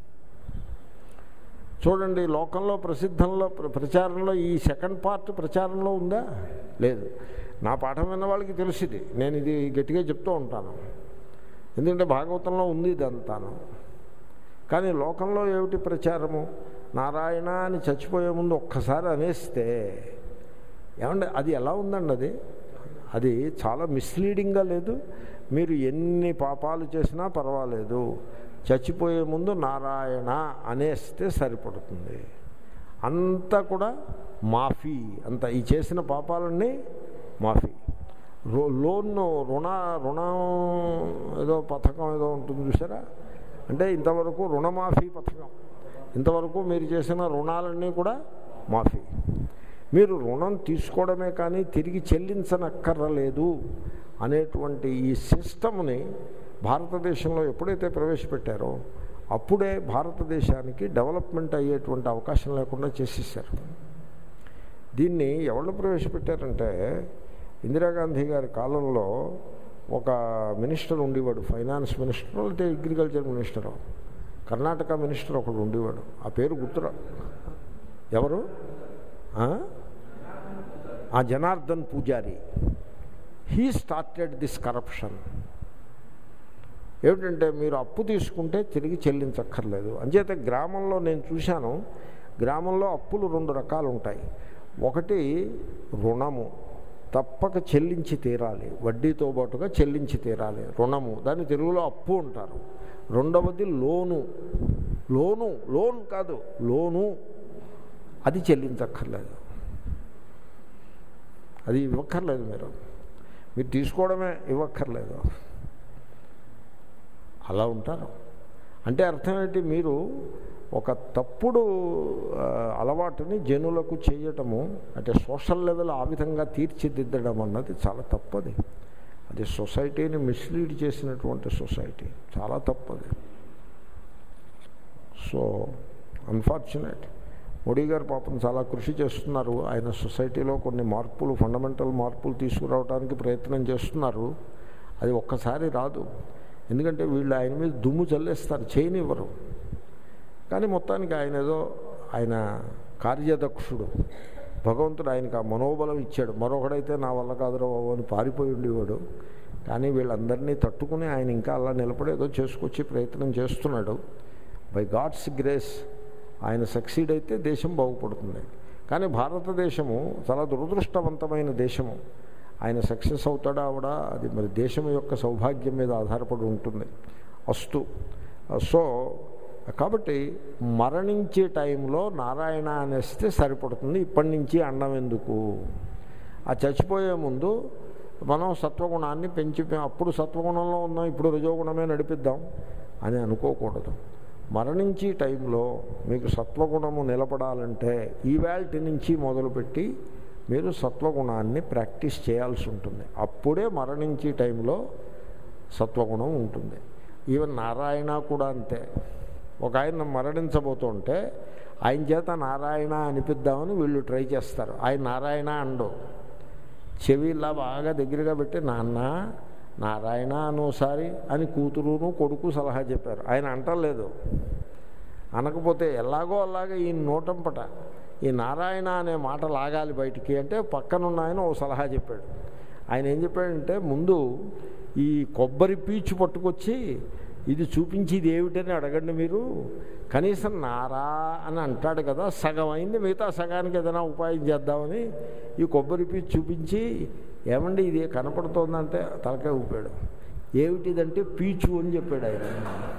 చూడండి, లోకంలో ప్రసిద్ధంలో ప్రచారంలో ఈ సెకండ్ పార్ట్ ప్రచారంలో ఉందా? లేదు. నా పాఠం విన్న వాళ్ళకి తెలిసింది, నేను ఇది గట్టిగా చెప్తూ ఉంటాను, ఎందుకంటే భాగవతంలో ఉంది ఇదంతాను. కానీ లోకంలో ఏమిటి ప్రచారము, నారాయణ అని చచ్చిపోయే ముందు ఒక్కసారి అనేస్తే ఏమంటే అది ఎలా ఉందండి, అది అది చాలా మిస్లీడింగ్గా లేదు? మీరు ఎన్ని పాపాలు చేసినా పర్వాలేదు, చచ్చిపోయే ముందు నారాయణ అనేస్తే సరిపడుతుంది, అంతా కూడా మాఫీ, అంత ఈ చేసిన పాపాలన్నీ మాఫీ. లోన్ రుణ రుణం ఏదో పథకం ఏదో ఉంటుంది చూసారా, అంటే ఇంతవరకు రుణమాఫీ పథకం, ఇంతవరకు మీరు చేసిన రుణాలన్నీ కూడా మాఫీ. మీరు రుణం తీసుకోవడమే కానీ తిరిగి చెల్లించనక్కర్లేదు అనేటువంటి ఈ సిస్టమ్ని భారతదేశంలో ఎప్పుడైతే ప్రవేశపెట్టారో అప్పుడే భారతదేశానికి డెవలప్మెంట్ అయ్యేటువంటి అవకాశం లేకుండా చేసేసారు. దీన్ని ఎవరు ప్రవేశపెట్టారంటే ఇందిరాగాంధీ గారి కాలంలో ఒక మినిస్టర్ ఉండేవాడు, ఫైనాన్స్ మినిస్టర్ లేకపోతే అగ్రికల్చర్ మినిస్టర్, కర్ణాటక మినిస్టర్ ఒకడు ఉండేవాడు, ఆ పేరు గుర్తురా. ఎవరు? ఆ Janardhan Poojary. He started this corruption. ఏమిటంటే మీరు అప్పు తీసుకుంటే తిరిగి చెల్లించక్కర్లేదు. అంచేతే గ్రామంలో నేను చూశాను, గ్రామంలో అప్పులు రెండు రకాలు ఉంటాయి. ఒకటి రుణము, తప్పక చెల్లించి తీరాలి, వడ్డీతో పాటుగా చెల్లించి తీరాలి, రుణము, దాన్ని తెలుగులో అప్పు అంటారు. రెండవది లోను, లోను లోన్ కాదు లోను, అది చెల్లించక్కర్లేదు, అది ఇవ్వక్కర్లేదు, మీరు మీరు తీసుకోవడమే, ఇవ్వక్కర్లేదు. అలా ఉంటారు. అంటే అర్థం ఏంటి, మీరు ఒక తప్పుడు అలవాటుని జనులకు చేయటము, అంటే సోషల్ లెవెల్ ఆ విధంగా తీర్చిదిద్దడం అన్నది చాలా తప్పది. అది సొసైటీని మిస్లీడ్ చేసినటువంటి సొసైటీ, చాలా తప్పది. So unfortunate. మోడీ గారు పాపం చాలా కృషి చేస్తున్నారు, ఆయన సొసైటీలో కొన్ని మార్పులు, ఫండమెంటల్ మార్పులు తీసుకురావడానికి ప్రయత్నం చేస్తున్నారు. అది ఒక్కసారి రాదు, ఎందుకంటే వీళ్ళు ఆయన మీద దుమ్ము చల్లేస్తారు, చేయనివ్వరు. కానీ మొత్తానికి ఆయన ఏదో ఆయన కార్యదక్షుడు, భగవంతుడు ఆయనకు ఆ మనోబలం ఇచ్చాడు. మరొకడైతే నా వల్ల కాదురా బాబు అని పారిపోయి ఉండేవాడు, కానీ వీళ్ళందరినీ తట్టుకుని ఆయన ఇంకా అలా నిలబడేదో చేసుకొచ్చి ప్రయత్నం చేస్తున్నాడు. బై గాడ్స్ గ్రేస్ ఆయన సక్సీడ్ అయితే దేశం బాగుపడుతుంది. కానీ భారతదేశము చాలా దురదృష్టవంతమైన దేశము. ఆయన సక్సెస్ అవుతాడా అవడా అది మరి దేశం యొక్క సౌభాగ్యం మీద ఆధారపడి ఉంటుంది. అస్తు. సో కాబట్టి మరణించే టైంలో నారాయణ అనేస్తే సరిపడుతుంది. ఇప్పటి నుంచి అండం ఎందుకు? ఆ చచ్చిపోయే ముందు మనం సత్వగుణాన్ని పెంచి అప్పుడు సత్వగుణంలో ఉన్నాం, ఇప్పుడు రజోగుణమే నడిపిద్దాం అని అనుకోకూడదు. మరణించే టైంలో మీకు సత్వగుణము నిలబడాలంటే ఈవేళ నుంచి మొదలుపెట్టి మీరు సత్వగుణాన్ని ప్రాక్టీస్ చేయాల్సి ఉంటుంది. అప్పుడే మరణించే టైంలో సత్వగుణం ఉంటుంది. ఈవెన్ నారాయణ కూడా అంతే. ఒక ఆయన మరణించబోతుంటే ఆయన చేత నారాయణ అనిపిద్దామని వీళ్ళు ట్రై చేస్తారు. ఆయన నారాయణ అండు, చెవి ఇలా బాగా దగ్గరగా పెట్టి నాన్న నారాయణ అనోసారి అని కూతురును కొడుకు సలహా చెప్పారు. ఆయన అంటలేదు. అనకపోతే ఎలాగో అలాగే ఈ నోటంపట ఈ నారాయణ అనే మాట లాగాలి బయటికి అంటే పక్కనున్న ఆయన ఓ సలహా చెప్పాడు. ఆయన ఏం చెప్పాడంటే, ముందు ఈ కొబ్బరి పీచు పట్టుకొచ్చి ఇది చూపించి ఇది ఏమిటని అడగండి, మీరు కనీసం నారా అని అంటాడు కదా, సగం అయింది, మిగతా సగానికి ఏదైనా ఉపాయం చేద్దామని ఈ కొబ్బరి పీచు చూపించి ఏమండి ఇది కనపడుతోందంటే తలకాయ ఊపాడు. ఏమిటిదంటే పీచు అని చెప్పాడు ఆయన.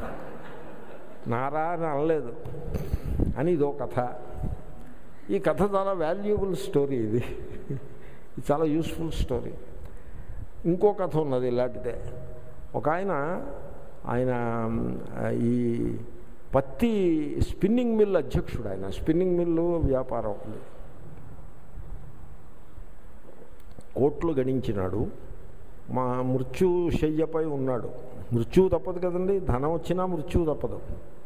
నారా అని అనలేదు అని ఇదో కథ. ఈ కథ చాలా వాల్యుబుల్ స్టోరీ. ఇది ఇది చాలా యూస్ఫుల్ స్టోరీ. ఇంకో కథ ఉన్నది ఇలాంటిదే. ఒక ఆయన ఆయన ఈ పత్తి స్పిన్నింగ్ మిల్ అధ్యక్షుడు. ఆయన స్పిన్నింగ్ మిల్లు వ్యాపారం ఉంది. కోట్లు గణించినాడు. మా మృత్యుశయ్యపై ఉన్నాడు. మృత్యువు తప్పదు కదండి, ధనం వచ్చినా మృత్యువు తప్పదు.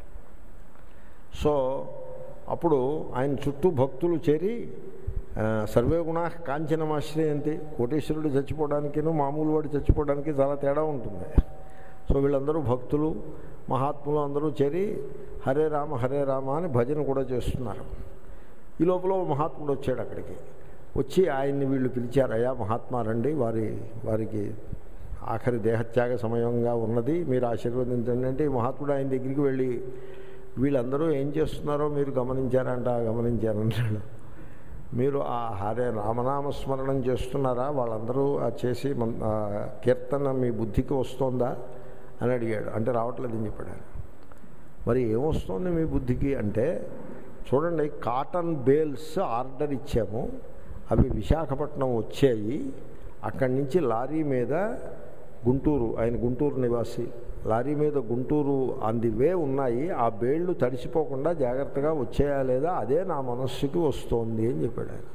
సో అప్పుడు ఆయన చుట్టూ భక్తులు చేరి సర్వే గుణా కాంచనమాశ్రయంతి, కోటేశ్వరుడు చచ్చిపోవడానికిను మామూలు వాడు చచ్చిపోవడానికి చాలా తేడా ఉంటుంది. సో వీళ్ళందరూ భక్తులు మహాత్ములు అందరూ చేరి హరే రామ హరే రామ అని భజన కూడా చేస్తున్నారు. ఈ లోపల మహాత్ముడు వచ్చాడు అక్కడికి. వచ్చి ఆయన్ని వీళ్ళు పిలిచారు, అయ్యా మహాత్మా రండి, వారి వారికి ఆఖరి దేహత్యాగ సమయంగా ఉన్నది, మీరు ఆశీర్వదించండి అంటే ఈ మహాత్ముడు ఆయన దగ్గరికి వెళ్ళి వీళ్ళందరూ ఏం చేస్తున్నారో మీరు గమనించారంట. గమనించారన్నాడు. మీరు ఆ హరే రామనామస్మరణం చేస్తున్నారా, వాళ్ళందరూ ఆ చేసి కీర్తన మీ బుద్ధికి వస్తుందా అని అడిగాడు. అంటే రావట్లేదని చెప్పాడు. మరి ఏమొస్తుంది మీ బుద్ధికి అంటే, చూడండి కాటన్ బేల్స్ ఆర్డర్ ఇచ్చాము, అవి విశాఖపట్నం వచ్చాయి, అక్కడి నుంచి లారీ మీద గుంటూరు, ఆయన గుంటూరు నివాసి, లారీ మీద గుంటూరు ఆన్ ది వే ఉన్నాయి, ఆ బేళ్ళు తడిసిపోకుండా జాగ్రత్తగా వచ్చేయా లేదా అదే నా మనస్సుకి వస్తోంది అని చెప్పాడు ఆయన.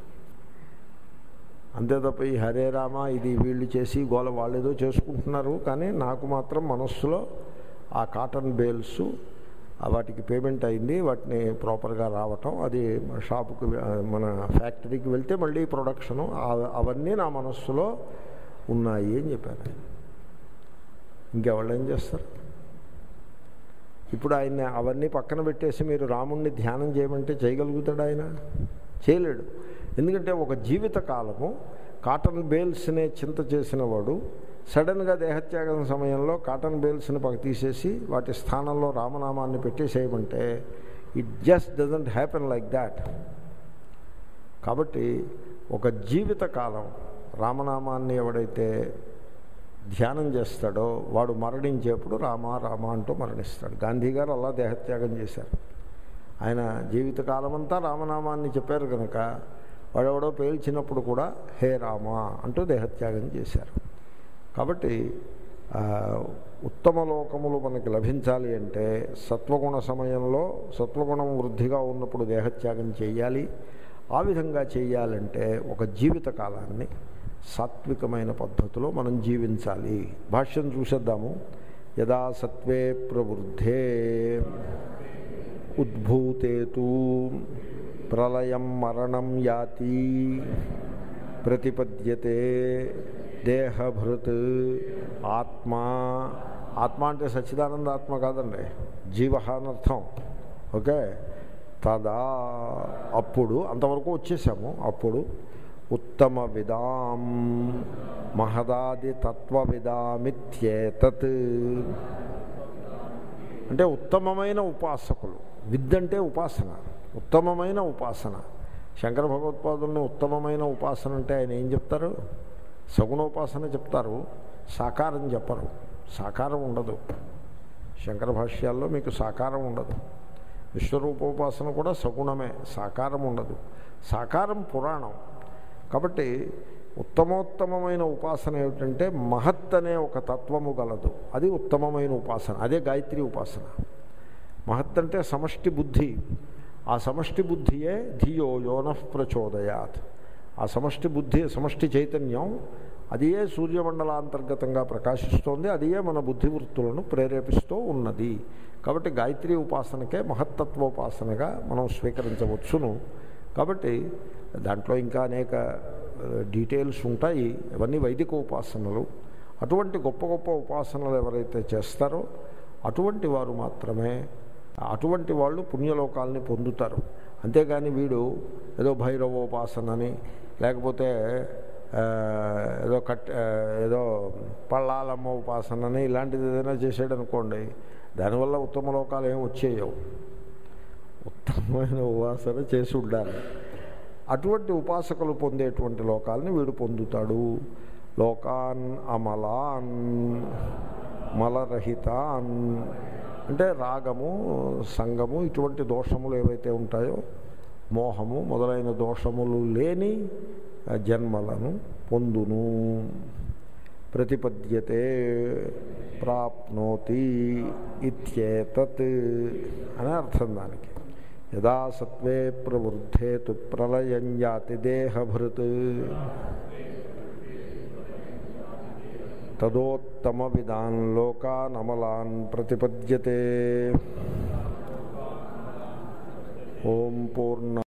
అంతే తప్ప ఈ హరే రామ ఇది వీళ్ళు చేసి గోల వాళ్ళేదో చేసుకుంటున్నారు, కానీ నాకు మాత్రం మనస్సులో ఆ కాటన్ బేల్స్ వాటికి పేమెంట్ అయింది, వాటిని ప్రాపర్గా రావటం, అది షాపుకి మన ఫ్యాక్టరీకి వెళ్తే మళ్ళీ ప్రొడక్షను, అవన్నీ నా మనస్సులో ఉన్నాయి అని చెప్పారు ఆయన. ఇంకెవాళ్ళు ఏం చేస్తారు? ఇప్పుడు ఆయన అవన్నీ పక్కన పెట్టేసి మీరు రాముణ్ణి ధ్యానం చేయమంటే చేయగలుగుతాడు ఆయన? చేయలేడు. ఎందుకంటే ఒక జీవిత కాలము కాటన్ బేల్స్నే చింత చేసిన వాడు సడన్గా దేహత్యాగం సమయంలో కాటన్ బేల్స్ని పక్క తీసేసి వాటి స్థానంలో రామనామాన్ని పెట్టేసేయమంటే it just doesn't happen like that. కాబట్టి ఒక జీవిత కాలం రామనామాన్ని ఎవడైతే ధ్యానం చేస్తాడో వాడు మరణించేప్పుడు రామ రామ అంటూ మరణిస్తాడు. గాంధీ గారు అలా దేహత్యాగం చేశారు. ఆయన జీవితకాలం అంతా రామనామాన్ని చెప్పారు కనుక వాడెవడో పేల్చినప్పుడు కూడా హే రామ అంటూ దేహత్యాగం చేశారు. కాబట్టి ఉత్తమ లోకములు మనకి లభించాలి అంటే సత్వగుణ సమయంలో సత్వగుణం వృద్ధిగా ఉన్నప్పుడు దేహత్యాగం చేయాలి. ఆ విధంగా చేయాలంటే ఒక జీవిత కాలాన్ని సాత్వికమైన పద్ధతిలో మనం జీవించాలి. భాష్యం చూసేద్దాము. యదా సత్వే ప్రవృద్ధే ఉద్భూతేతు ప్రళయం మరణం యాతి ప్రతిపద్యతే దేహభృత్ ఆత్మా. ఆత్మ అంటే సచ్చిదానంద ఆత్మ కాదండి, జీవ అనర్థం. ఓకే. తదా అప్పుడు అంతవరకు వచ్చేసాము. అప్పుడు ఉత్తమ విదాం మహదాది తత్వవిదామిత్యేతత్. అంటే ఉత్తమమైన ఉపాసకులు. విద్ అంటే ఉపాసన, ఉత్తమమైన ఉపాసన. శంకర భగవత్పాదుల్ని ఉత్తమమైన ఉపాసన అంటే ఆయన ఏం చెప్తారు? సగుణోపాసన చెప్తారు, సాకారం చెప్పరు. సాకారం ఉండదు శంకర భాష్యాల్లో, మీకు సాకారం ఉండదు. విశ్వరూపోపాసన కూడా సగుణమే, సాకారం ఉండదు. సాకారం పురాణం. కాబట్టి ఉత్తమోత్తమైన ఉపాసన ఏమిటంటే మహత్ అనే ఒక తత్వము గలదు, అది ఉత్తమమైన ఉపాసన. అదే గాయత్రి ఉపాసన. మహత్ అంటే సమష్టి బుద్ధి. ఆ సమష్టి బుద్ధియే ధియో యోనః ప్రచోదయాత్. ఆ సమష్టి బుద్ధి, సమష్టి చైతన్యం, అదియే సూర్యమండలాంతర్గతంగా ప్రకాశిస్తోంది, అదియే మన బుద్ధివృత్తులను ప్రేరేపిస్తూ ఉన్నది. కాబట్టి గాయత్రి ఉపాసనకే మహత్తత్వోపాసనగా మనం స్వీకరించవచ్చును. కాబట్టి దాంట్లో ఇంకా అనేక డీటెయిల్స్ ఉంటాయి. ఇవన్నీ వైదిక ఉపాసనలు. అటువంటి గొప్ప గొప్ప ఉపాసనలు ఎవరైతే చేస్తారో అటువంటి వారు మాత్రమే, అటువంటి వాళ్ళు పుణ్యలోకాలని పొందుతారు. అంతేగాని వీడు ఏదో భైరవోపాసనని, లేకపోతే ఏదో కట్ ఏదో పళ్ళాలమ్మ ఉపాసనని ఇలాంటిది ఏదైనా చేసాడు అనుకోండి, దానివల్ల ఉత్తమ లోకాలు ఏమి వచ్చేయవు. ఉత్తమమైన ఉపాసన చేసి ఉండాలి. అటువంటి ఉపాసకులు పొందేటువంటి లోకాలని వీడు పొందుతాడు. లోకాన్ అమలాన్ మలరహితాన్. అంటే రాగము, సంగము, ఇటువంటి దోషములు ఏవైతే ఉంటాయో, మోహము మొదలైన దోషములు లేని జన్మలను పొందును. ప్రతిపద్యతే ప్రాప్నోతి ఇత్యేతత్ అని అర్థం దానికి. యదా సత్వే ప్రవృద్ధేతు ప్రళయం యాతి దేహభృత్ తదోత్తమ విదాన్ లోకానమలాన్ ప్రతిపద్యతే. ఓం పూర్ణ